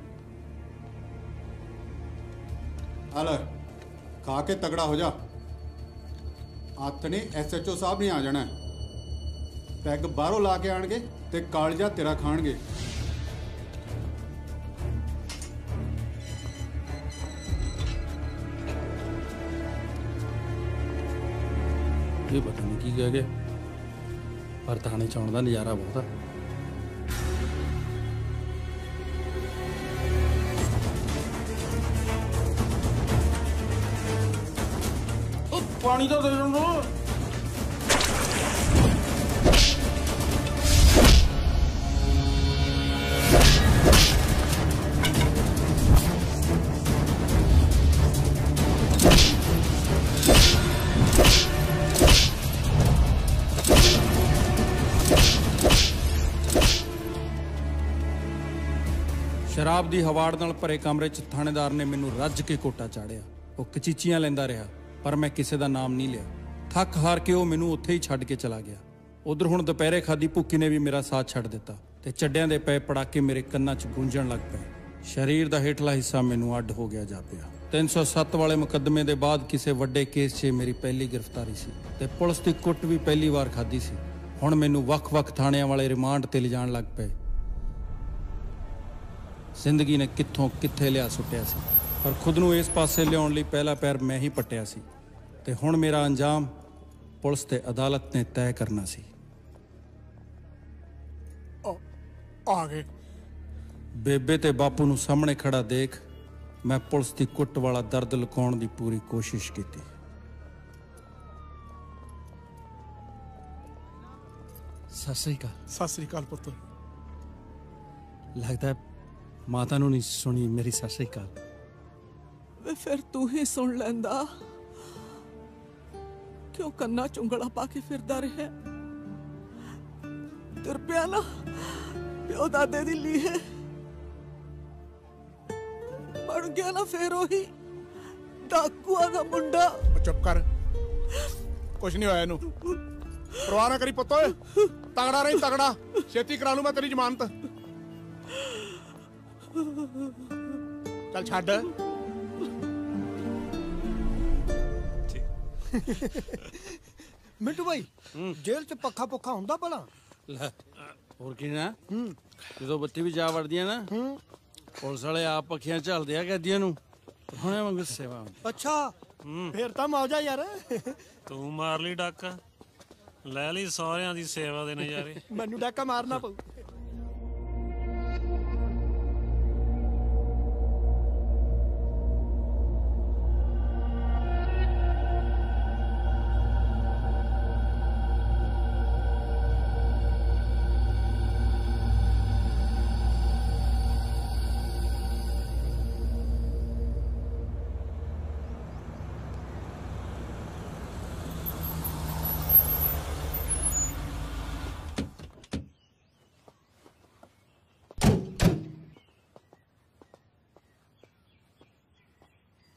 ਆ ਲੈ ਖਾ ਕੇ ਤਗੜਾ ਹੋ ਜਾ ਹੱਥ ਨੇ ਐਸਐਚਓ ਸਾਹਿਬ ਨੇ ਆ ਜਾਣਾ ਪੈਗ ਬਾਹਰੋਂ ਲਾ ਕੇ ਆਣਗੇ ਤੇ ਕਾਲਜਾ ਤੇਰਾ ਖਾਣਗੇ ਇਹ ਪਤਾ ਨਹੀਂ ਕੀ ਕਹਿ ਗਿਆ ਪਰ ਥਾਣੇ ਚ ਆਉਣ ਦਾ ਨਜ਼ਾਰਾ ਬਹੁਤ ਆ ਉਹ ਪਾਣੀ ਤਾਂ ਦੇ ਦਿੰਦੋ ਸ਼ਰਾਬ ਦੀ ਹਵਾੜ ਨਾਲ ਭਰੇ ਕਮਰੇ 'ਚ ਥਾਣੇਦਾਰ ਨੇ ਮੈਨੂੰ ਰੱਜ ਕੇ ਕੋਟਾ ਚਾੜਿਆ ਉਹ ਕਚੀਚੀਆਂ ਲੈਂਦਾ ਰਿਹਾ ਪਰ ਮੈਂ ਕਿਸੇ ਦਾ ਨਾਮ ਨਹੀਂ ਲਿਆ ਥੱਕ ਹਾਰ ਕੇ ਉਹ ਮੈਨੂੰ ਉੱਥੇ ਹੀ ਛੱਡ ਕੇ ਚਲਾ ਗਿਆ ਉਧਰ ਹੁਣ ਦੁਪਹਿਰੇ ਖਾਦੀ ਭੁੱਕੀ ਨੇ ਵੀ ਮੇਰਾ ਸਾਥ ਛੱਡ ਦਿੱਤਾ ਤੇ ਚੱਡਿਆਂ ਦੇ ਪਏ ਪੜਾਕੇ ਮੇਰੇ ਕੰਨਾਂ 'ਚ ਗੂੰਜਣ ਲੱਗ ਪਏ ਸਰੀਰ ਦਾ ਹੇਠਲਾ ਹਿੱਸਾ ਮੈਨੂੰ ਅੱਡ ਹੋ ਗਿਆ ਜਾਪਿਆ ਤਿੰਨ ਸੌ ਸੱਤ ਵਾਲੇ ਮੁਕੱਦਮੇ ਦੇ ਬਾਅਦ ਕਿਸੇ ਵੱਡੇ ਕੇਸ 'ਚ ਮੇਰੀ ਪਹਿਲੀ ਗ੍ਰਿਫਤਾਰੀ ਸੀ ਤੇ ਪੁਲਿਸ ਦੀ ਕੁੱਟ ਵੀ ਪਹਿਲੀ ਵਾਰ ਖਾਧੀ ਸੀ ਹੁਣ ਮੈਨੂੰ ਵੱਖ-ਵੱਖ ਥਾਣਿਆਂ ਵਾਲੇ ਰਿਮਾਂਡ ਤੇ ਲਿਜਾਣ ਲੱਗ ਪਏ ਜ਼ਿੰਦਗੀ ਨੇ ਕਿੱਥੋਂ ਕਿੱਥੇ ਲਿਆ ਸੁੱਟਿਆ ਸੀ ਪਰ ਖੁਦ ਨੂੰ ਇਸ ਪਾਸੇ ਲਿਆਉਣ ਲਈ ਪਹਿਲਾ ਪੈਰ ਮੈਂ ਹੀ ਪੱਟਿਆ ਸੀ ਤੇ ਹੁਣ ਮੇਰਾ ਅੰਜਾਮ ਪੁਲਿਸ ਤੇ ਅਦਾਲਤ ਨੇ ਤੈਅ ਕਰਨਾ ਸੀ ਆ ਗਏ ਬੇਬੇ ਤੇ ਬਾਪੂ ਨੂੰ ਸਾਹਮਣੇ ਖੜਾ ਦੇਖ ਮੈਂ ਪੁਲਿਸ ਦੀ ਕੁੱਟ ਵਾਲਾ ਦਰਦ ਲੁਕਾਉਣ ਦੀ ਪੂਰੀ ਕੋਸ਼ਿਸ਼ ਕੀਤੀ ਸਤਿ ਸ੍ਰੀ ਅਕਾਲ ਸਤਿ ਸ੍ਰੀ ਅਕਾਲ ਪੁੱਤ ਲੱਗਦਾ ਮਾਤਾ ਨੂੰ ਨਹੀਂ ਸੁਣੀ ਮੇਰੀ ਸਤਿ ਸ੍ਰੀ ਅਕਾਲ ਵੇ ਫਿਰ ਤੂੰ ਹੀ ਸੁਣ ਲੈਂਦਾ ਕਿਉਂ ਕੰਨਾਂ ਚੁੰਗਲਾ ਪਾ ਕੇ ਫਿਰਦਾ ਰਿਹਾ ਤੁਰ ਪਿਆ ਨਾ ਪਿਓ ਦਾਦੇ ਦੀ ਲੀਹੇ ਬਣ ਗਿਆ ਨਾ ਫੇਰ ਉਹੀ ਡਾਕੂਆਂ ਦਾ ਮੁੰਡਾ ਚੁੱਪ ਕਰ ਕੁਛ ਨਹੀਂ ਹੋਇਆ ਇਹਨੂੰ ਪਰਵਾਹ ਨਾ ਕਰੀ ਪੁੱਤ ਓਏ ਤਗੜਾ ਰਹੀ ਤਗੜਾ ਛੇਤੀ ਕਰਾ ਲੂ ਮੈਂ ਤੇਰੀ ਜ਼ਮਾਨਤ ਚੱਲ ਛੱਡ ਮਿੰਟੂ ਭਾਈ ਜੇਲ੍ਹ 'ਚ ਪੱਖਾ ਪੁੱਖਾ ਹੁੰਦਾ ਭਲਾ ਲੈ ਹੋਰ ਕੀ ਨਾ ਜਦੋਂ ਬੱਤੀ ਵੀ ਜਾ ਵੜਦੀਆਂ ਨਾ ਪੁਲਿਸ ਵਾਲੇ ਆਪ ਪੱਖੀਆਂ ਝਲਦੇ ਆ ਕੈਦੀਆਂ ਨੂੰ ਹੁਣੇ ਵਾਂਗੂ ਸੇਵਾ ਅੱਛਾ ਫੇਰ ਤਾਂ ਮੌਜਾ ਯਾਰ ਤੂੰ ਮਾਰ ਲਈ ਡਾਕਾ ਲੈ ਲਈ ਸਾਰਿਆਂ ਦੀ ਸੇਵਾ ਦੇ ਨਜ਼ਾਰੇ ਮੈਨੂੰ ਡਾਕਾ ਮਾਰਨਾ ਪਊ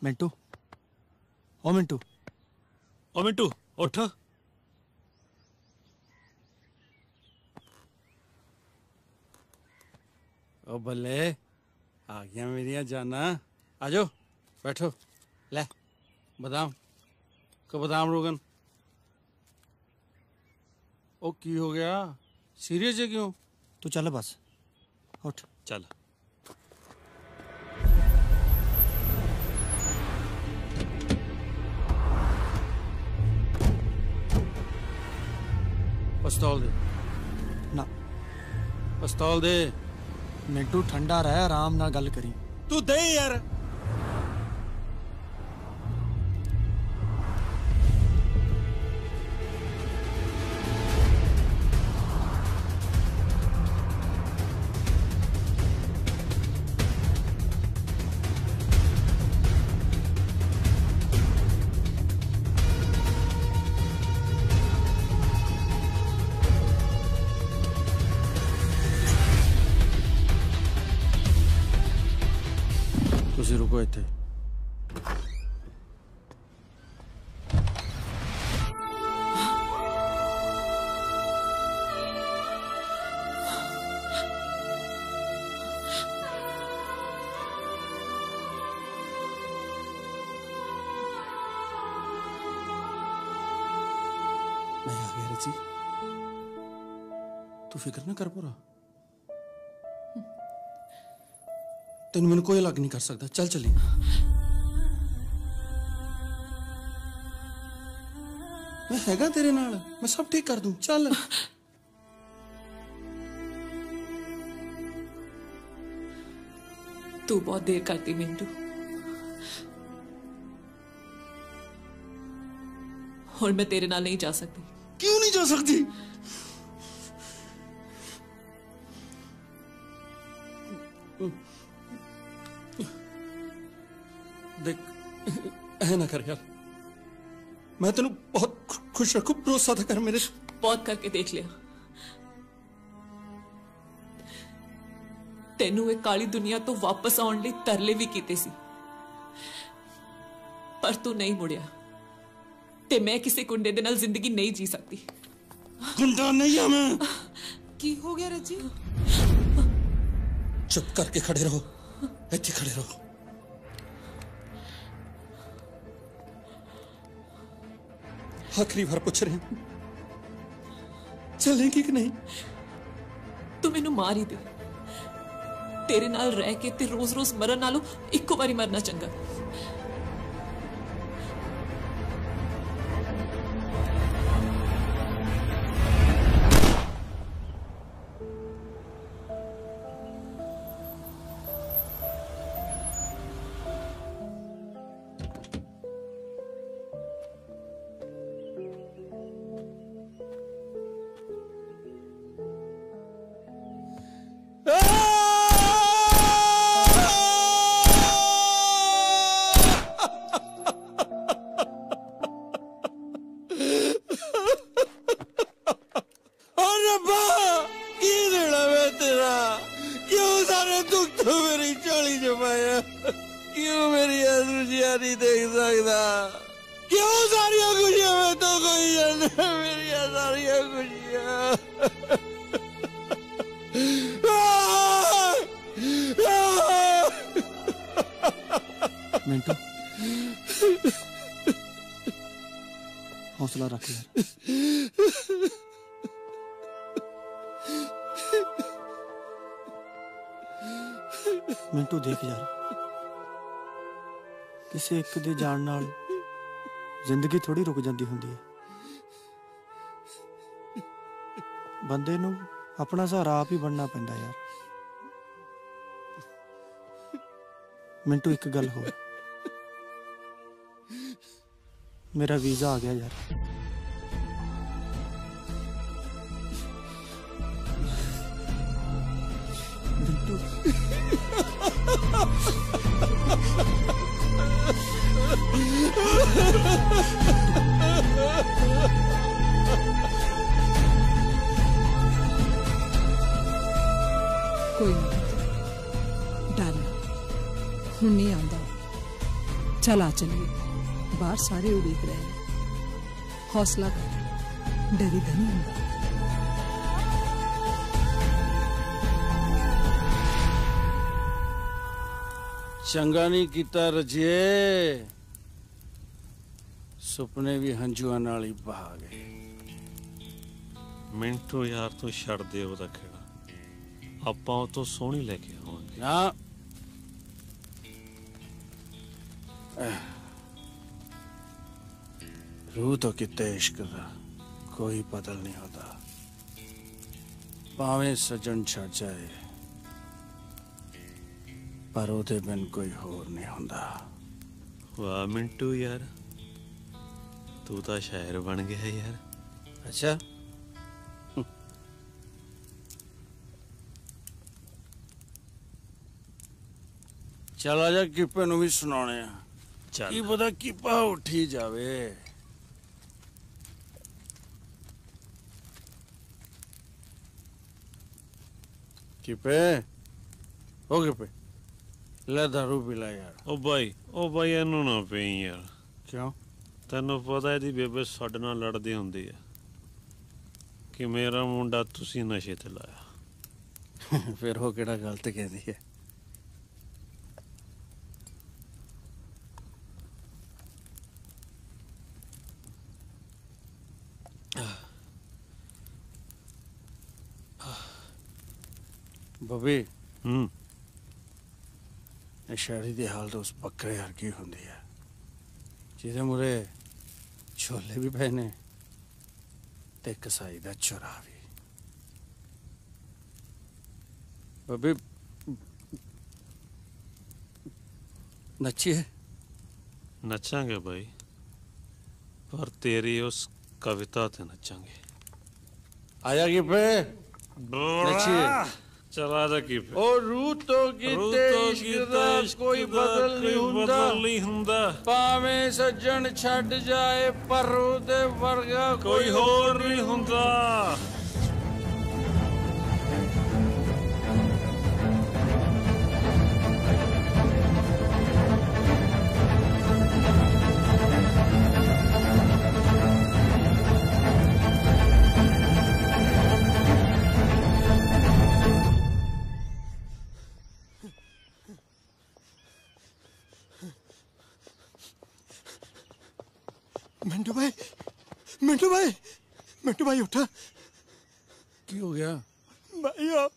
मिंटू ओ मिंटू ओ मिंटू उठ। ओ बल्ले आ गया मेरिया जाना। आजो बैठो। ले बादाम को बादाम रोगन। ओ की हो गया? सीरियस है क्यों? तू चल बस उठ। चल। पिस्तौल दे। ना पिस्तौल दे। मिंटू ठंडा रह, आराम नाल गल करी। तू दे यार। ਤੁਸੀਂ ਰੁਕੋ ਇੱਥੇ। मैं आ गया रची, तू फिक्र ना कर पूरा। तेन मैंने कोई अलग नहीं कर सकता। चल चली। मैं हैगा तेरे नाल, मैं सब ठीक कर दूं। चल। तू बहुत देर करती मिंटू। और मैं तेरे नाल नहीं जा सकती। क्यों नहीं जा सकती? देख ऐ ना कर यार, मैं तेन बहुत खुश रखू, भरोसा था कर मेरे। बहुत करके देख लिया। तेनू एक काली दुनिया तो वापस आने लिए तरले भी कीते सी, पर तू नहीं मुड़िया। ते मैं किसी गुंडे दे नाल जिंदगी नहीं जी सकती। गुंडा नहीं है मैं। की हो गया रजी? चुप करके खड़े रहो, ऐसे खड़े रहो। आखिरी बार पूछ रहे हैं, चलेंगी कि नहीं? तू मैनू मार ही दे। तेरे नाल रह के ते रोज रोज मरन नालों इक्को बारी मरना चंगा। मिंटू हौसला रख यार। मिंटू देख यार, किसी एक दे जान नाल जिंदगी थोड़ी रुक जाती होंदी है। बंदे नू अपना सहारा आप ही बनना पैंदा यार। मिंटू एक गल हो, मेरा वीजा आ गया यार। मिंटू कोई नहीं, डर ना, हुण नहीं आंदा। चल आ चलिए, बाहर सारे उड़ीक रहे हैं। हौसला कर, डरी धनी होगा। चंगा नहीं किता रजिए, सुपने भी हंझुआं नाल ही बहा गए। मिंटू यार तू छड़ दे ਉਹਦਾ ਖੇੜਾ, ਆਪਾਂ ਉਹ ਤੋਂ ਸੋਹਣੀ ਲੈ ਕੇ ਆਵਾਂਗੇ ना रूह तो किते इश्क दा कोई बदल नहीं होता, भावें सजन छड़ जाए पर ओदे बिन कोई होर नहीं होंदा। वाह मिंटू यार, तू तो शायर बन गया यार। अच्छा चल आजा, किपे नूं भी सुनाने आ। चल की पता किपा उठी जावे। किपे ओ किपे ले दारू पिला यार। ओ भाई ओ भाई ਇਹਨੂੰ ਨਾ ਪਈ ਯਾਰ। ਕਿਉਂ? ਤੈਨੂੰ ਪਤਾ ਇਹਦੀ ਬੇਬੇ ਸਾਡੇ ਨਾਲ ਲੜਦੀ ਹੁੰਦੀ ਹੈ ਕਿ ਮੇਰਾ ਮੁੰਡਾ ਤੁਸੀਂ ਨਸ਼ੇ ਤੇ ਲਾਇਆ। ਫਿਰ ਉਹ ਕਿਹੜਾ ਗਲਤ ਕਹਿੰਦੀ ਹੈ। बबी हम्म शहरी की हालत उस बकरे वर्गी होंदी है जिहदे मुरे छोले भी पहने ते कसाई दा चुरा भी। बबी नचिए नचांगे भाई, पर तेरी उस कविता ते नचांगे। आया कि पे नचिए चला जा की पे। ओ रूह तो कीते इश्क दा कोई बदल नहीं हुंदा, बदल नहीं हुंदा, भावें सज्जन छड़ जाए पर ओदे वर्गा कोई होर नहीं हुंदा। मिंटू भाई, मिंटू भाई, मिंटू भाई उठा। की हो गया भाई? आप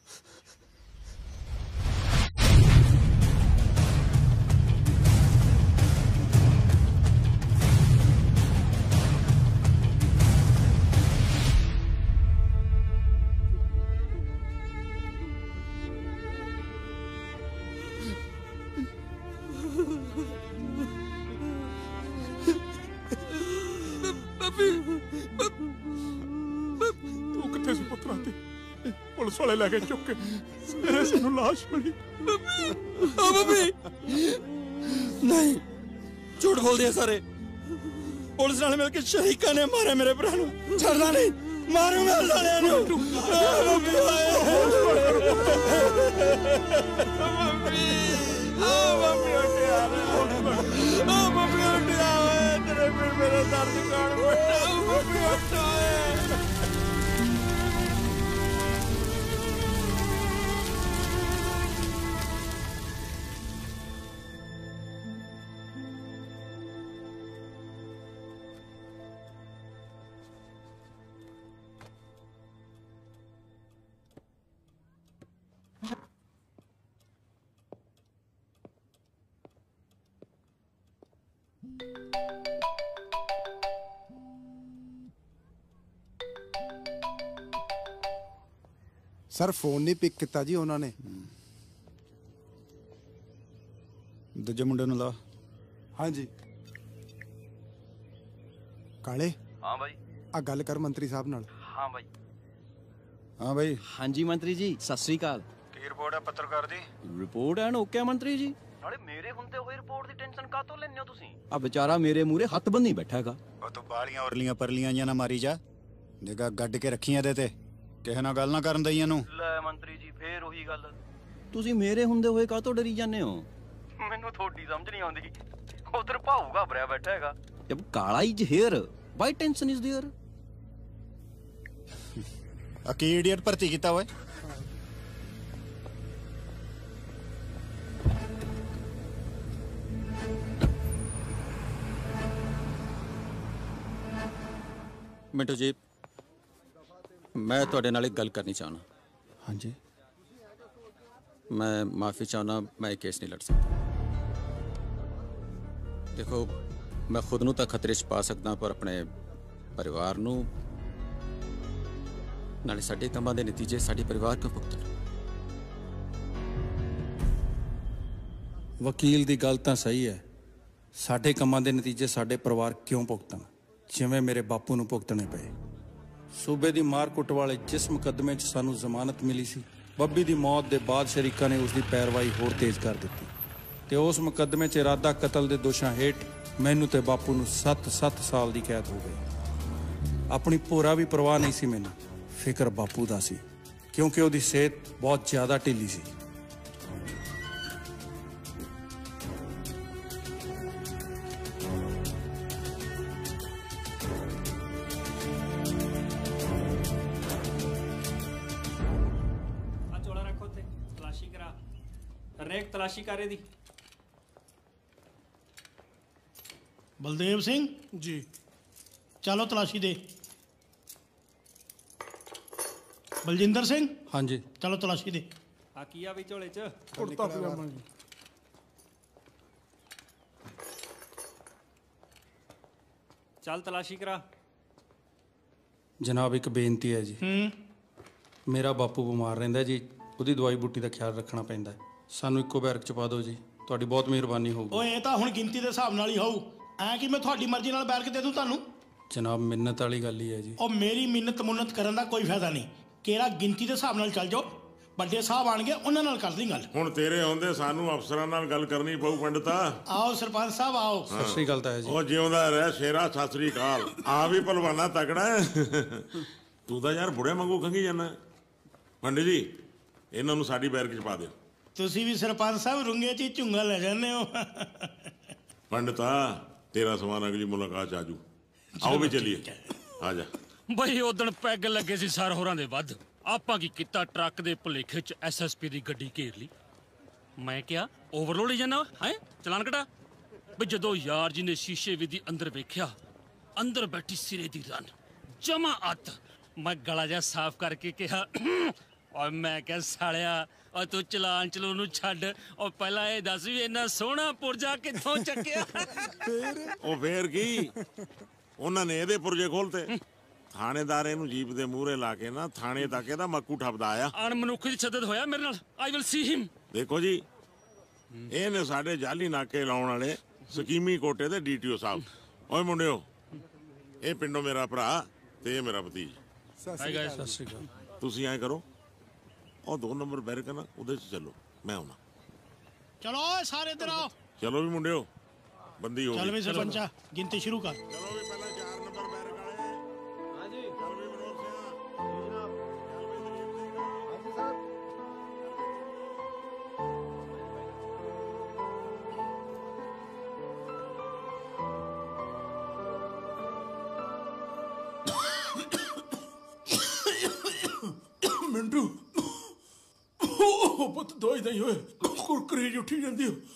पुलिस वाले लेके चुक के सवेरे सानू लाश मिली। ओ बबी नहीं, झूठ बोल दिया सारे। पुलिस वाले मिलके शरीका ने मारे मेरे भरा नू। छड़ना नहीं, मारूंगा साले नू। ओ बबी बबी ओ बबी उठ यार, ओ बबी उठ यार, तेरे फिर मेरा दर्द कौन बैठा। ओ बबी उठ। ਸਰ ਫੋਨ ਨਹੀਂ ਪਿਕ ਕੀਤਾ ਜੀ ਉਹਨਾਂ ਨੇ। ਦੂਜੇ ਮੁੰਡੇ ਨੂੰ ਲਾ। ਹਾਂਜੀ ਕਾਲੇ। हाँ भाई। ਆ ਗੱਲ ਕਰ ਮੰਤਰੀ ਸਾਹਿਬ ਨਾਲ। हाँ भाई। ਹਾਂ ਬਾਈ। ਹਾਂਜੀ ਮੰਤਰੀ ਜੀ ਸਤਿ ਸ੍ਰੀ ਅਕਾਲ। ਕੀ ਰਿਪੋਰਟ ਹੈ ਪੱਤਰਕਾਰ ਦੀ? ਰਿਪੋਰਟ ਐਨ ਓਕੇ ਆ ਮੰਤਰੀ ਜੀ। ਨਾਲੇ ਮੇਰੇ ਹੁੰਦੇ ਹੋਏ ਰਿਪੋਰਟ ਦੀ ਟੈਨਸ਼ਨ ਕਾਹਤੋਂ ਲੈਂਦੇ ਹੋ ਤੁਸੀਂ? ਆ ਵਿਚਾਰਾ ਮੇਰੇ ਮੂਹਰੇ ਹੱਥ ਬੰਨੀ ਬੈਠਾ ਹੈਗਾ। ਉਹ ਤੂੰ ਬਾਲੀਆਂ ਉਰਲੀਆਂ ਪਰਲੀਆਂ ਜਾਂ ਨਾ ਮਾਰੀ ਜਾ, ਨਿਗਾਹ ਗੱਡ ਕੇ ਰੱਖੀਆਂ ਇਹਦੇ ਤੇ, ਕਿਸੇ ਨਾਲ ਗੱਲ ਨਾ ਕਰਨ ਦਈਆਂ ਨੂੰ। ਲੈ ਮੰਤਰੀ ਜੀ ਫੇਰ ਉਹੀ ਗੱਲ। ਤੁਸੀਂ ਮੇਰੇ ਹੁੰਦੇ ਹੋਏ ਕਾਹਤੋਂ ਡਰੀ ਜਾਂਦੇ ਹੋ? ਮੈਨੂੰ ਤੁਹਾਡੀ ਸਮਝ ਨਹੀਂ ਆਉਂਦੀ। ਉਧਰ ਭਾਊਗਾ ਭਰਿਆ ਬੈਠਾ ਹੈਗਾ। ਜਬ Kala is here why tension is there. ਆ ਕੀ ਇਡੀਅਟ ਭਰਤੀ ਕੀਤਾ ਓਏ? ਮਿੰਟੂ ਜੀ, ਮੈਂ ਤੁਹਾਡੇ ਨਾਲ ਇੱਕ ਗੱਲ ਕਰਨੀ ਚਾਹੁੰਦਾ। ਹਾਂਜੀ। ਮੈਂ ਮਾਫੀ ਚਾਹੁੰਦਾ, ਮੈਂ ਇਹ ਕੇਸ ਨਹੀਂ ਲੜ ਸਕਦਾ। ਦੇਖੋ, ਮੈਂ ਖੁਦ ਨੂੰ ਤਾਂ ਖਤਰੇ 'ਚ ਪਾ ਸਕਦਾ, ਪਰ ਆਪਣੇ ਪਰਿਵਾਰ ਨੂੰ, ਨਾਲੇ ਸਾਡੇ ਕੰਮਾਂ ਦੇ ਨਤੀਜੇ ਸਾਡੇ ਪਰਿਵਾਰ ਕਿਉਂ ਭੁਗਤਣ? ਵਕੀਲ ਦੀ ਗੱਲ ਤਾਂ ਸਹੀ ਹੈ। ਸਾਡੇ ਕੰਮਾਂ ਦੇ ਨਤੀਜੇ ਸਾਡੇ ਪਰਿਵਾਰ ਕਿਉਂ ਭੁਗਤਣ? ਜਿਵੇਂ ਮੇਰੇ ਬਾਪੂ ਨੂੰ ਭੁਗਤਣੇ ਪਏ। ਸੂਬੇ ਦੀ ਮਾਰ ਕੁੱਟ ਵਾਲੇ ਜਿਸ ਮੁਕੱਦਮੇ 'ਚ ਸਾਨੂੰ ਜ਼ਮਾਨਤ ਮਿਲੀ ਸੀ, ਬੱਬੀ ਦੀ ਮੌਤ ਦੇ ਬਾਅਦ ਸ਼ਰੀਕਾਂ ਨੇ ਉਸ ਦੀ ਪੈਰਵਾਈ ਹੋਰ ਤੇਜ਼ ਕਰ ਦਿੱਤੀ ਤੇ ਉਸ ਮੁਕੱਦਮੇ 'ਚ ਇਰਾਦਾ ਕਤਲ ਦੇ ਦੋਸ਼ਾਂ ਹੇਠ ਮੈਨੂੰ ਤੇ ਬਾਪੂ ਨੂੰ ਸੱਤ ਸੱਤ ਸਾਲ ਦੀ ਕੈਦ ਹੋ ਗਈ। ਆਪਣੀ ਭੋਰਾ ਵੀ ਪਰਵਾਹ ਨਹੀਂ ਸੀ ਮੈਨੂੰ, ਫਿਕਰ ਬਾਪੂ ਦਾ ਸੀ, ਕਿਉਂਕਿ ਉਹਦੀ ਸਿਹਤ ਬਹੁਤ ਜ਼ਿਆਦਾ ਢਿੱਲੀ ਸੀ। ਹਰੇਕ ਤਲਾਸ਼ੀ ਕਰੇ ਦੀ। ਬਲਦੇਵ ਸਿੰਘ ਜੀ, ਚਲੋ ਤਲਾਸ਼ੀ ਦੇ। ਬਲਜਿੰਦਰ ਸਿੰਘ, ਹਾਂਜੀ, ਚਲੋ ਤਲਾਸ਼ੀ ਦੇ। ਆ ਕੀ ਆ ਵੀ ਝੋਲੇ 'ਚ? ਕੁੜਤਾ ਪਜਾਮਾ ਜੀ। ਚੱਲ ਤਲਾਸ਼ੀ ਕਰਾ। ਜਨਾਬ, ਇੱਕ ਬੇਨਤੀ ਹੈ ਜੀ। ਹੂੰ। ਮੇਰਾ ਬਾਪੂ ਬਿਮਾਰ ਰਹਿੰਦਾ ਜੀ, ਉਹਦੀ ਦਵਾਈ ਬੂਟੀ ਦਾ ਖਿਆਲ ਰੱਖਣਾ ਪੈਂਦਾ। ਸਾਨੂੰ ਇੱਕੋ ਬੈਰਕ 'ਚ ਪਾ ਦਿਓ ਜੀ, ਤੁਹਾਡੀ ਬਹੁਤ ਮਿਹਰਬਾਨੀ ਹੋਊਗੀ। ਓਏ ਇਹ ਤਾਂ ਹੁਣ ਗਿਣਤੀ ਦੇ ਹਿਸਾਬ ਨਾਲ ਹੀ ਹੋਊ, ਐ ਕਿ ਮੈਂ ਤੁਹਾਡੀ ਮਰਜ਼ੀ ਨਾਲ ਬੈਰਕ ਦੇ ਦੂੰ ਤੁਹਾਨੂੰ? ਜਨਾਬ, ਮਿੰਨਤ ਵਾਲੀ ਗੱਲ ਹੀ ਹੈ ਜੀ। ਉਹ ਮੇਰੀ ਮਿੰਨਤ ਮੁੰਨਤ ਕਰਨ ਦਾ ਕੋਈ ਫਾਇਦਾ ਨਹੀਂ। ਕਿਹੜਾ ਗਿਣਤੀ ਦੇ ਹਿਸਾਬ ਨਾਲ ਚੱਲ ਜਾਓ, ਵੱਡੇ ਸਾਹਿਬ ਆਣਗੇ ਉਹਨਾਂ ਨਾਲ ਕਰ ਲਈ ਗੱਲ। ਹੁਣ ਤੇਰੇ ਆਉਂਦੇ ਸਾਨੂੰ ਅਫਸਰਾਂ ਨਾਲ ਗੱਲ ਕਰਨੀ ਪਊ ਪੰਡਤਾ। ਆਓ ਸਰਪੰਚ ਸਾਹਿਬ ਆਓ। ਸਤਿ ਸ੍ਰੀ ਅਕਾਲ ਤਾਇਆ ਜੀ। ਉਹ ਜਿਉਂਦਾ ਰਹਿ ਸ਼ੇਰਾ, ਸਤਿ ਸ੍ਰੀ ਅਕਾਲ। ਆ ਵੀ ਭਲਵਾਨਾ ਤਕੜਾ ਤੂੰ ਤਾਂ ਯਾਰ ਬੁੜੇ ਵਾਂਗੂ ਖੰਗੀ ਜਾਂਦਾ। ਪੰਡਿਤ ਜੀ, ਇਹਨਾਂ ਨੂੰ ਸਾਡੀ ਬੈਰਕ 'ਚ ਪਾ ਦਿਓ। ਤੁਸੀਂ ਵੀ ਸਰਪੰਚ ਸਾਹਿਬ ਰੁੰਗੇ 'ਚ ਹੀ ਝੁੰਗਾ ਲੈ ਜਾਂਦੇ ਹੋ। ਪੰਡਤਾ, ਤੇਰਾ ਸਮਾਨ ਅਗਲੀ ਮੁਲਾਕਾਤ 'ਚ ਆਜੂ। ਆਓ ਵੀ ਚੱਲੀਏ, ਆ ਜਾ। ਬਈ ਉਦਣ ਪੈਗ ਲੱਗੇ ਸੀ ਸਰ ਹੋਰਾਂ ਦੇ ਵੱਧ। ਆਪਾਂ ਕੀ ਕੀਤਾ, ਟਰੱਕ ਦੇ ਭੁਲੇਖੇ 'ਚ ਐਸ ਐਸ ਪੀ ਦੀ ਗੱਡੀ ਘੇਰ ਲਈ। ਮੈਂ ਕਿਹਾ ਓਵਰਲੋਡ ਹੀ ਜਾਣਾ ਹੈ, ਚਲਾਨ ਕਟਾ। ਵੀ ਜਦੋਂ ਯਾਰ ਜੀ ਨੇ ਸ਼ੀਸ਼ੇ ਵੀ ਦੀ ਅੰਦਰ ਵੇਖਿਆ, ਅੰਦਰ ਬੈਠੀ ਸਿਰੇ ਦੀ ਰਨ ਜਮਾ ਅੱਤ। ਮੈਂ ਗਲਾ ਜਿਹਾ ਸਾਫ਼ ਕਰਕੇ ਕਿਹਾ, ਔਰ ਮੈਂ ਕਿਹਾ ਸਾਲਿਆ, ਔਰ ਤੂੰ ਚਲਾਨ ਚਲੋ ਨੂੰ ਛੱਡ, ਔਰ ਪਹਿਲਾਂ ਇਹ ਦੱਸ ਵੀ ਇੰਨਾ ਸੋਹਣਾ ਪੁਰਜਾ ਕਿੱਥੋਂ ਚੱਕਿਆ? ਉਹ ਫੇਰ ਕੀ, ਉਹਨਾਂ ਨੇ ਇਹਦੇ ਪੁਰਜੇ ਖੋਲਤੇ। ਥਾਣੇਦਾਰ ਇਹਨੂੰ ਜੀਪ ਦੇ ਮੂਹਰੇ ਲਾ ਕੇ ਨਾ ਥਾਣੇ ਤੱਕ ਇਹਦਾ ਮੱਕੂ ਠੱਪਦਾ ਆਇਆ। ਅਣਮਨੁੱਖੀ ਤਸ਼ੱਦਦ ਹੋਇਆ ਮੇਰੇ ਨਾਲ। I will see him. ਦੇਖੋ ਜੀ, ਇਹ ਨੇ ਸਾਡੇ ਜਾਲੀ ਨਾਕੇ ਲਾਉਣ ਵਾਲੇ ਸਕੀਮੀ ਕੋਟੇ ਦੇ ਡੀ ਟੀ ਓ ਸਾਹਿਬ। ਓਏ ਮੁੰਡਿਓ, ਇਹ ਪਿੰਡੋਂ ਮੇਰਾ ਭਰਾ ਤੇ ਇਹ ਮੇਰਾ ਭਤੀਜ। ਸਤਿ ਸ੍ਰੀ ਅਕਾਲ। ਤੁਸੀਂ ਐਂ ਕਰੋ, ਉਹ ਦੋ ਨੰਬਰ ਬੈਰਕ ਨਾ ਉਹਦੇ 'ਚ ਚੱਲੋ, ਮੈਂ ਆਉਣਾ। ਚਲੋ ਸਾਰੇ ਇੱਧਰ ਆਓ। ਚਲੋ ਵੀ ਮੁੰਡਿਓ, ਬੰਦੀ ਹੋ ਚੱਲ ਗਈ। ਵੀ ਸਰਪੰਚਾ, ਗਿਣਤੀ ਸ਼ੁਰੂ ਕਰ। ਚਲੋ ਵੀ ਪਹਿਲਾਂ ਚਾਰ ਨੰਬਰ ਬੈਰਕ ਵਾਲੇ। ਹਾਂਜੀ, ਚੱਲ ਵੀ ਮਨੋਜ ਸਿੰਘ। ਮਿੰਟੂ, ਪੁੱਤ ਦੋਈ ਨਹੀਂ ਹੋਏ, ਕੁਰਕਰੀ ਜਿਹੀ ਉੱਠੀ ਜਾਂਦੀ ਹੋ।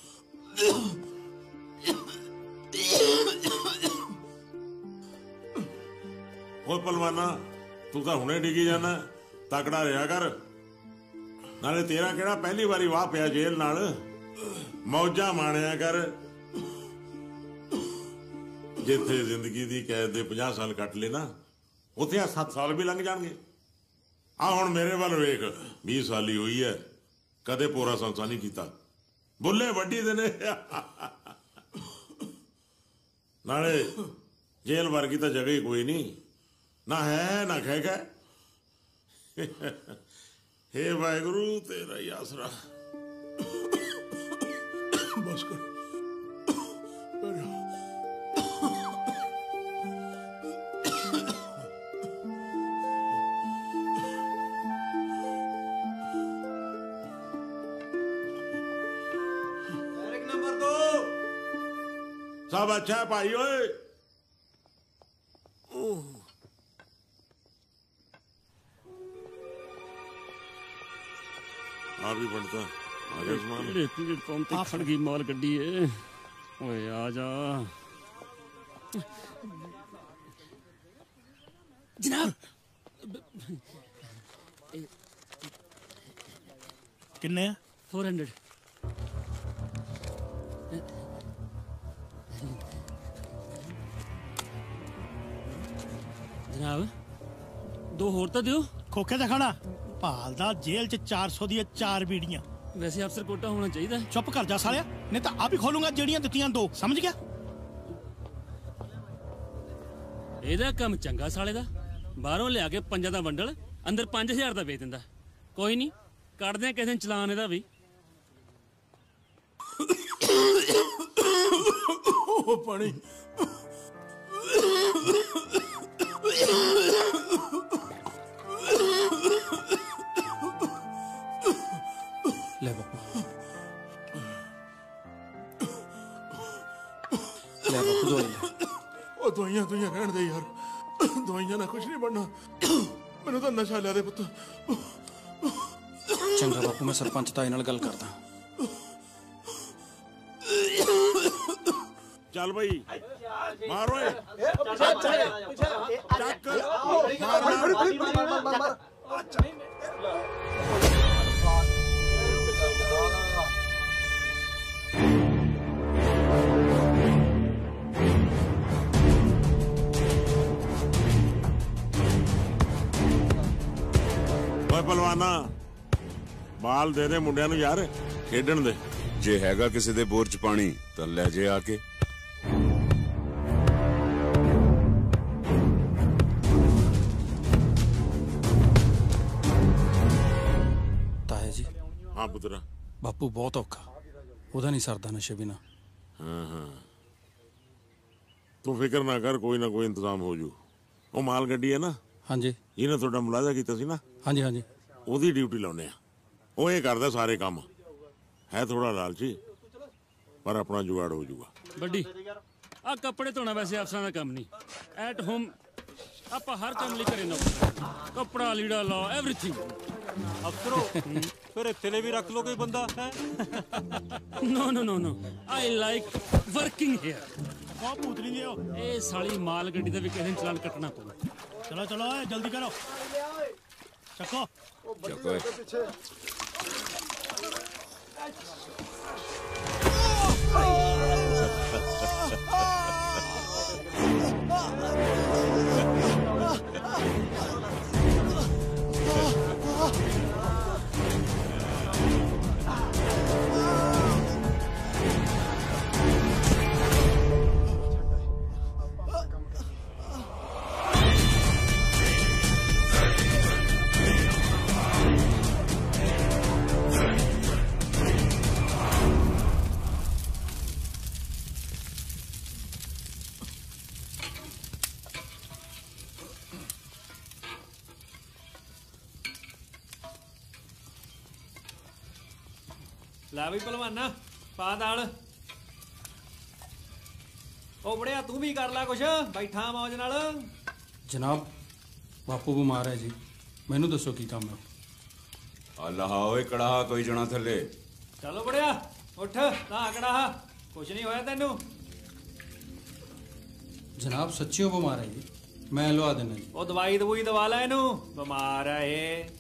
ਓਏ ਪਲਵਾਨਾ, ਤੂੰ ਤਾਂ ਹੁਣੇ ਡਿੱਗੀ ਜਾਣਾ, ਤਕੜਾ ਰਿਹਾ ਕਰ। ਨਾਲੇ ਤੇਰਾ ਕਿਹੜਾ ਪਹਿਲੀ ਵਾਰੀ ਵਾਹ ਪਿਆ ਜੇਲ੍ਹ ਨਾਲ, ਮੌਜਾਂ ਮਾਣਿਆ ਕਰ। ਜਿੱਥੇ ਜ਼ਿੰਦਗੀ ਦੀ ਕੈਦ ਦੇ ਪੰਜਾਹ ਸਾਲ ਕੱਟ ਲੈ ਨਾ, ਉੱਥੇ ਆ ਸੱਤ ਸਾਲ ਵੀ ਲੰਘ ਜਾਣਗੇ। ਆ ਹੁਣ ਮੇਰੇ ਵੱਲ ਵੇਖ, ਵੀਹ ਸਾਲੀ ਹੋਈ ਹੈ, ਕਦੇ ਪੂਰਾ ਸੰਸਾ ਨਹੀਂ ਕੀਤਾ। ਬੁੱਲੇ ਵੱਡੀ ਦੇ ਨੇ। ਨਾਲੇ ਜੇਲ੍ਹ ਵਰਗੀ ਤਾਂ ਜਗ੍ਹਾ ਹੀ ਕੋਈ ਨਹੀਂ, ਨਾ ਹੈ ਨਾ ਖੈ ਖੈ। ਹੇ ਵਾਹਿਗੁਰੂ, ਤੇਰਾ ਹੀ ਆਸਰਾ। ਬਸ ਕਰ। सब अच्छा है भाई ओए। आ भी बढ़ता आ गया उस्मान। तेरे तेरे पंप ते खड़ गई माल गड्डी है। ओए आ जा जनाब। किन्ने फोर हंड्रेड। जनाब दो होर तो दियो। खोखे दा खाना भालदा जेल च चार सौ दी चार बीड़ियां। वैसे अफसर कोटा होना चाहिए। चुप कर जा सालिया, नहीं तो आप ही खोलूंगा जेड़ियां दित्तियां दो, समझ गया? ਇਹਦਾ ਕੰਮ ਚੰਗਾ ਸਾਲੇ ਦਾ, ਬਾਹਰੋਂ ਲਿਆ ਕੇ ਪੰਜਾਂ ਦਾ ਬੰਡਲ ਅੰਦਰ ਪੰਜ ਹਜ਼ਾਰ ਦਾ ਵੇਚ ਦਿੰਦਾ। ਕੋਈ ਨਹੀਂ ਕੱਢਦੇ ਆ ਕਿਸੇ ਦਿਨ ਚਲਾਨ ਇਹਦਾ ਵੀ। ਉਹ ਪਾਣੀ ਲੈ ਬਾਪੂ, ਲੈ ਬਾਪੂ ਦਵਾਈ ਲੈ। ਉਹ ਦਵਾਈਆਂ ਦਵਾਈਆਂ ਰਹਿਣ ਦੇ ਯਾਰ, ਦਵਾਈਆਂ ਨਾਲ ਕੁਝ ਨਹੀਂ ਬਣਨਾ। ਮੈਨੂੰ ਤਾਂ ਨਸ਼ਾ ਲਿਆ ਦੇ ਪੁੱਤ। ਚੰਗਾ ਬਾਪੂ, ਮੈਂ ਸਰਪੰਚ ਤਾਏ ਨਾਲ ਗੱਲ ਕਰਦਾ। ਚੱਲ ਬਈ ਮਾਰ ਓਏ। ਚੱਕ ਓਏ ਪਹਿਲਵਾਨਾ, ਬਾਲ ਦੇ ਦੇ ਮੁੰਡਿਆਂ ਨੂੰ ਯਾਰ, ਖੇਡਣ ਦੇ। ਜੇ ਹੈਗਾ ਕਿਸੇ ਦੇ ਬੋਰ ਚ ਪਾਣੀ ਤਾਂ ਲੈ ਜੇ ਆ ਕੇ। ਤਾਏ ਜੀ। ਹਾਂ ਪੁੱਤਰਾ। ਬਾਪੂ ਬਹੁਤ ਔਖਾ, ਉਹਦਾ ਨਹੀਂ ਸਰਦਾ ਨਸ਼ੇ ਬਿਨਾ। ਹਾਂ ਹਾਂ ਤੂੰ ਫਿਕਰ ਨਾ ਕਰ, ਕੋਈ ਨਾ ਕੋਈ ਇੰਤਜ਼ਾਮ ਹੋ ਜੂ। ਉਹ ਮਾਲ ਗੱਡੀ ਹੈ ਨਾ। ਹਾਂਜੀ। ਇਹਨੇ ਤੁਹਾਡਾ ਮੁਲਾਜ਼ਾ ਕੀਤਾ ਸੀ ਨਾ। ਹਾਂਜੀ ਹਾਂਜੀ। ਉਹਦੀ ਡਿਊਟੀ ਲਾਉਨੇ ਆ। ਉਹ ਇਹ ਕਰਦਾ ਸਾਰੇ ਕੰਮ, ਹੈ ਥੋੜਾ ਲਾਲਚੀ, ਪਰ ਆਪਣਾ ਜੁਗਾੜ ਹੋ ਜੂਗਾ। ਵੱਡੀ ਆ ਕੱਪੜੇ ਧੋਣਾ ਵੈਸੇ ਅਫਸਰਾਂ ਦਾ ਕੰਮ ਨਹੀਂ। ਐਟ ਹੋਮ ਆਪਾਂ ਹਰ ਕੰਮ ਲਈ ਕਰੇ ਨੌਕਰ, ਕੱਪੜਾ ਲੀੜਾ ਲਾ ਐਵਰੀਥਿੰਗ। ਅਫਸਰੋ ਫਿਰ ਇੱਥੇ ਵੀ ਰੱਖ ਲੋ ਕੋਈ ਬੰਦਾ ਹੈ। No no no no I like working here. ਕੋ ਭੂਤਨੀ ਦਿਓ। ਇਹ ਸਾਲੀ ਮਾਲ ਗੱਡੀ ਦਾ ਵੀ ਕਿਸੇ ਦਿਨ ਚਲਾਨ ਕੱਟਣਾ ਪਊ। चलो चलो जल्दी करो, चको चको। ਲੈ ਵੀ ਭਲਵਾਨਾ ਪਾ ਦਾਲ। ਉਹ ਬੜਿਆ ਤੂੰ ਵੀ ਕਰ ਲੈ ਕੁਛ, ਬੈਠਾ ਮੌਜ ਨਾਲ। ਜਨਾਬ ਬਾਪੂ ਬਿਮਾਰ ਹੈ ਜੀ, ਮੈਨੂੰ ਦੱਸੋ ਕੀ ਕੰਮ ਹੈ। ਅੱਲਾਹ ਓਏ ਕੜਾਹਾ ਕੋਈ ਜਣਾ ਥੱਲੇ। ਚਲੋ ਬੜਿਆ ਉੱਠ, ਨਾ ਕੜਾਹਾ, ਕੁਛ ਨਹੀਂ ਹੋਇਆ ਤੈਨੂੰ। ਜਨਾਬ ਸੱਚੀਓ ਬਿਮਾਰ ਹੈ ਜੀ, ਮੈਂ ਲਵਾ ਦੇਣਾ ਜੀ। ਉਹ ਦਵਾਈ ਦਵਾਈ ਦਵਾ ਲੈ ਇਹਨੂੰ, ਬਿਮਾਰ ਹੈ ਇਹ।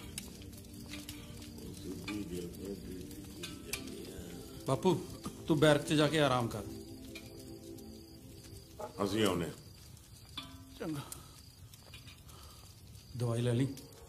ਬਾਪੂ ਤੂੰ ਬੈਰਕ 'ਚ ਜਾ ਕੇ ਆਰਾਮ ਕਰ। ਅਸੀਂ ਆਉਨੇ। ਚੰਗਾ। ਦਵਾਈ ਲੈ ਲਈ।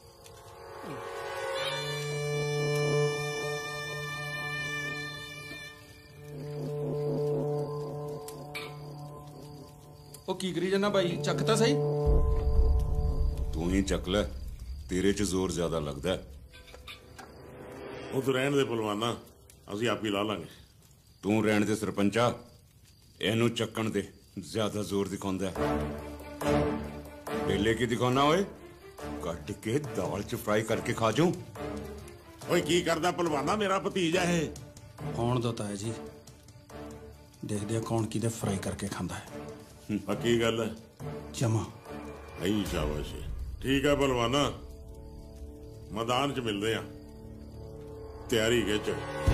ਉਹ ਕੀ ਕਰੀ ਜਾਂਦਾ ਬਾਈ, ਚੱਕ ਤਾਂ ਸਹੀ। ਤੂੰ ਹੀ ਚੱਕ ਲੈ, ਤੇਰੇ 'ਚ ਜ਼ੋਰ ਜ਼ਿਆਦਾ ਲੱਗਦਾ। ਉਹ ਤੂੰ ਰਹਿਣ ਦੇ ਪਹਿਲਵਾਨਾ, ਅਸੀਂ ਆਪ ਹੀ ਲਾ ਲਾਂਗੇ। ਤੂੰ ਰਹਿਣ ਦੇ ਸਰਪੰਚਾ, ਇਹਨੂੰ ਚੱਕਣ ਦੇ ਜ਼ਿਆਦਾ ਜ਼ੋਰ ਦਿਖਾਉਂਦਾ। ਪਹਿਲੇ ਕੀ ਦਿਖਾਉਣਾ ਓਏ? ਕੱਟ ਕੇ ਦਾਲ 'ਚ ਫਰਾਈ ਕਰਕੇ ਖਾ ਜਾਊਂ। ਓਏ ਕੀ ਕਰਦਾ ਪਹਿਲਵਾਨਾ, ਮੇਰਾ ਭਤੀਜਾ ਇਹ। ਹੋਣ ਦੋ ਤਾਇਆ ਜੀ, ਦੇਖਦੇ ਆ ਕੌਣ ਕਿਹਦੇ ਫਰਾਈ ਕਰਕੇ ਖਾਂਦਾ ਹੈ। ਪੱਕੀ ਗੱਲ ਹੈ ਜਮਾ। ਐਂ ਸ਼ਾਬਾਸ਼। ਠੀਕ ਹੈ ਭਲਵਾਨਾ, ਮੈਦਾਨ 'ਚ ਮਿਲਦੇ ਆ। ਤਿਆਰੀ ਖਿੱਚ।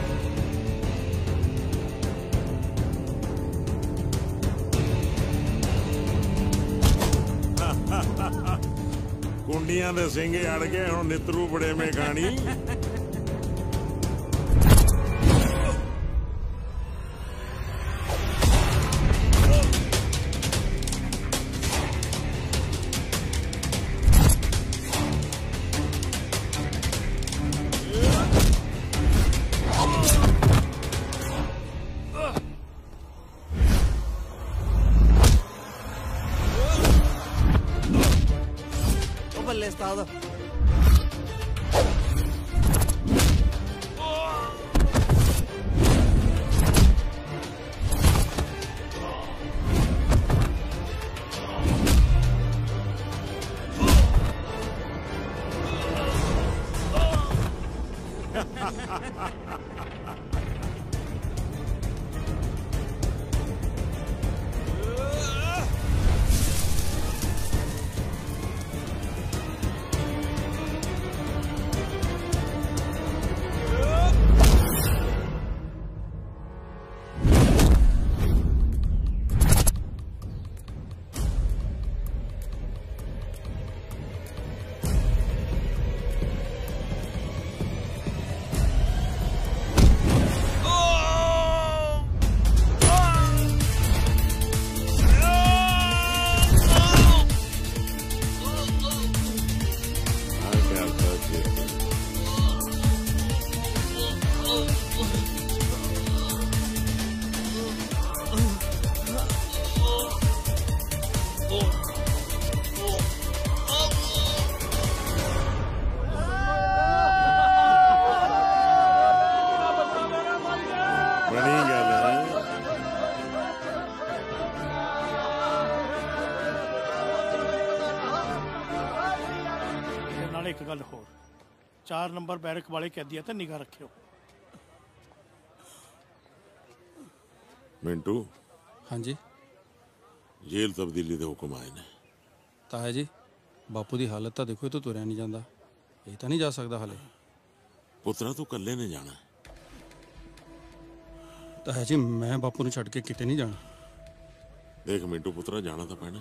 ਕੁੰਡੀਆਂ ਦੇ ਸਿੰਘੇ ਅੜ ਗਏ, ਹੁਣ ਨਿਤਰੂ ਬੜੇ ਮੇ ਖਾਣੀ। ਬੱਲੇ ਉਸਤਾਦ। ਇੱਕ ਗੱਲ ਹੋਰ, ਚਾਰ ਨੰਬਰ ਬੈਰਕ ਵਾਲੇ ਕੈਦੀਆਂ ਤੇ ਨਿਗਾਹ ਰੱਖਿਓ। ਮਿੰਟੂ। ਹਾਂਜੀ। ਜੇਲ੍ਹ ਤਬਦੀਲੀ ਦੇ ਹੁਕਮ ਆਏ ਨੇ। ਤਾਇਆ ਜੀ, ਬਾਪੂ ਦੀ ਹਾਲਤ ਤਾਂ ਦੇਖੋ, ਇਹ ਤੋਂ ਤੁਰਿਆ ਨਹੀਂ ਜਾਂਦਾ। ਇਹ ਤਾਂ ਨਹੀਂ ਜਾ ਸਕਦਾ ਹਾਲੇ। ਪੁੱਤਰਾ ਤੂੰ ਇਕੱਲੇ ਨੇ ਜਾਣਾ। ਤਾਇਆ ਜੀ, ਮੈਂ ਬਾਪੂ ਨੂੰ ਛੱਡ ਕੇ ਕਿਤੇ ਨਹੀਂ ਜਾਣਾ। ਦੇਖ ਮਿੰਟੂ ਪੁੱਤਰਾ, ਜਾਣਾ ਤਾਂ ਪੈਣਾ।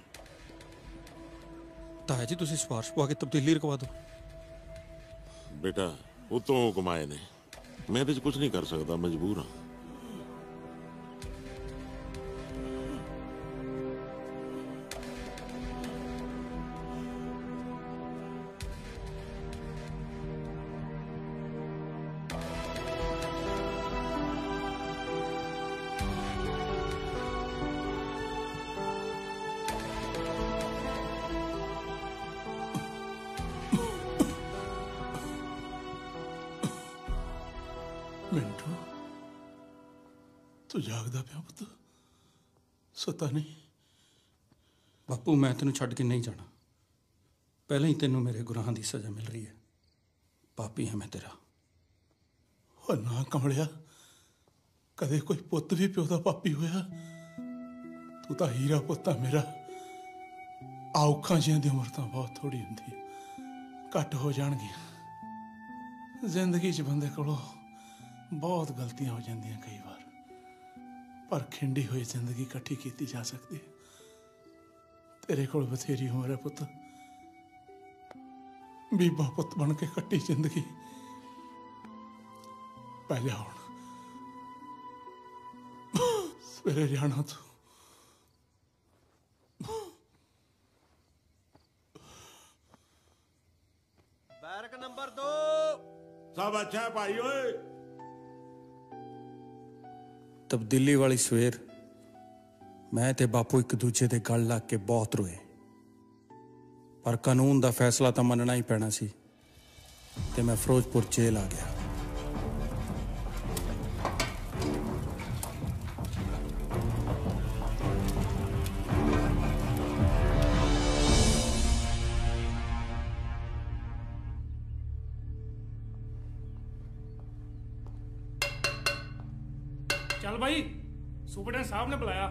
ਤਾਇਆ ਜੀ, ਤੁਸੀਂ ਸਿਫਾਰਿਸ਼ ਪਵਾ ਕੇ ਤਬਦੀਲੀ ਰਕਵਾ ਦਿਓ। ਬੇਟਾ ਉਤੋਂ ਹੁਕਮ ਆਏ ਨੇ, ਮੈਂ ਇਹਦੇ 'ਚ ਕੁਝ ਨਹੀਂ ਕਰ ਸਕਦਾ, ਮਜਬੂਰ ਹਾਂ। ਮਿੰਟੂ, ਤੂੰ ਜਾਗਦਾ ਪਿਆ ਪੁੱਤ? ਸੁੱਤਾ ਨਹੀਂ? ਬਾਪੂ, ਮੈਂ ਤੈਨੂੰ ਛੱਡ ਕੇ ਨਹੀਂ ਜਾਣਾ। ਪਹਿਲਾਂ ਹੀ ਤੈਨੂੰ ਮੇਰੇ ਗੁਨਾਹਾਂ ਦੀ ਸਜ਼ਾ ਮਿਲ ਰਹੀ ਹੈ। ਪਾਪੀ ਹਾਂ ਮੈਂ ਤੇਰਾ। ਉਹ ਨਾ ਕਮਲਿਆ, ਕਦੇ ਕੋਈ ਪੁੱਤ ਵੀ ਪਿਓ ਦਾ ਪਾਪੀ ਹੋਇਆ? ਤੂੰ ਤਾਂ ਹੀਰਾ ਪੁੱਤ ਆ ਮੇਰਾ। ਔਖਾਂ ਜਿਹੀਆਂ ਦੀ ਉਮਰ ਤਾਂ ਬਹੁਤ ਥੋੜੀ ਹੁੰਦੀ ਹੈ, ਘੱਟ ਹੋ ਜਾਣਗੀਆਂ। ਜ਼ਿੰਦਗੀ 'ਚ ਬੰਦੇ ਕੋਲੋਂ ਬਹੁਤ ਗਲਤੀਆਂ ਹੋ ਜਾਂਦੀਆਂ ਕਈ ਵਾਰ, ਪਰ ਖਿੰਡੀ ਹੋਈ ਜ਼ਿੰਦਗੀ ਇਕੱਠੀ ਕੀਤੀ ਜਾ ਸਕਦੀ ਹੈ। ਤੇਰੇ ਕੋਲ ਬਥੇਰੀ ਉਮਰ ਹੈ ਪੁੱਤ, ਬੀਬਾ ਪੁੱਤ ਬਣ ਕੇ ਕੱਟੀ ਜ਼ਿੰਦਗੀ। ਪੈ ਜਾ ਹੁਣ, ਸਵੇਰੇ ਜਾਣਾ ਤੂੰ। बैरक नंबर दो। सब अच्छा है भाई ओए। ਤਬਦੀਲੀ ਵਾਲੀ ਸਵੇਰ ਮੈਂ ਤੇ ਬਾਪੂ ਇੱਕ ਦੂਜੇ ਦੇ ਗਲ ਲੱਗ ਕੇ ਬਹੁਤ ਰੋਏ, ਪਰ ਕਾਨੂੰਨ ਦਾ ਫੈਸਲਾ ਤਾਂ ਮੰਨਣਾ ਹੀ ਪੈਣਾ ਸੀ ਤੇ ਮੈਂ ਫਿਰੋਜ਼ਪੁਰ ਜੇਲ੍ਹ ਆ ਗਿਆ। ਚੱਲ ਬਾਈ, ਸੁਪਰਡੈਂਟ ਸਾਹਿਬ ਨੇ ਬੁਲਾਇਆ।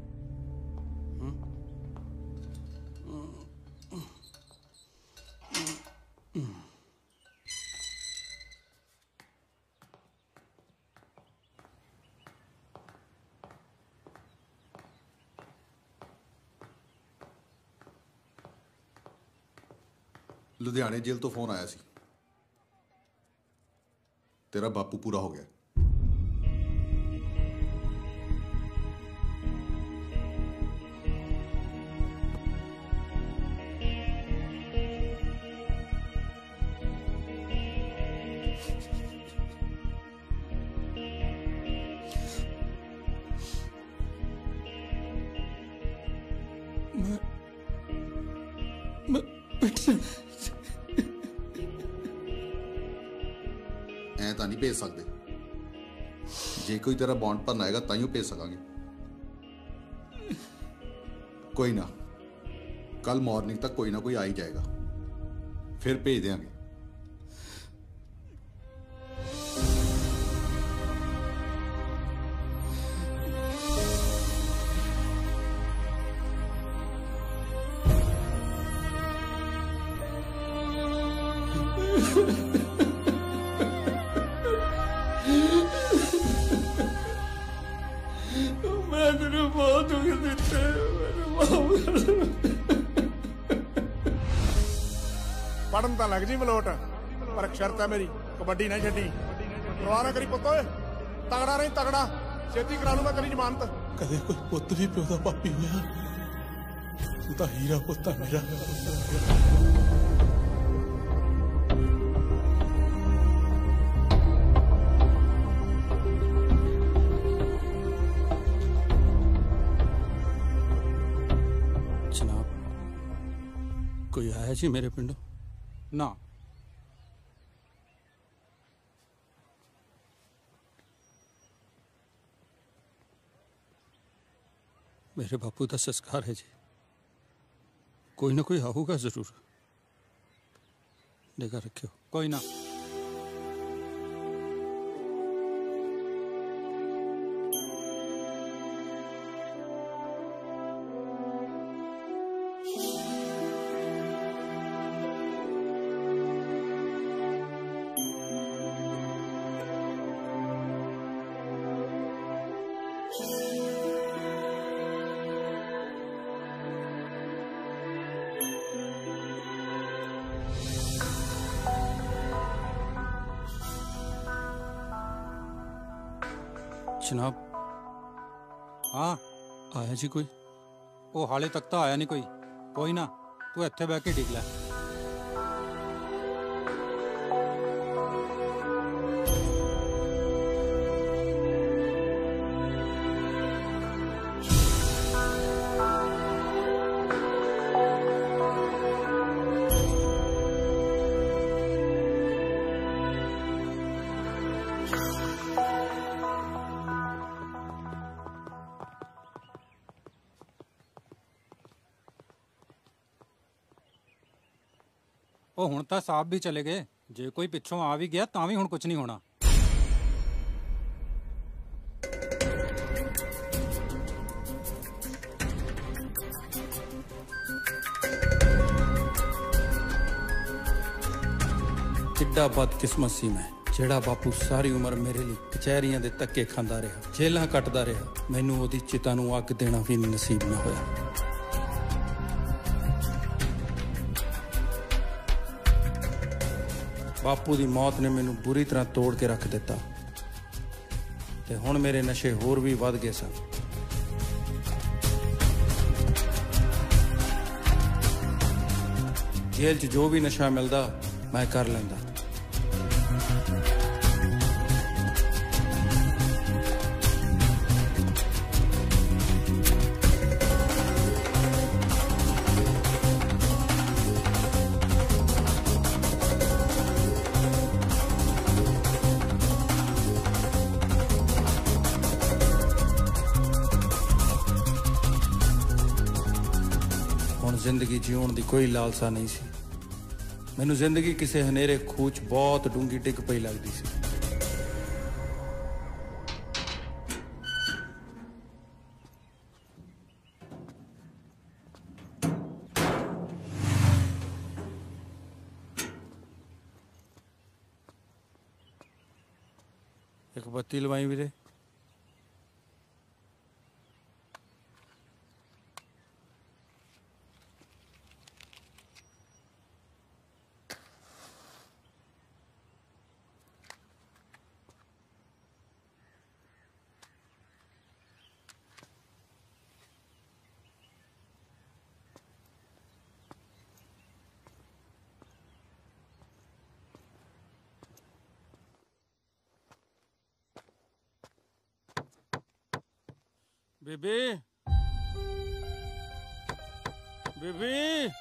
ਲੁਧਿਆਣੇ ਜੇਲ੍ਹ ਤੋਂ ਫੋਨ ਆਇਆ ਸੀ, ਤੇਰਾ ਬਾਪੂ ਪੂਰਾ ਹੋ ਗਿਆ। ਐ ਤਾਂ ਨਹੀਂ ਭੇਜ ਸਕਦੇ, ਜੇ ਕੋਈ ਤੇਰਾ ਬੌਂਡ ਭਰਨਾ ਹੈਗਾ ਤਾਂ ਹੀ ਭੇਜ ਸਕਾਂਗੇ। ਕੋਈ ਨਾ, ਕੱਲ ਮਾਰਨਿੰਗ ਤੱਕ ਕੋਈ ਨਾ ਕੋਈ ਆ ਹੀ ਜਾਏਗਾ, ਫਿਰ ਭੇਜ ਦੇਵਾਂਗੇ। ਮੈਂ ਤੈਨੂੰ ਬਹੁਤ ਦੁੱਖ ਦਿੱਤਾ, ਮੈਨੂੰ ਮਾਫ ਪੜਨ ਤਾਂ ਲੱਗ ਜੀ ਮਲੋਟ, ਪਰ ਇੱਕ ਸ਼ਰਤ ਹੈ ਮੇਰੀ, ਕਬੱਡੀ ਨਾ ਛੱਡੀ। ਪਰਵਾਹ ਨਾ ਕਰੀ ਪੁੱਤ, ਓਏ ਤਗੜਾ ਨਹੀਂ ਤਗੜਾ, ਛੇਤੀ ਕਰਾ ਲੂ ਮੈਂ ਤੇਰੀ ਜ਼ਮਾਨਤ। ਕਦੇ ਕੋਈ ਪੁੱਤ ਵੀ ਪਿਓ ਦਾ ਪਾਪੀ ਹੋਇਆ? ਤੂੰ ਤਾਂ ਹੀਰਾ ਪੁੱਤ ਆ ਮੇਰਾ। ਜਨਾਬ, ਕੋਈ ਆਇਆ ਜੀ ਮੇਰੇ ਪਿੰਡੋਂ? ਨਾ। मेरे बापू का संस्कार है जी, कोई ना कोई आऊगा जरूर, निगाह रखियो। कोई ना। जनाब। हाँ आया जी कोई? वो हाले तक तो आया नहीं कोई। कोई ना, तू इत्थे बह के डिग लै। ਉਹ ਹੁਣ ਤਾਂ ਸਾਹਿਬ ਵੀ ਚਲੇ ਗਏ, ਜੇ ਕੋਈ ਪਿੱਛੋਂ ਆ ਵੀ ਗਿਆ ਤਾਂ ਵੀ ਹੁਣ ਕੁਝ ਨਹੀਂ ਹੋਣਾ। ਕਿੱਡਾ ਬਦਕਿਸਮਤ ਸੀ ਮੈਂ, ਜਿਹੜਾ ਬਾਪੂ ਸਾਰੀ ਉਮਰ ਮੇਰੇ ਲਈ ਕਚਹਿਰੀਆਂ ਦੇ ਧੱਕੇ ਖਾਂਦਾ ਰਿਹਾ, ਜੇਲ੍ਹਾਂ ਕੱਟਦਾ ਰਿਹਾ, ਮੈਨੂੰ ਉਹਦੀ ਚਿਤਾ ਨੂੰ ਅੱਗ ਦੇਣਾ ਵੀ ਨਸੀਬ ਨਾ ਹੋਇਆ। ਬਾਪੂ ਦੀ ਮੌਤ ਨੇ ਮੈਨੂੰ ਬੁਰੀ ਤਰ੍ਹਾਂ ਤੋੜ ਕੇ ਰੱਖ ਦਿੱਤਾ ਤੇ ਹੁਣ ਮੇਰੇ ਨਸ਼ੇ ਹੋਰ ਵੀ ਵੱਧ ਗਏ ਸਨ। ਜੇਲ੍ਹ 'ਚ ਜੋ ਵੀ ਨਸ਼ਾ ਮਿਲਦਾ ਮੈਂ ਕਰ ਲੈਂਦਾ। ਜ਼ਿੰਦਗੀ ਜਿਉਣ ਦੀ ਕੋਈ ਲਾਲਸਾ ਨਹੀਂ ਸੀ ਮੈਨੂੰ। ਜ਼ਿੰਦਗੀ ਕਿਸੇ ਹਨੇਰੇ ਖੂਹ 'ਚ ਬਹੁਤ ਡੂੰਗੀ ਡਿੱਗ ਪਈ ਲੱਗਦੀ ਸੀ। ਇੱਕ ਬੱਤੀ ਲਵਾਈ ਵੀਰੇ। ਬੇਬੇ ਬੇਬੇ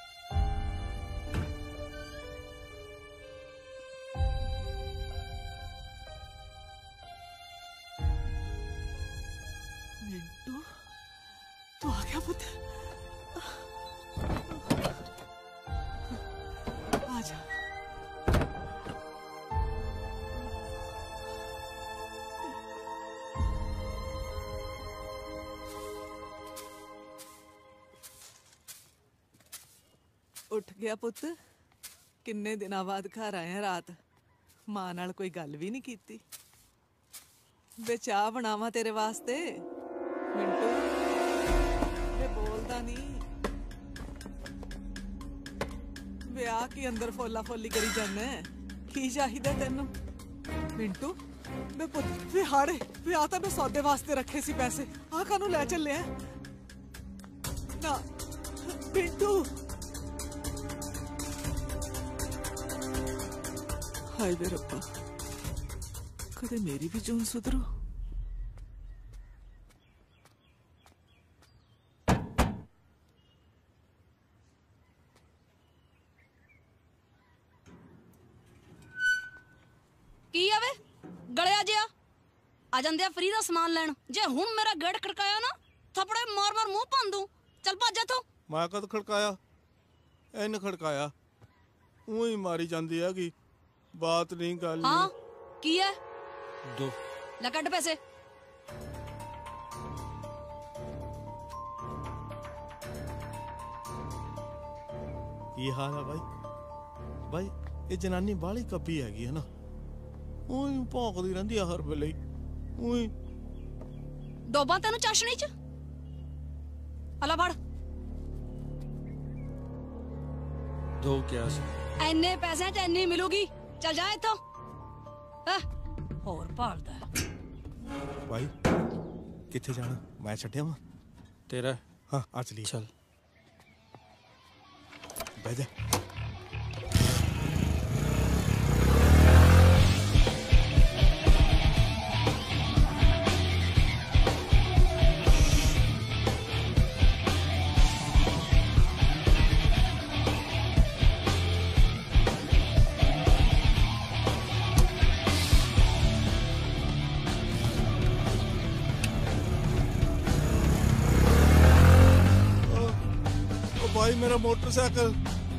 मिंटू तू आ गया पुत्र आजा ਉੱਠ ਗਿਆ ਪੁੱਤ ਕਿੰਨੇ ਦਿਨਾਂ ਬਾਅਦ ਘਰ ਆਇਆ ਰਾਤ ਮਾਂ ਨਾਲ ਕੋਈ ਗੱਲ ਵੀ ਨਹੀਂ ਕੀਤੀ ਵੇ ਚਾਹ ਬਣਾਵਾਂ ਤੇਰੇ ਵਾਸਤੇ ਮਿੰਟੂ ਵੇ ਬੋਲਦਾ ਨਹੀਂ ਵੇ ਆ ਕੀ ਅੰਦਰ ਫੋਲਾ ਫੋਲੀ ਕਰੀ ਜਾਂਦਾ ਕੀ ਚਾਹੀਦਾ ਤੈਨੂੰ ਮਿੰਟੂ ਵੇ ਪੁੱਤ ਵੇ ਹਾੜੇ ਵੇ ਆ ਤਾਂ ਮੈਂ ਸੌਦੇ ਵਾਸਤੇ ਰੱਖੇ ਸੀ ਪੈਸੇ ਆ ਕਾਹਨੂੰ ਲੈ ਚੱਲਿਆ ਨਾ ਮਿੰਟੂ हाय वे रब्बा कदे मेरी भी जून सुधरो की आवे गलिया जिया आ जांदे फ्री दा सामान लैन जे हुण मेरा गेट खड़काया ना थपड़े मार मार मुंह भन दूं चल भज जा तू मैं कद खड़काया इन खड़काया ऊं ही मारी जांदी हैगी बात नहीं गल हाँ की है दो ले कट पैसे ये हाल है भाई भाई ये जनानी बाली कब्बी हैगी है ना ऊं ही भौंकदी रहिंदी है हर वेले ऊं ही डोबा तेनू चाशनी च अला फड़ दो क्या सी इन्ने पैसे च इन्नी मिलूगी चल जा इथों होर भालदा भाई किथे जाना मैं छड्डिया वा तेरा हाँ आ चलिए चल बैठ जा भाई मेरा मोटरसाइकिल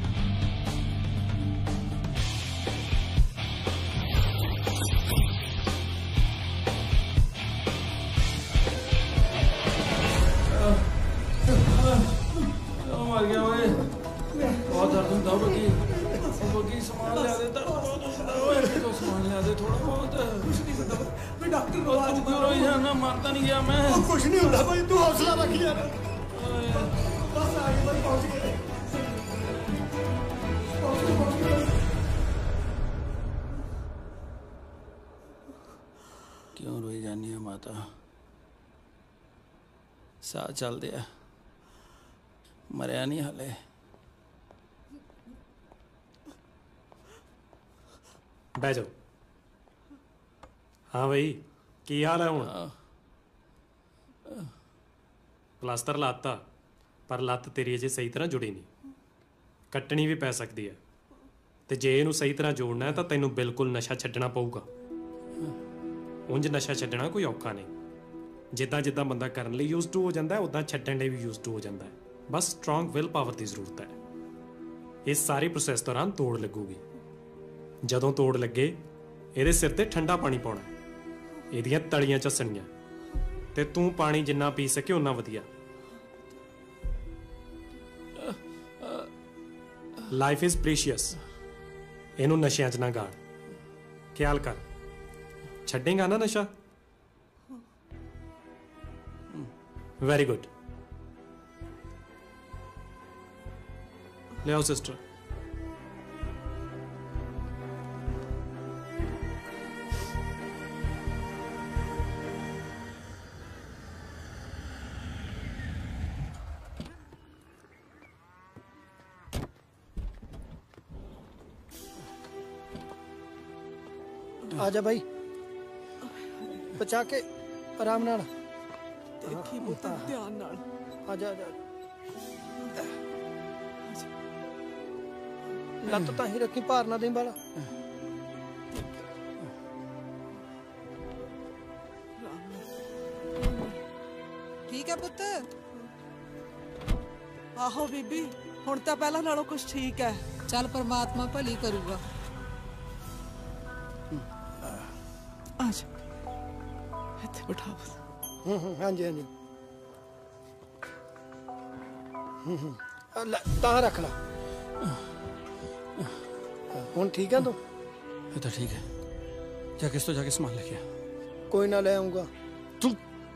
मर गया ओए बहुत दर्द होता बगी बगी सामान ले दे तो सामान ले दे थोड़ा बहुत मैं डॉक्टर को आज दूर हो जाना मरता नहीं गया मैं कुछ नहीं होता भाई तू हौसला रख यार बस आगे बस पहुंच गए क्यों रोई जानी है माता साह चल दिया मरिया नहीं हाले बह जाओ हाँ भाई की हाल है हुण प्लास्टर लाता पर लत्त तेरी अजे सही तरह जुड़ी नहीं कट्टनी भी पै सकती है ते जे इहनूं सही तरह जोड़ना है तो तैनूं बिल्कुल नशा छड्डना पऊगा उंज नशा छड्डना कोई औखा नहीं जिद्दां जिद्दां बंदा करन लई यूज़ टू हो जाता है उदां छड्डण लई भी यूज़ टू हो जाता है बस स्ट्रॉन्ग विल पावर की जरूरत है इस सारी प्रोसैस दौरान तोड़ लगूगी जदों तोड़ लगे ਇਹਦੇ सिर ते ठंडा पानी पाउणा ਇਹਦੀਆਂ तलियां ਝੱਸਣੀਆਂ ते तू पानी जिन्ना पी सके उन्ना वधिया लाइफ इज प्रीशियस ਇਹਨੂੰ ਨਸ਼ਿਆਂ 'ਚ ਨਾ ਗਾੜ ख्याल कर ਛੱਡੇਗਾ ਨਾ ਨਸ਼ਾ? Very good. ਲਿਆਓ ਸਿਸਟਰ। आजा भाई बचा के आराम नाल देखी पुत ध्यान नाल आजा आजा लत तां ही रखी भार ना दें वाला ठीक है पुत आहो बीबी हुण तां पहला नालों कुछ ठीक है चल परमात्मा भली करूगा आज ਇੱਥੇ ਬਿਠਾ ਬਸ ਹੂੰ ਹੂੰ ਹਾਂਜੀ ਹਾਂਜੀ ਹੂੰ ਹੂੰ ਲੈ ਤਾਂ ਰੱਖ ਲਾ ਹੁਣ ਠੀਕ ਹੈ ਤੂੰ ਇਹ ਤਾਂ ਠੀਕ ਹੈ ਜਾ ਕਿਸ ਤੋਂ ਜਾ ਕੇ ਸਮਾਨ ਲੈ ਕੇ ਆ ਕੋਈ ਨਾ ਲੈ ਆਉਂਗਾ ਤੂੰ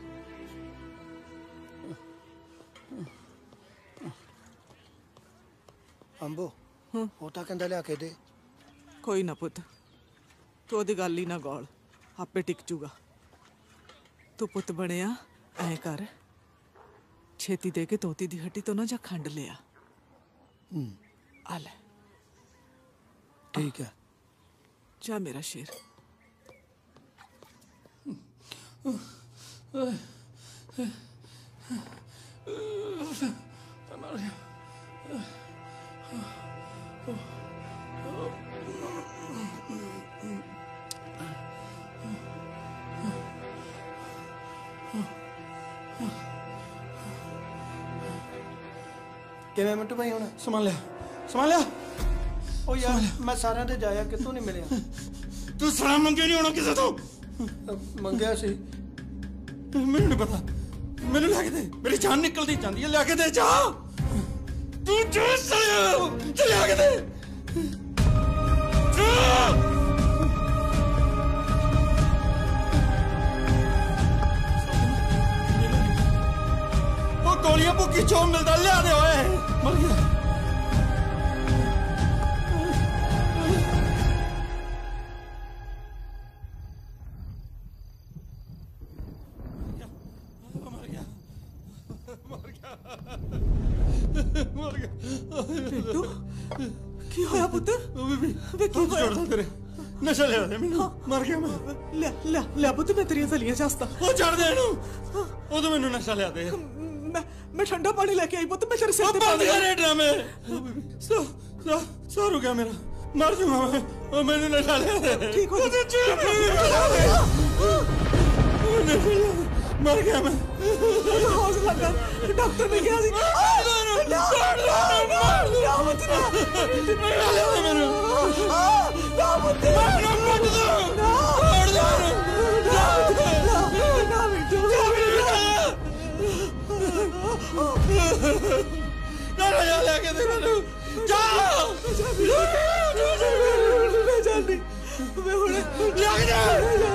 ਅੰਬੋ ਉਹ ਤਾਂ ਕਹਿੰਦਾ ਲਿਆ ਕੇ ਦੇ ਕੋਈ ਨਾ ਪੁੱਤ ਤੂੰ ਉਹਦੀ ਗੱਲ ਹੀ ਨਾ ਗੋਲ ਆਪੇ ਟਿਕ ਜੂਗਾ ਤੂੰ ਪੁੱਤ ਬਣਿਆ ਐ ਕਰ ਛੇਤੀ ਦੇ ਕੇ ਤੋਤੀ ਦੀ ਹੱਟੀ ਤੋਂ ਨਾ ਜਾ ਖੰਡ ਲਿਆ ਹੂੰ ਆ ਲੈ ਠੀਕ ਹੈ ਜਾ ਮੇਰਾ ਸ਼ੇਰ ਕਿਵੇਂ ਮਿੰਟੂ ਭਾਈ ਹੁਣ ਸਮਾਨ ਲਿਆ ਸਮਾਨ ਲਿਆ ਉਹ ਯਾਰ ਮੈਂ ਸਾਰਿਆਂ ਤੇ ਜਾਇਆ ਕਿਤੋਂ ਨਹੀਂ ਮਿਲਿਆ ਤੂੰ ਸਲਾਮ ਮੰਗੇ ਨਹੀਂ ਹੋਣਾ ਕਿਸੇ ਤੋਂ ਮੰਗਿਆ ਸੀ ਮੈਨੂੰ ਨਹੀਂ ਪਤਾ ਮੈਨੂੰ ਲੈ ਕੇ ਦੇ ਮੇਰੀ ਜਾਨ ਨਿਕਲਦੀ ਜਾਂਦੀ ਹੈ ਲੈ ਕੇ ਦੇ ਜਾ ਤੂੰ ਜੋ ਸਲਿਆ ਲਿਆ ਕੇ ਦੇ ਉਹ ਗੋਲੀਆਂ ਭੁੱਕੀ ਚੋਂ ਮਿਲਦਾ ਲਿਆ ਦੇ ਓਏ ਮਰ ਗਿਆ ਬਿੱਟੂ ਕੀ ਹੋਇਆ ਪੁੱਤ ਬੀਬੀ ਵੇ ਕੀ ਹੋਇਆ ਛੱਡ ਤੇਰੇ ਨਸ਼ਾ ਲਿਆ ਦੇ ਮੈਨੂੰ ਮਰ ਗਿਆ ਮੈਂ ਲੈ ਲੈ ਲੈ ਪੁੱਤ ਮੈਂ ਤੇਰੀਆਂ ਸਲੀਆਂ ਚਾਸਤਾ ਉਹ ਛੱਡ ਦੇ ਇਹਨੂੰ ਉਹ ਤਾਂ ਮੈਨੂੰ ਨਸ਼ਾ ਲਿਆ ਦੇ ਮੈਂ ਮੈਂ ਠੰਡਾ ਪਾਣੀ ਲੈ ਕੇ ਆਈ ਪੁੱਤ ਮੈਂ ਤੇਰੇ ਸਿਰ ਤੇ ਬੰਦ ਕਰ ਇਹ ਡਰਾਮੇ ਸੋ ਸੋ ਸੋ ਰੁਕ ਗਿਆ ਮੇਰਾ ਮਰ ਜੂਗਾ ਮੈਂ ਉਹ ਮੈਨੂੰ ਨਸ਼ਾ ਲਿਆ ਦੇ ਠੀਕ ਹੋ ਮਰ ਗਿਆ ਮੈਂ ਹੌਸਲਾ ਕਰ ਡਾਕਟਰ ਨੇ ਕਿਹਾ ਸੀ ਨਾ ਲੈ ਕੇ ਦੇ ਮੈਨੂੰ ਜਾ ਮੈਂ ਜਾਂਦੀ ਮੈਂ ਹੁਣੇ ਲੱਗ ਜਾ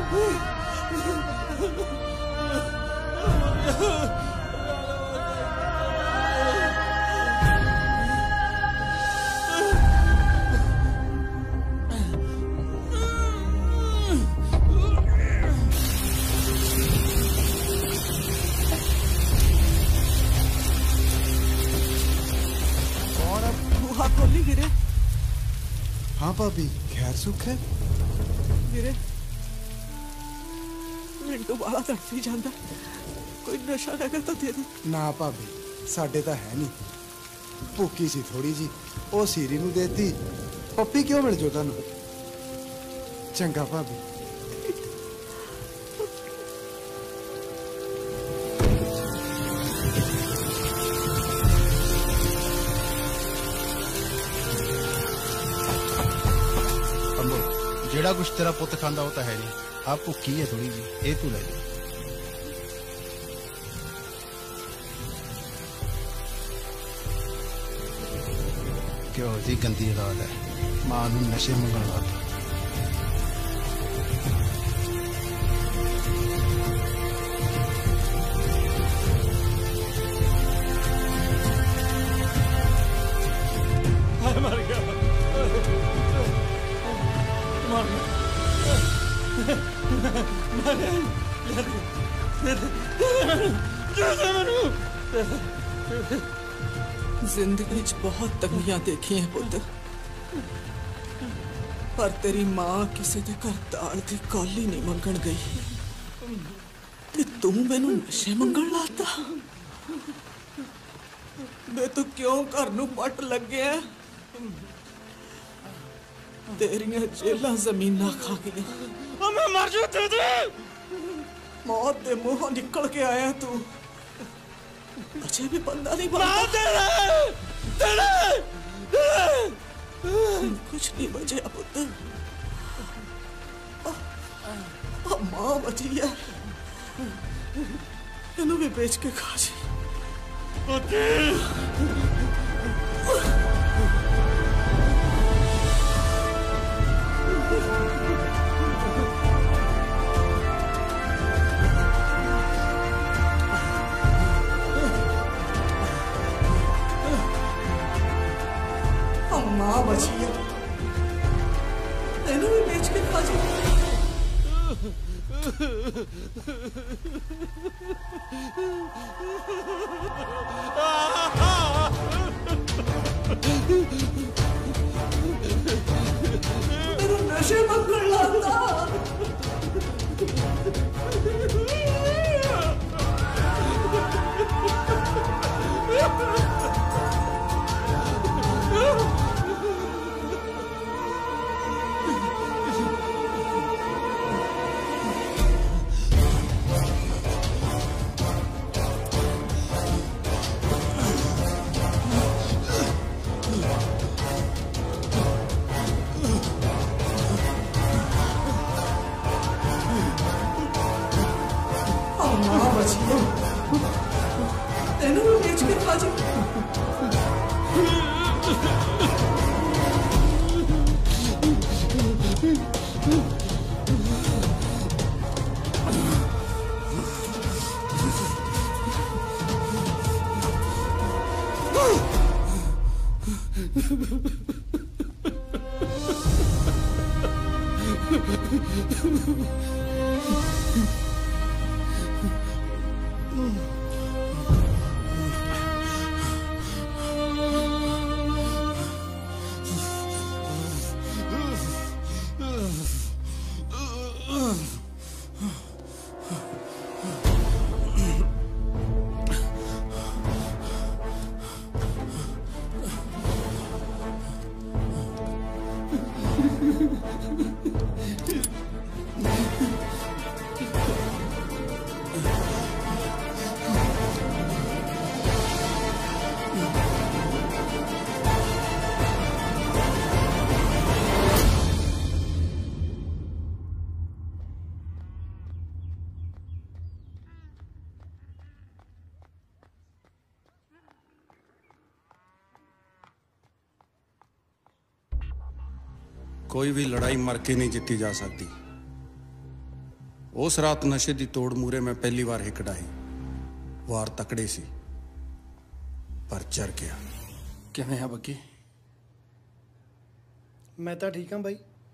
खोली गिरे हाँ भाभी खैर सुख है गिरे मिंटू बाला तड़फी जाता कोई नशा हैगा तो दे दे ना भाभी साडे तो है नहीं भूखी सी थोड़ी जी ओ सीरी नू देती पप्पी क्यों मिल जो तुहानू चंगा भाभी ਜਿਹੜਾ ਕੁਛ ਤੇਰਾ ਪੁੱਤ ਖਾਂਦਾ ਉਹ ਤਾਂ ਹੈ ਨਹੀਂ ਆ ਭੁੱਖੀ ਹੈ ਥੋੜੀ ਜੀ ਇਹ ਤੂੰ ਲੈ ਲੈ ਕਿਉਂ ਦੀ ਗੰਦੀ ਰਾਤ ਹੈ ਮਾਂ ਨੂੰ ਨਸ਼ੇ ਮੰਗਣ ਵਾਲੀ मर गया मर जिंदगी च बहुत तंगियां देखी हैं पुत, पर तेरी मां किसी दे घर दाल दी कौली नहीं मंगण गई ते तू मैनू नशे मंगण लाता। मैं तू क्यों घर नू पट लगे है? तेरियां जेलां जमीनां खा गईयां। मैं मर जू तू मौत दे मुंहों निकल के आया तू, अजे भी बंदा नहीं बना। तेरे तेरे कुछ नहीं बचे पुत्र, मां बची है, इन्हों भी बेच के खा जी। मां बची है, इन्हों भी बेच के खा जी। मेरा नशे मंगल लाता। मां बची है, इन्हों भी बेच के खा जी। कोई भी लड़ाई मर के नहीं जीती जा सकती। उस रात नशे की तोड़ मूरे मैं पहली बार हिक डाई। वार तकड़े सी पर चर गया। किवें है बग्गी? मैं तो ठीक हाँ भाई।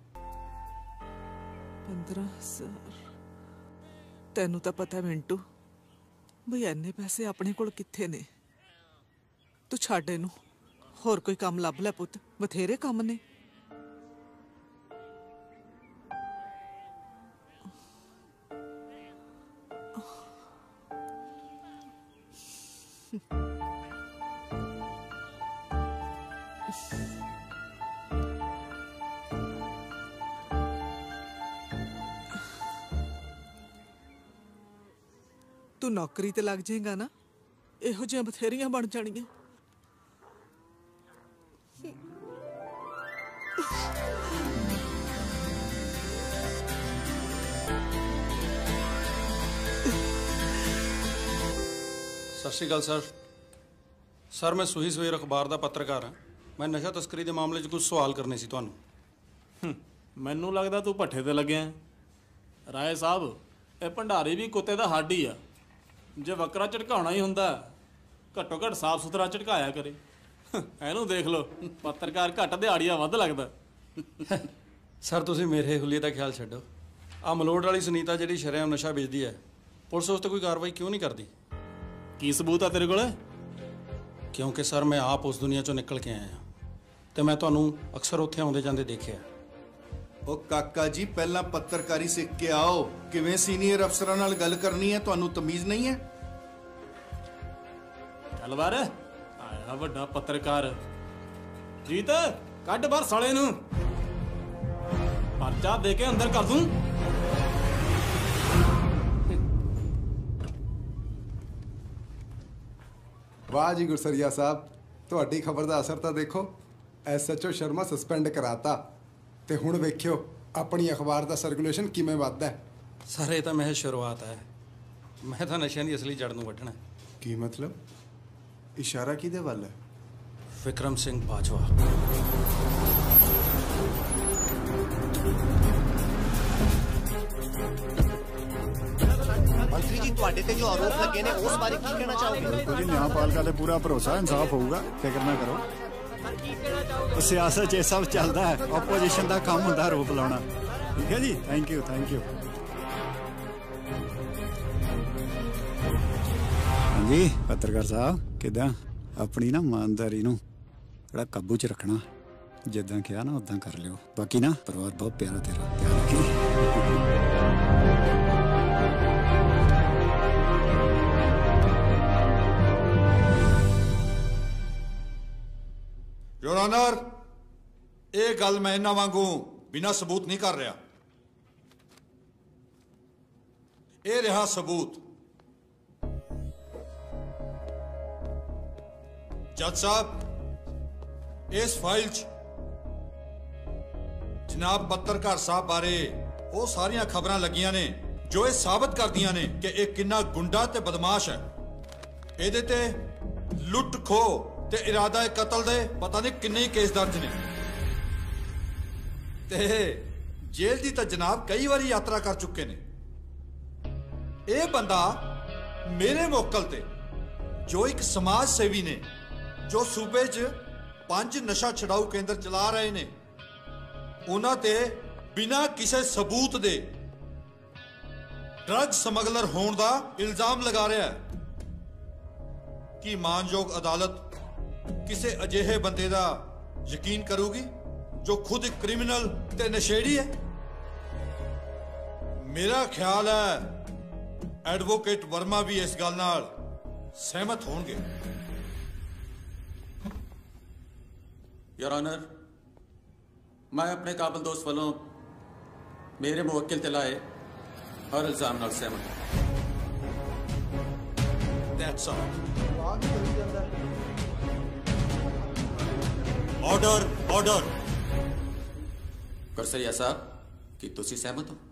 पंद्रह हजार तेनू तो पता मिंटू बई इन्ने पैसे अपने कोल कित्थे ने। तू छाड़ इनू, होर कोई काम लभ लै पुत, बथेरे काम ने। तू नौकरी ते लग जाएगा ना, इहो जिहियां बथेरियां बन जाणियां। सत श्री अकाल सर। सर मैं सूही सवेर अखबार का पत्रकार हाँ। मैं नशा तस्करी के मामले च कुछ सवाल करने सी तुहानू। मैनू लगता तू भट्ठे ते लगे राय साहब, ये भंडारी भी कुत्ते दा हड्ड ही आ। जे वकरा झटकाउणा ही हुंदा घट्टो घट्ट साफ सुथरा झटकाया करे। ਇਹਨੂੰ ਦੇਖ ਲਓ, ਪੱਤਰਕਾਰ ਘੱਟ ਦਿਹਾੜੀਆ ਵੱਧ ਲੱਗਦਾ। ਸਰ ਤੁਸੀਂ ਮੇਰੇ ਹੁਲੀਏ ਦਾ ਖਿਆਲ ਛੱਡੋ। ਆ ਮਲੋਟ ਵਾਲੀ ਸੁਨੀਤਾ ਜਿਹੜੀ ਸ਼ਰੇਆਮ ਨਸ਼ਾ ਵੇਚਦੀ ਹੈ, ਪੁਲਿਸ ਉਸ ਤੇ ਕੋਈ ਕਾਰਵਾਈ ਕਿਉਂ ਨਹੀਂ ਕਰਦੀ? ਕੀ ਸਬੂਤ ਆ ਤੇਰੇ ਕੋਲ? ਕਿਉਂਕਿ ਸਰ ਮੈਂ ਆਪ ਉਸ ਦੁਨੀਆ ਚੋਂ ਨਿਕਲ ਕੇ ਆਇਆ ਤੇ ਮੈਂ ਤੁਹਾਨੂੰ ਅਕਸਰ ਉੱਥੇ ਆਉਂਦੇ ਜਾਂਦੇ ਦੇਖਿਆ। ਉਹ ਕਾਕਾ ਜੀ ਪਹਿਲਾਂ ਪੱਤਰਕਾਰੀ ਸਿੱਖ ਕੇ ਆਓ, ਕਿਵੇਂ ਸੀਨੀਅਰ ਅਫਸਰਾਂ ਨਾਲ ਗੱਲ ਕਰਨੀ ਹੈ, ਤੁਹਾਨੂੰ ਤਮੀਜ਼ ਨਹੀਂ ਹੈ? ਚੱਲ ਬਾਹਰ, ਆਇਆ ਵੱਡਾ ਪੱਤਰਕਾਰ। ਜੀਤ ਕੱਢ ਬਾਹਰ ਸਾਲੇ ਨੂੰ, ਪਰਚਾ ਦੇ ਕੇ ਅੰਦਰ ਕਰ ਦੂੰ। ਵਾਹ ਜੀ ਗੁਰਸਰੀਆ ਸਾਹਿਬ, ਤੁਹਾਡੀ ਖਬਰ ਦਾ ਅਸਰ ਤਾਂ ਦੇਖੋ। S H O Sharma suspend ਕਰਾਤਾ ਤੇ ਹੁਣ ਵੇਖਿਓ ਆਪਣੀ ਅਖਬਾਰ ਦਾ ਸਰਕੂਲੇਸ਼ਨ ਕਿਵੇਂ ਵੱਧਦਾ ਹੈ। ਸਰ ਇਹ ਤਾਂ ਮਹਿਜ ਸ਼ੁਰੂਆਤ ਹੈ, ਮੈਂ ਤਾਂ ਨਸ਼ਿਆਂ ਦੀ ਅਸਲੀ ਜੜ ਨੂੰ ਵੱਢਣਾ। ਕੀ ਮਤਲਬ? ਇਸ਼ਾਰਾ ਕਿਹਦੇ ਵੱਲ ਹੈ? ਵਿਕਰਮ ਸਿੰਘ ਬਾਜਵਾ। ਮੰਤਰੀ ਜੀ ਤੁਹਾਡੇ ਤੇ ਜੋ ਆਰੋਪ ਲੱਗੇ ਨੇ ਉਸ ਬਾਰੇ ਕੀ ਕਹਿਣਾ ਚਾਹੋਗੇ? ਕੋਈ ਨਿਆਂਪਾਲਿਕਾ ਤੇ ਪੂਰਾ ਭਰੋਸਾ, ਇਨਸਾਫ ਹੋਊਗਾ, ਫਿਕਰ ਨਾ ਕਰੋ। ਸਿਆਸਤ 'ਚ ਇਹ ਸਭ ਚੱਲਦਾ ਹੈ, ਆਪੋਜੀਸ਼ਨ ਦਾ ਕੰਮ ਹੁੰਦਾ ਆਰੋਪ ਲਾਉਣਾ। ਠੀਕ ਹੈ ਜੀ, ਥੈਂਕ ਯੂ ਥੈਂਕ ਯੂ। ਹਾਂਜੀ ਪੱਤਰਕਾਰ ਸਾਹਿਬ, ਕਿੱਦਾਂ? ਆਪਣੀ ਨਾ ਇਮਾਨਦਾਰੀ ਨੂੰ ਥੋੜਾ ਕਾਬੂ 'ਚ ਰੱਖਣਾ, ਜਿੱਦਾਂ ਕਿਹਾ ਨਾ ਉਦਾਂ ਕਰ ਲਿਓ। ਬਾਕੀ ਨਾ ਪਰਿਵਾਰ ਬਹੁਤ ਪਿਆਰਾ ਤੇਰਾ, ਧਿਆਨ ਰੱਖੀ। ਯੋਰ ਆਨਰ, ਇਹ ਗੱਲ ਮੈਂ ਇਹਨਾਂ ਵਾਂਗੂ ਬਿਨਾਂ ਸਬੂਤ ਨਹੀਂ ਕਰ ਰਿਹਾ। ਇਹ ਰਿਹਾ ਸਬੂਤ। ਜੱਜ ਸਾਹਿਬ, ਇਸ ਫਾਈਲ 'ਚ ਜਨਾਬ ਪੱਤਰਕਾਰ ਸਾਹਿਬ ਬਾਰੇ ਉਹ ਸਾਰੀਆਂ ਖਬਰਾਂ ਲੱਗੀਆਂ ਨੇ ਜੋ ਇਹ ਸਾਬਤ ਕਰਦੀਆਂ ਨੇ ਕਿ ਇਹ ਕਿੰਨਾ ਗੁੰਡਾ ਤੇ ਬਦਮਾਸ਼ ਹੈ। ਇਹਦੇ ਤੇ ਲੁੱਟ ਖੋਹ ਤੇ ਇਰਾਦਾ ਕਤਲ ਦੇ ਪਤਾ ਨਹੀਂ ਕਿੰਨੇ ਹੀ ਕੇਸ ਦਰਜ ਨੇ ਤੇ ਜੇਲ੍ਹ ਦੀ ਤਾਂ ਜਨਾਬ ਕਈ ਵਾਰੀ ਯਾਤਰਾ ਕਰ ਚੁੱਕੇ ਨੇ। ਇਹ ਬੰਦਾ ਮੇਰੇ ਮੌਕਲ ਤੇ, ਜੋ ਇੱਕ ਸਮਾਜ ਸੇਵੀ ਨੇ, ਜੋ ਸੂਬੇ 'ਚ ਪੰਜ ਨਸ਼ਾ ਛਡਾਊ ਕੇਂਦਰ ਚਲਾ ਰਹੇ ਨੇ, ਉਹਨਾਂ ਤੇ ਬਿਨਾਂ ਕਿਸੇ ਸਬੂਤ ਦੇ ਡਰੱਗ ਸਮਗਲਰ ਹੋਣ ਦਾ ਇਲਜ਼ਾਮ ਲਗਾ ਰਿਹਾ ਹੈ। ਕੀ ਮਾਨਯੋਗ ਅਦਾਲਤ ਕਿਸੇ ਅਜਿਹੇ ਬੰਦੇ ਦਾ ਯਕੀਨ ਕਰੂਗੀ ਜੋ ਖੁਦ ਇੱਕ ਕ੍ਰਿਮੀਨਲ ਤੇ ਨਸ਼ੇੜੀ ਹੈ? ਮੇਰਾ ਖਿਆਲ ਹੈ ਐਡਵੋਕੇਟ ਵਰਮਾ ਵੀ ਇਸ ਗੱਲ ਨਾਲ ਸਹਿਮਤ ਹੋਣਗੇ। ਯੋਰ ਆਨਰ, ਮੈਂ ਆਪਣੇ ਕਾਬਲ ਦੋਸਤ ਵੱਲੋਂ ਮੇਰੇ ਮੁਵੱਕਿਲ ਤੇ ਲਾਏ ਹਰ ਇਲਜ਼ਾਮ ਨਾਲ ਸਹਿਮਤ ਹਾਂ। That's all. Order, order. Gursaria ਸਾਹਿਬ, ਕੀ ਤੁਸੀਂ ਸਹਿਮਤ ਹੋ?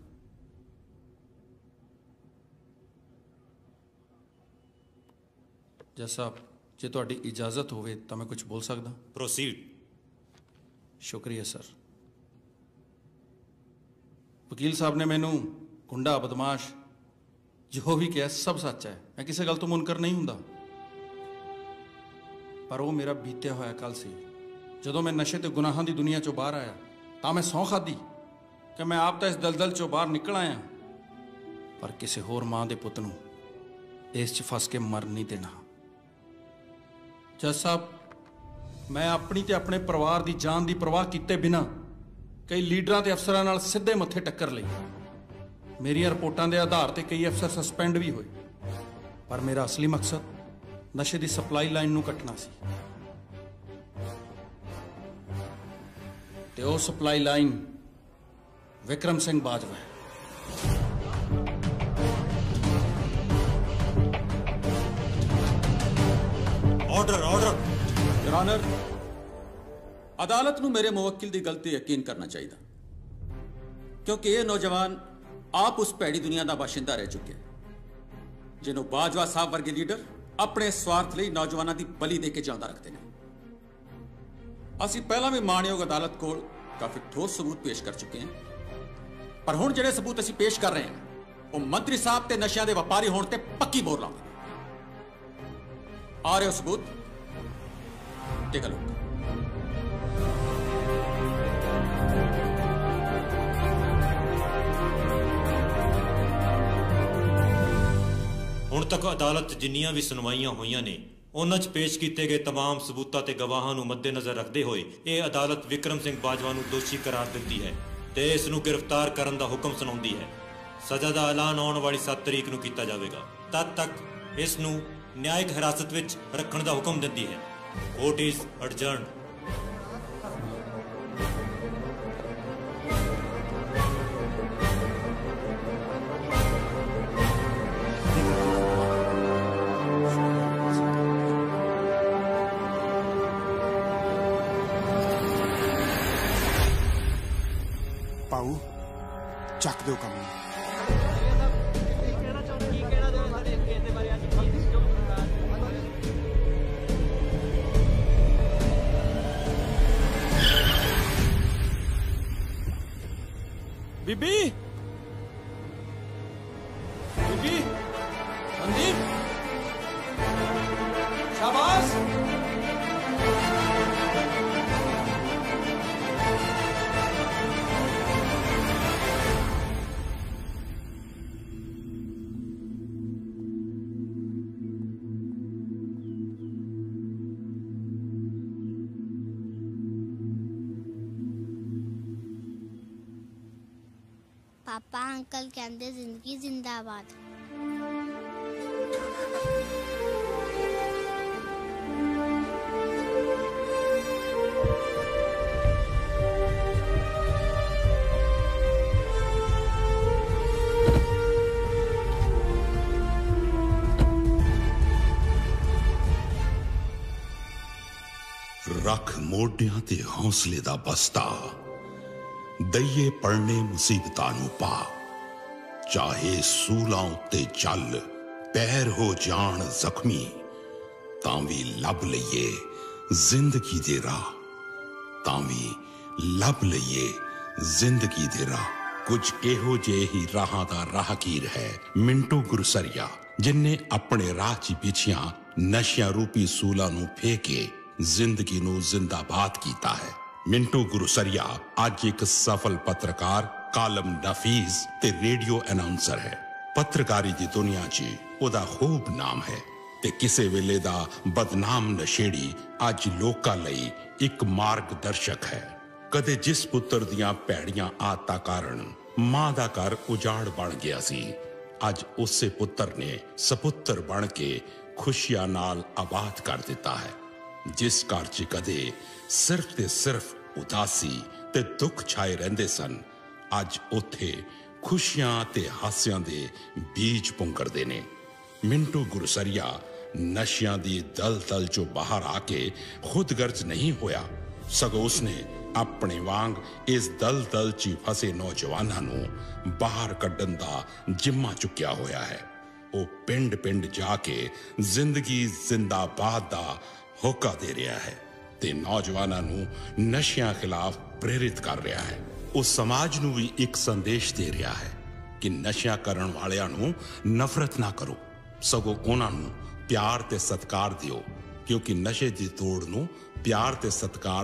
ਜੱਜ ਸਾਹਿਬ, ਜੇ ਤੁਹਾਡੀ ਇਜਾਜ਼ਤ ਹੋਵੇ ਤਾਂ ਮੈਂ ਕੁਝ ਬੋਲ ਸਕਦਾ? ਪ੍ਰੋਸੀਡ। ਸ਼ੁਕਰੀਆ ਸਰ। ਵਕੀਲ ਸਾਹਿਬ ਨੇ ਮੈਨੂੰ ਗੁੰਡਾ, ਬਦਮਾਸ਼ ਜੋ ਵੀ ਕਿਹਾ ਸਭ ਸੱਚ ਹੈ। ਮੈਂ ਕਿਸੇ ਗੱਲ ਤੋਂ ਮੁਨਕਰ ਨਹੀਂ ਹੁੰਦਾ, ਪਰ ਉਹ ਮੇਰਾ ਬੀਤਿਆ ਹੋਇਆ ਕੱਲ ਸੀ। ਜਦੋਂ ਮੈਂ ਨਸ਼ੇ ਤੇ ਗੁਨਾਹਾਂ ਦੀ ਦੁਨੀਆ ਚੋਂ ਬਾਹਰ ਆਇਆ ਤਾਂ ਮੈਂ ਸਹੁੰ ਖਾਧੀ ਕਿ ਮੈਂ ਆਪ ਤਾਂ ਇਸ ਦਲਦਲ ਚੋਂ ਬਾਹਰ ਨਿਕਲ ਆਇਆ, ਪਰ ਕਿਸੇ ਹੋਰ ਮਾਂ ਦੇ ਪੁੱਤ ਨੂੰ ਇਸ 'ਚ ਫਸ ਕੇ ਮਰ ਨਹੀਂ ਦੇਣਾ। ਜੱਜ ਸਾਹਿਬ, ਮੈਂ ਆਪਣੀ ਤੇ ਆਪਣੇ ਪਰਿਵਾਰ ਦੀ ਜਾਨ ਦੀ ਪਰਵਾਹ ਕੀਤੇ ਬਿਨਾਂ ਕਈ ਲੀਡਰਾਂ ਤੇ ਅਫਸਰਾਂ ਨਾਲ ਸਿੱਧੇ ਮੱਥੇ ਟੱਕਰ ਲਈ। ਮੇਰੀਆਂ ਰਿਪੋਰਟਾਂ ਦੇ ਆਧਾਰ ਤੇ ਕਈ ਅਫਸਰ ਸਸਪੈਂਡ ਵੀ ਹੋਏ, ਪਰ ਮੇਰਾ ਅਸਲੀ ਮਕਸਦ ਨਸ਼ੇ ਦੀ ਸਪਲਾਈ ਲਾਈਨ ਨੂੰ ਕੱਟਣਾ ਸੀ ਤੇ ਉਹ ਸਪਲਾਈ ਲਾਈਨ ਵਿਕਰਮ ਸਿੰਘ ਬਾਜਵਾ ਹੈ। Order, order. ਯੋਰ ਆਨਰ, ਅਦਾਲਤ ਨੂੰ ਮੇਰੇ ਮੁਵੱਕਿਲ ਦੀ ਗਲਤੀ ਯਕੀਨ ਕਰਨਾ ਚਾਹੀਦਾ, ਕਿਉਂਕਿ ਇਹ ਨੌਜਵਾਨ ਆਪ ਉਸ ਭੈੜੀ ਦੁਨੀਆ ਦਾ ਬਾਸ਼ਿੰਦਾ ਰਹਿ ਚੁੱਕਿਆ ਜਿਹਨੂੰ ਬਾਜਵਾ ਸਾਹਿਬ ਵਰਗੇ ਲੀਡਰ ਆਪਣੇ ਸਵਾਰਥ ਲਈ ਨੌਜਵਾਨਾਂ ਦੀ ਬਲੀ ਦੇ ਕੇ ਜਿਉਂਦਾ ਰੱਖਦੇ ਨੇ। ਅਸੀਂ ਪਹਿਲਾਂ ਵੀ ਮਾਣਯੋਗ ਅਦਾਲਤ ਕੋਲ ਕਾਫੀ ਠੋਸ ਸਬੂਤ ਪੇਸ਼ ਕਰ ਚੁੱਕੇ ਹਾਂ, ਪਰ ਹੁਣ ਜਿਹੜੇ ਸਬੂਤ ਅਸੀਂ ਪੇਸ਼ ਕਰ ਰਹੇ ਹਾਂ ਉਹ ਮੰਤਰੀ ਸਾਹਿਬ ਤੇ ਨਸ਼ਿਆਂ ਦੇ ਵਪਾਰੀ ਹੋਣ ਤੇ ਪੱਕੀ ਮੋਹਰ ਲਾਉਂਦੇ। ਆ ਰਹੇ ਹੋ ਸਬੂਤ? Take a look. ਹੁਣ ਤੱਕ ਅਦਾਲਤ 'ਚ ਜਿੰਨੀਆਂ ਵੀ ਸੁਣਵਾਈਆਂ ਹੋਈਆਂ ਨੇ ਉਹਨਾਂ 'ਚ ਪੇਸ਼ ਕੀਤੇ ਗਏ तमाम ਸਬੂਤਾਂ ਤੇ ਗਵਾਹਾਂ ਨੂੰ ਮੱਦੇਨਜ਼ਰ ਰੱਖਦੇ ਹੋਏ ਇਹ ਅਦਾਲਤ ਵਿਕਰਮ ਸਿੰਘ ਬਾਜਵਾ ਨੂੰ ਦੋਸ਼ੀ ਕਰਾਰ ਦਿੰਦੀ ਹੈ ਤੇ ਇਸ ਨੂੰ ਗ੍ਰਿਫਤਾਰ ਕਰਨ ਦਾ ਹੁਕਮ ਸੁਣਾਉਂਦੀ ਹੈ। ਸਜ਼ਾ ਦਾ ਐਲਾਨ ਆਉਣ ਵਾਲੀ ਸੱਤ ਤਰੀਕ ਨੂੰ ਕੀਤਾ ਜਾਵੇਗਾ। ਤਦ ਤੱਕ ਇਸ ਨੂੰ ਨਿਆਇਕ ਹਿਰਾਸਤ ਵਿੱਚ ਰੱਖਣ ਦਾ ਹੁਕਮ ਦਿੰਦੀ ਹੈ। Court is adjourned. ਪਾਉ ਚੱਕ ਦਿਓ ਕੰਮ ਨੂੰ। ਬੀਬੀ ਬੀਬੀ ਸੰਦੀਪ ਸ਼ਾਬਾਸ਼। पापा अंकल कहते जिंदगी जिंदाबाद। रख मोढियां ते हौसले दा बस्ता, दईए पड़ने मुसीबतां नूं पा। चाहे सूलां उत्ते चल पैर हो जान जख्मी, तां भी लब लईए जिंदगी दे राह, तां भी लब लईए जिंदगी दे राह। कुछ इहो जे ही राहां दा राहगीर है मिंटू गुरसरिया, जिन्ने अपने राह च पिछियां नशियां रूपी सूलां नूं फेके जिंदगी नूं जिंदाबाद कीता है। मिंटू गुरसरिया अज एक सफल पत्रकार, कालम नफीस ते रेडियो अनाउंसर है। पत्रकारी दी दुनिया च ओदा खूब नाम है ते किसे वेले दा बदनाम नशेड़ी अज लोकां लई एक मार्गदर्शक है। कदे जिस पुत्र दियां भैड़ियां आदतां कारण मां दा घर उजाड़ बन गया सी, अज उसे पुत्र ने सपुत्र बन के खुशियां नाल आबाद कर दिता है। जिस घर च कदे सिर्फ ते सिर्फ उदासी ते दुख छाए रहंदे सन, अज उथे खुशियां ते हास्यां दे बीज पुंगरदे ने। मिंटू गुरसरिया नशियां दी दलदल चों बाहर आके खुदगर्ज नहीं होया, सगों उसने अपने वांग इस दलदल च फसे नौजवानां नूं बाहर कड्ढण दा जिम्मा चुक्या होया है। वो पिंड पिंड जाके जिंदगी जिंदाबाद दा होका दे रहा है ते नौजवानां नूं नशियां खिलाफ प्रेरित कर रहा है। उस समाज नूं भी एक संदेश दे रहा है कि नशियां करन वालियां नूं नफरत ना करो, सगों उन्हां नूं प्यार ते सत्कार दिओ, क्योंकि नशे दी तोड़ नूं प्यार ते सत्कार